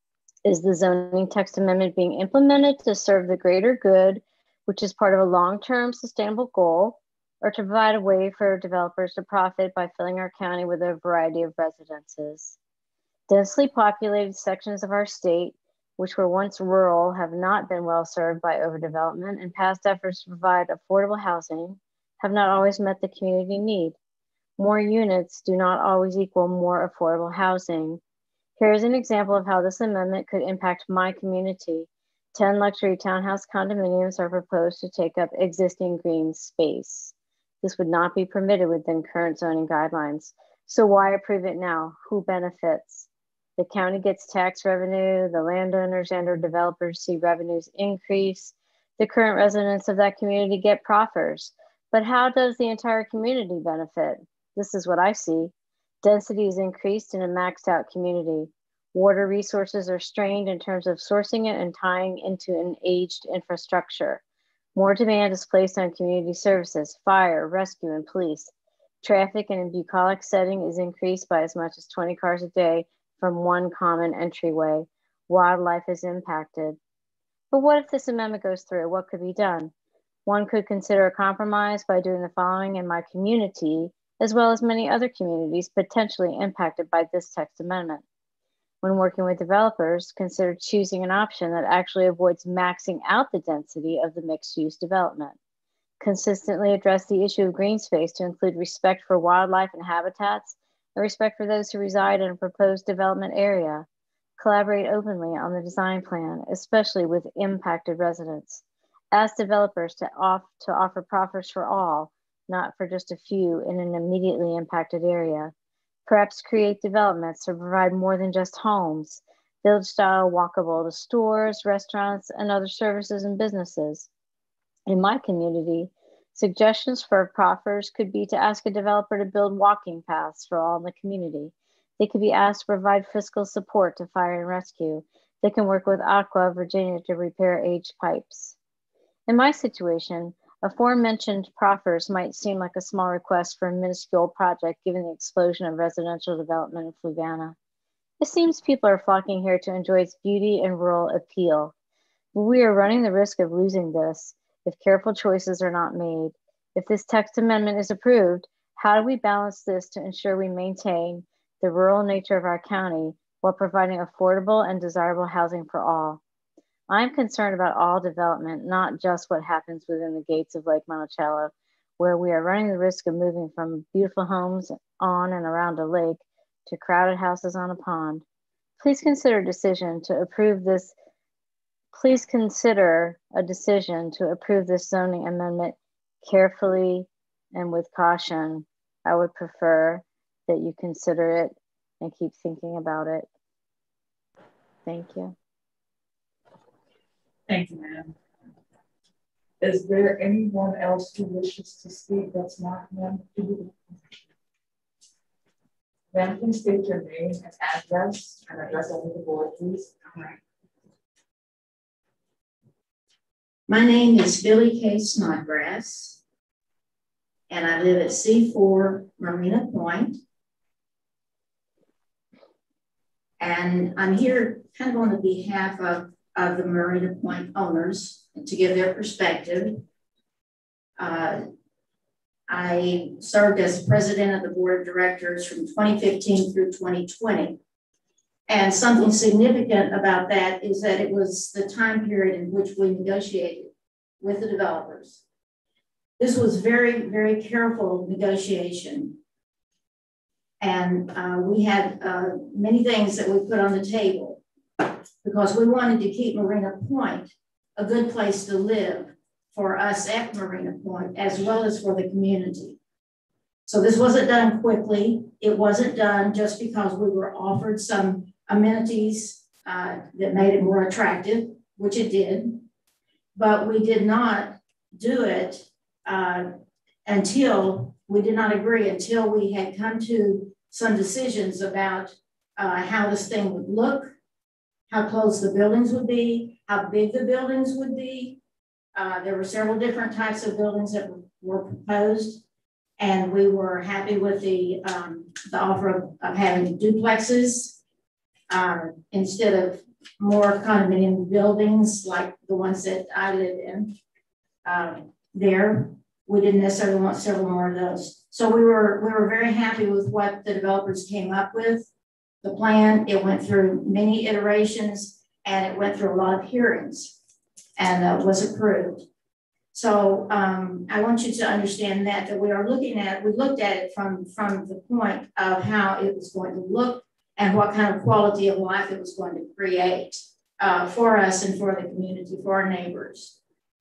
is the zoning text amendment being implemented to serve the greater good, which is part of a long-term sustainable goal, or to provide a way for developers to profit by filling our county with a variety of residences? Densely populated sections of our state, which were once rural, have not been well served by overdevelopment, and past efforts to provide affordable housing have not always met the community need. More units do not always equal more affordable housing. Here is an example of how this amendment could impact my community. 10 luxury townhouse condominiums are proposed to take up existing green space. This would not be permitted within current zoning guidelines. So why approve it now? Who benefits? The county gets tax revenue, the landowners and or developers see revenues increase, the current residents of that community get proffers. But how does the entire community benefit? This is what I see. Density is increased in a maxed out community. Water resources are strained in terms of sourcing it and tying into an aged infrastructure. More demand is placed on community services, fire, rescue, and police. Traffic in a bucolic setting is increased by as much as 20 cars a day from one common entryway. Wildlife is impacted. But what if this amendment goes through? What could be done? One could consider a compromise by doing the following in my community, as well as many other communities potentially impacted by this text amendment. When working with developers, consider choosing an option that actually avoids maxing out the density of the mixed-use development. Consistently address the issue of green space to include respect for wildlife and habitats, and respect for those who reside in a proposed development area. Collaborate openly on the design plan, especially with impacted residents. Ask developers to offer proffers for all, not for just a few in an immediately impacted area. Perhaps create developments to provide more than just homes, village style walkable to stores, restaurants, and other services and businesses. In my community, suggestions for proffers could be to ask a developer to build walking paths for all in the community. They could be asked to provide fiscal support to fire and rescue. They can work with Aqua Virginia to repair aged pipes. In my situation, aforementioned proffers might seem like a small request for a minuscule project given the explosion of residential development in Fluvanna. It seems people are flocking here to enjoy its beauty and rural appeal. But we are running the risk of losing this if careful choices are not made. If this text amendment is approved, how do we balance this to ensure we maintain the rural nature of our county while providing affordable and desirable housing for all? I'm concerned about all development, not just what happens within the gates of Lake Monticello, where we are running the risk of moving from beautiful homes on and around a lake to crowded houses on a pond. Please consider a decision to approve this. Please consider a decision to approve this zoning amendment carefully and with caution. I would prefer that you consider it and keep thinking about it. Thank you. Thank you, ma'am. Is there anyone else who wishes to speak that's not ma'am? Ma'am, please state your name and address over the board, please. All right. My name is Billy K. Snodgrass, and I live at C4 Marina Point. And I'm here kind of on the behalf of the Marina Point owners to give their perspective. I served as president of the board of directors from 2015 through 2020. And something significant about that is that it was the time period in which we negotiated with the developers. This was very, very careful negotiation. And we had many things that we put on the table because we wanted to keep Marina Point a good place to live for us at Marina Point as well as for the community. So this wasn't done quickly. It wasn't done just because we were offered some amenities that made it more attractive, which it did, but we did not do it until we did not agree until we had come to some decisions about how this thing would look, how close the buildings would be, how big the buildings would be. There were several different types of buildings that were proposed, and we were happy with the offer of having duplexes instead of more condominium buildings like the ones that I live in. There, we didn't necessarily want several more of those. So we were very happy with what the developers came up with. The plan, it went through many iterations and it went through a lot of hearings and was approved. So I want you to understand that we looked at it from the point of how it was going to look and what kind of quality of life it was going to create for us and for the community, for our neighbors.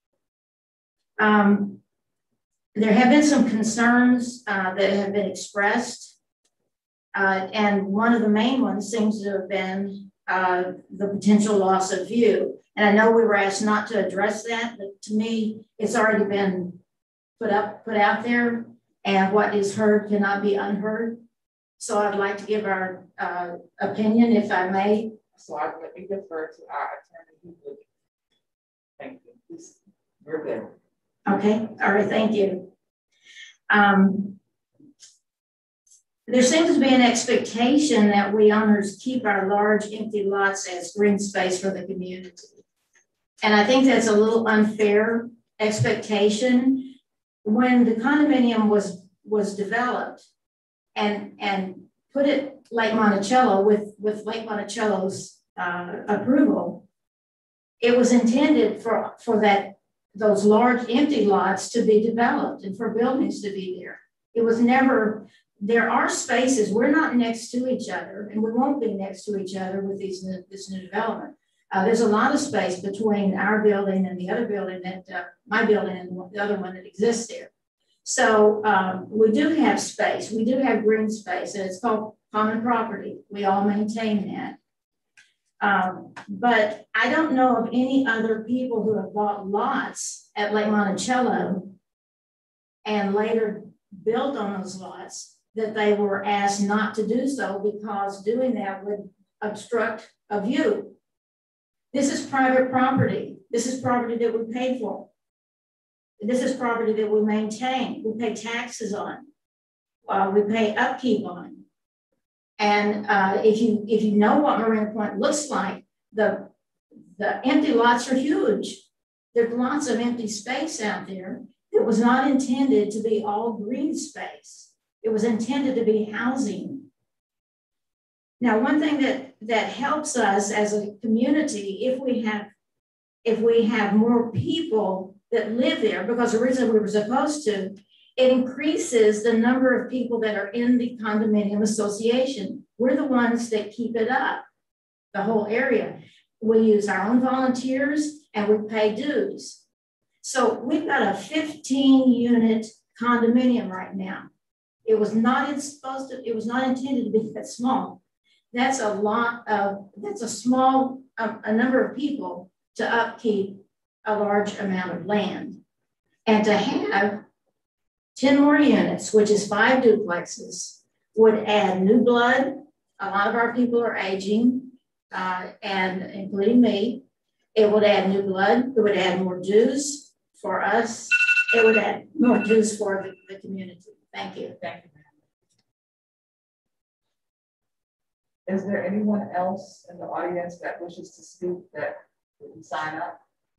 There have been some concerns that have been expressed, and one of the main ones seems to have been the potential loss of view. And I know we were asked not to address that, but to me, it's already been put out there, and what is heard cannot be unheard. So I'd like to give our opinion, if I may. So let me defer to our attorney. Thank you. Please, you're good. Okay, all right, thank you. There seems to be an expectation that we owners keep our large empty lots as green space for the community. And I think that's a little unfair expectation. When the condominium was developed and put at Lake Monticello with Lake Monticello's approval, it was intended for those large empty lots to be developed and for buildings to be there. It was never, there are spaces, we're not next to each other and we won't be next to each other with this new development. There's a lot of space between our building and the other building my building and the other one that exists there. So we do have space, we do have green space, and it's called common property. We all maintain that. But I don't know of any other people who have bought lots at Lake Monticello and later built on those lots that they were asked not to do so because doing that would obstruct a view. This is private property. This is property that we pay for. This is property that we maintain. We pay taxes on. We pay upkeep on. And if you know what Marina Point looks like, the empty lots are huge. There's lots of empty space out there. It was not intended to be all green space. It was intended to be housing. Now, one thing that helps us as a community, if we have more people that live there, because originally we were supposed to, it increases the number of people that are in the condominium association. We're the ones that keep it up, the whole area. We use our own volunteers and we pay dues. So we've got a 15-unit condominium right now. It was not intended to be that small. That's a small number of people to upkeep a large amount of land. And to have 10 more units, which is 5 duplexes, would add new blood. A lot of our people are aging, and including me. It would add new blood. It would add more dues for us. It would add more dues for the community. Thank you. Thank you. Is there anyone else in the audience that wishes to speak that didn't sign up?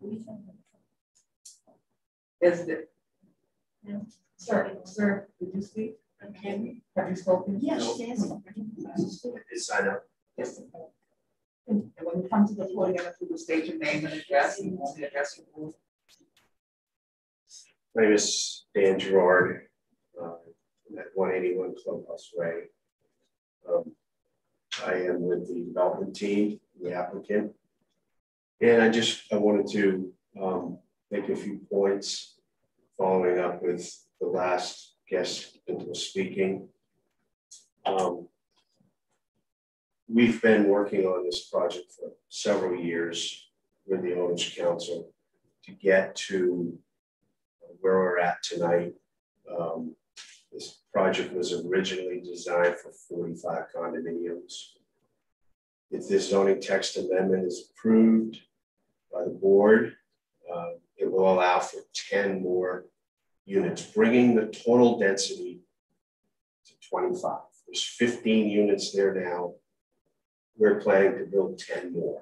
Is there? No. Sir, did you speak? Okay. Have you spoken? Yes, she has. Did sign up? Yes. And when you come to the podium, if you would state your name and address, you want to address your board. My name is Dan Gerard. At 181 Clubhouse Way. I am with the development team, the applicant. And I wanted to make a few points following up with the last guest that was speaking. We've been working on this project for several years with the Owners Council to get to where we're at tonight. This project was originally designed for 45 condominiums. If this zoning text amendment is approved by the board, it will allow for 10 more units, bringing the total density to 25. There's 15 units there now. We're planning to build 10 more.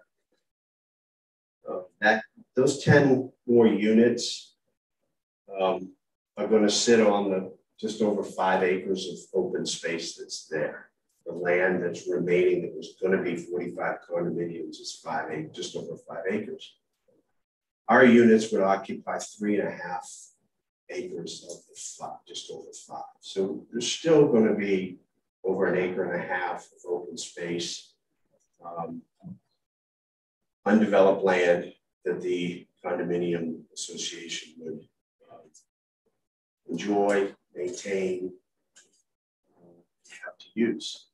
Those 10 more units are going to sit on the just over 5 acres of open space that's there. The land that's remaining that was going to be 45 condominiums is just over 5 acres. Our units would occupy 3.5 acres of the 5, just over 5. So there's still going to be over 1.5 acres of open space, undeveloped land that the condominium association would enjoy, maintain, have to use.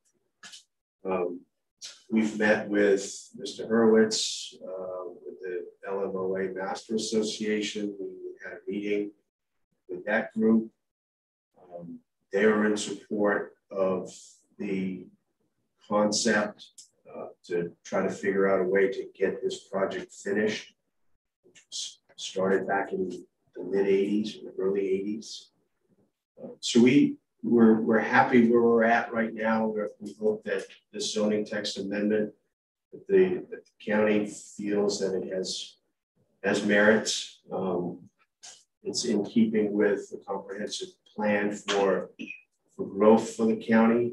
We've met with Mr. Hurwitz, with the LMOA Master Association. We had a meeting with that group. They were in support of the concept to try to figure out a way to get this project finished, which was started back in the mid-'80s, or early '80s. So we're happy where we're at right now. We hope that this zoning text amendment, that the county feels that it has merits. It's in keeping with the comprehensive plan for growth for the county,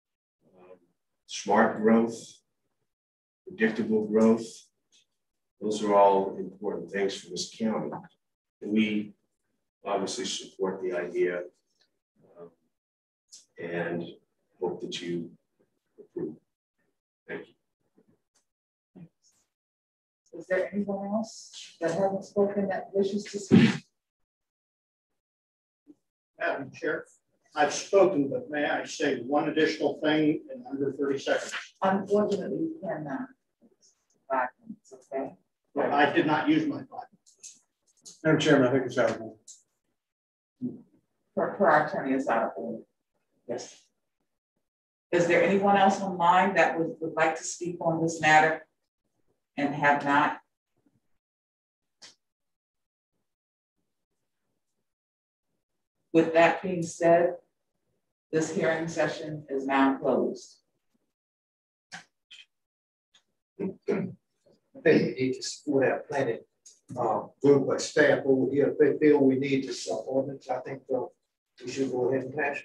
smart growth, predictable growth. Those are all important things for this county. And we obviously support the idea and hope that you approve. Thank you. Is there anyone else that hasn't spoken that wishes to speak? Madam Chair, I've spoken, but may I say one additional thing in under 30 seconds? Unfortunately, you cannot. 5 minutes, okay? Well, I did not use my 5 minutes. Madam Chairman, I think it's out of order. For our attorney, it's out of order. Yes. Is there anyone else online that would like to speak on this matter and have not? With that being said, this hearing session is now closed. I think we need to support our planning group or staff over here. If they feel we need this ordinance, I think we should go ahead and pass it.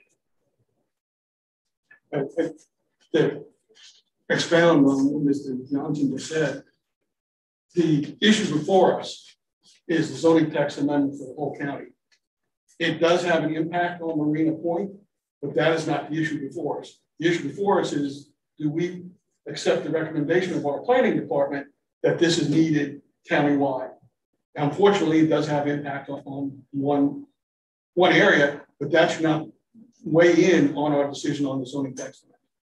To expound on what Mr. Johnson just said, the issue before us is the zoning text amendment for the whole county. It does have an impact on Marina Point, but that is not the issue before us. The issue before us is, do we accept the recommendation of our planning department that this is needed countywide? Unfortunately, it does have impact on one area, but that should not weigh in on our decision on the zoning text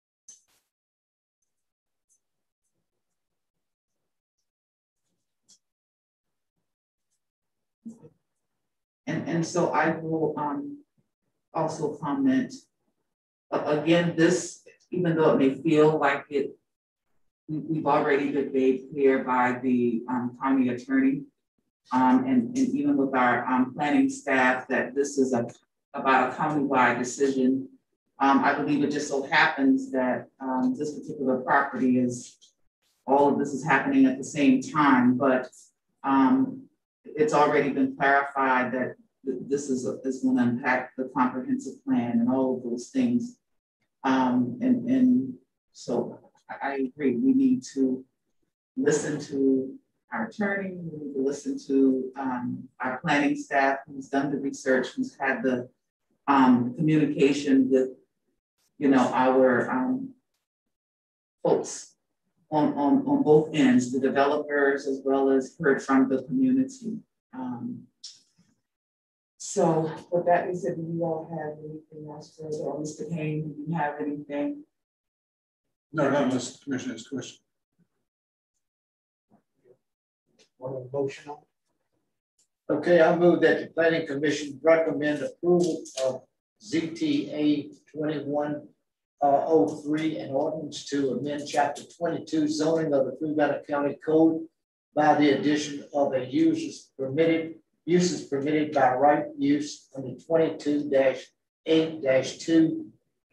amendment. And so I will also comment, again, this, even though it may feel like we've already been made clear by the county attorney, and even with our planning staff, that this is about a countywide decision. I believe it just so happens that this particular property is, all of this is happening at the same time, but it's already been clarified that this is going to impact the comprehensive plan and all of those things. And so I agree, we need to listen to our attorney, we need to listen to our planning staff who's done the research, who's had the communication with, our folks on both ends, the developers, as well as heard from the community. So with that being said, do you all have anything else further? Or Mr. Kane, do you have anything? No, not unless the commission has a question. Want a motion on? Okay, I move that the planning commission recommend approval of ZTA 2103 and ordinance to amend chapter 22 zoning of the Fluvanna County Code by the addition of a uses permitted by right use under 22-8-2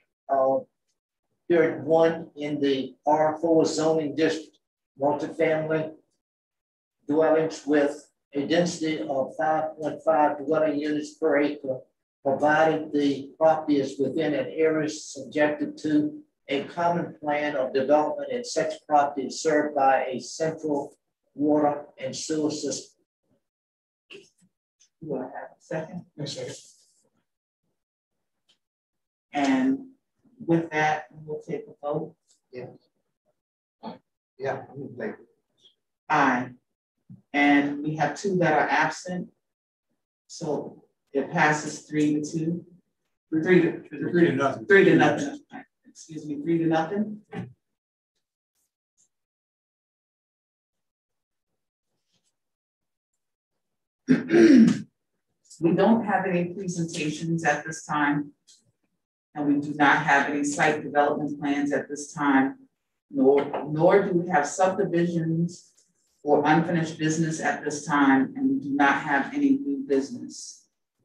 period 1 in the R4 zoning district, multifamily dwellings with a density of 5.5 dwelling units per acre, provided the property is within an area subjected to a common plan of development and such property is served by a central water and sewer system. Do I have a second? Yes, second. And with that, we'll take a vote. Yeah. Yeah, I'm in favor. Aye. And we have 2 that are absent. So it passes 3-2. 3 to nothing. 3 to nothing. Excuse me, 3 to nothing. We don't have any presentations at this time, and we do not have any site development plans at this time, nor do we have subdivisions or unfinished business at this time, and we do not have any new business.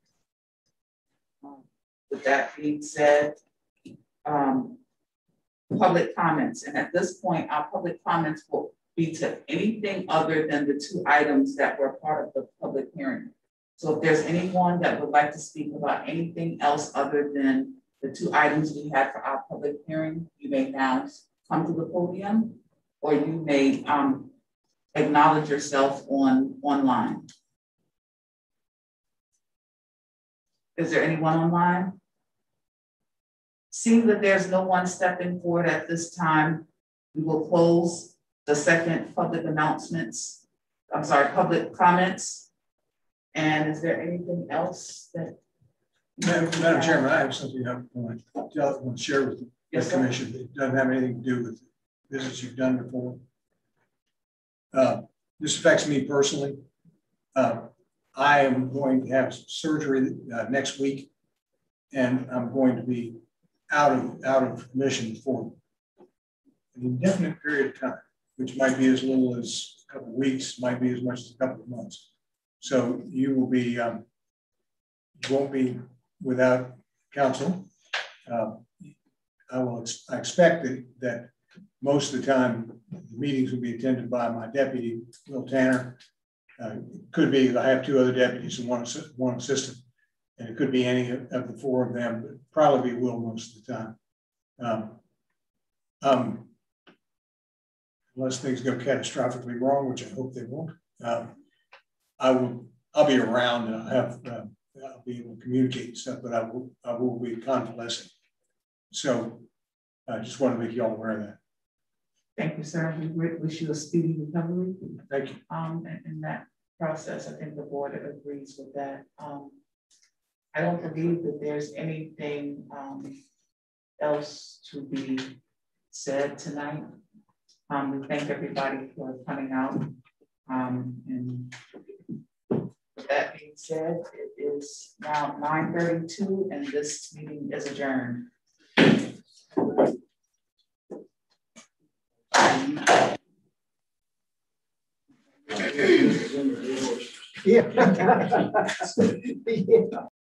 With that being said, public comments, and at this point, our public comments will be to anything other than the 2 items that were part of the public hearing. So if there's anyone that would like to speak about anything else other than the 2 items we had for our public hearing, you may now come to the podium, or you may acknowledge yourself online. Is there anyone online? Seeing that there's no one stepping forward at this time, we will close the second public public comments. And is there anything else that? Madam Chairman, I have something I want to share with the commission. It doesn't have anything to do with business you've done before. This affects me personally. I am going to have surgery next week, and I'm going to be out of commission for an indefinite period of time, which might be as little as a couple of weeks, might be as much as a couple of months. So you will be, you won't be without counsel. I expect that most of the time the meetings will be attended by my deputy, Will Tanner. Could be I have 2 other deputies and one assistant, and it could be any of the 4 of them, but probably Will most of the time. Unless things go catastrophically wrong, which I hope they won't. I'll be around and I'll be able to communicate and stuff, but I will be convalescing. So I just want to make you all aware of that. Thank you, sir. We wish you a speedy recovery. Thank you. In that process, I think the board agrees with that. I don't believe that there's anything else to be said tonight. We thank everybody for coming out. And with that being said, it is now 9:32 and this meeting is adjourned. Yeah. Yeah.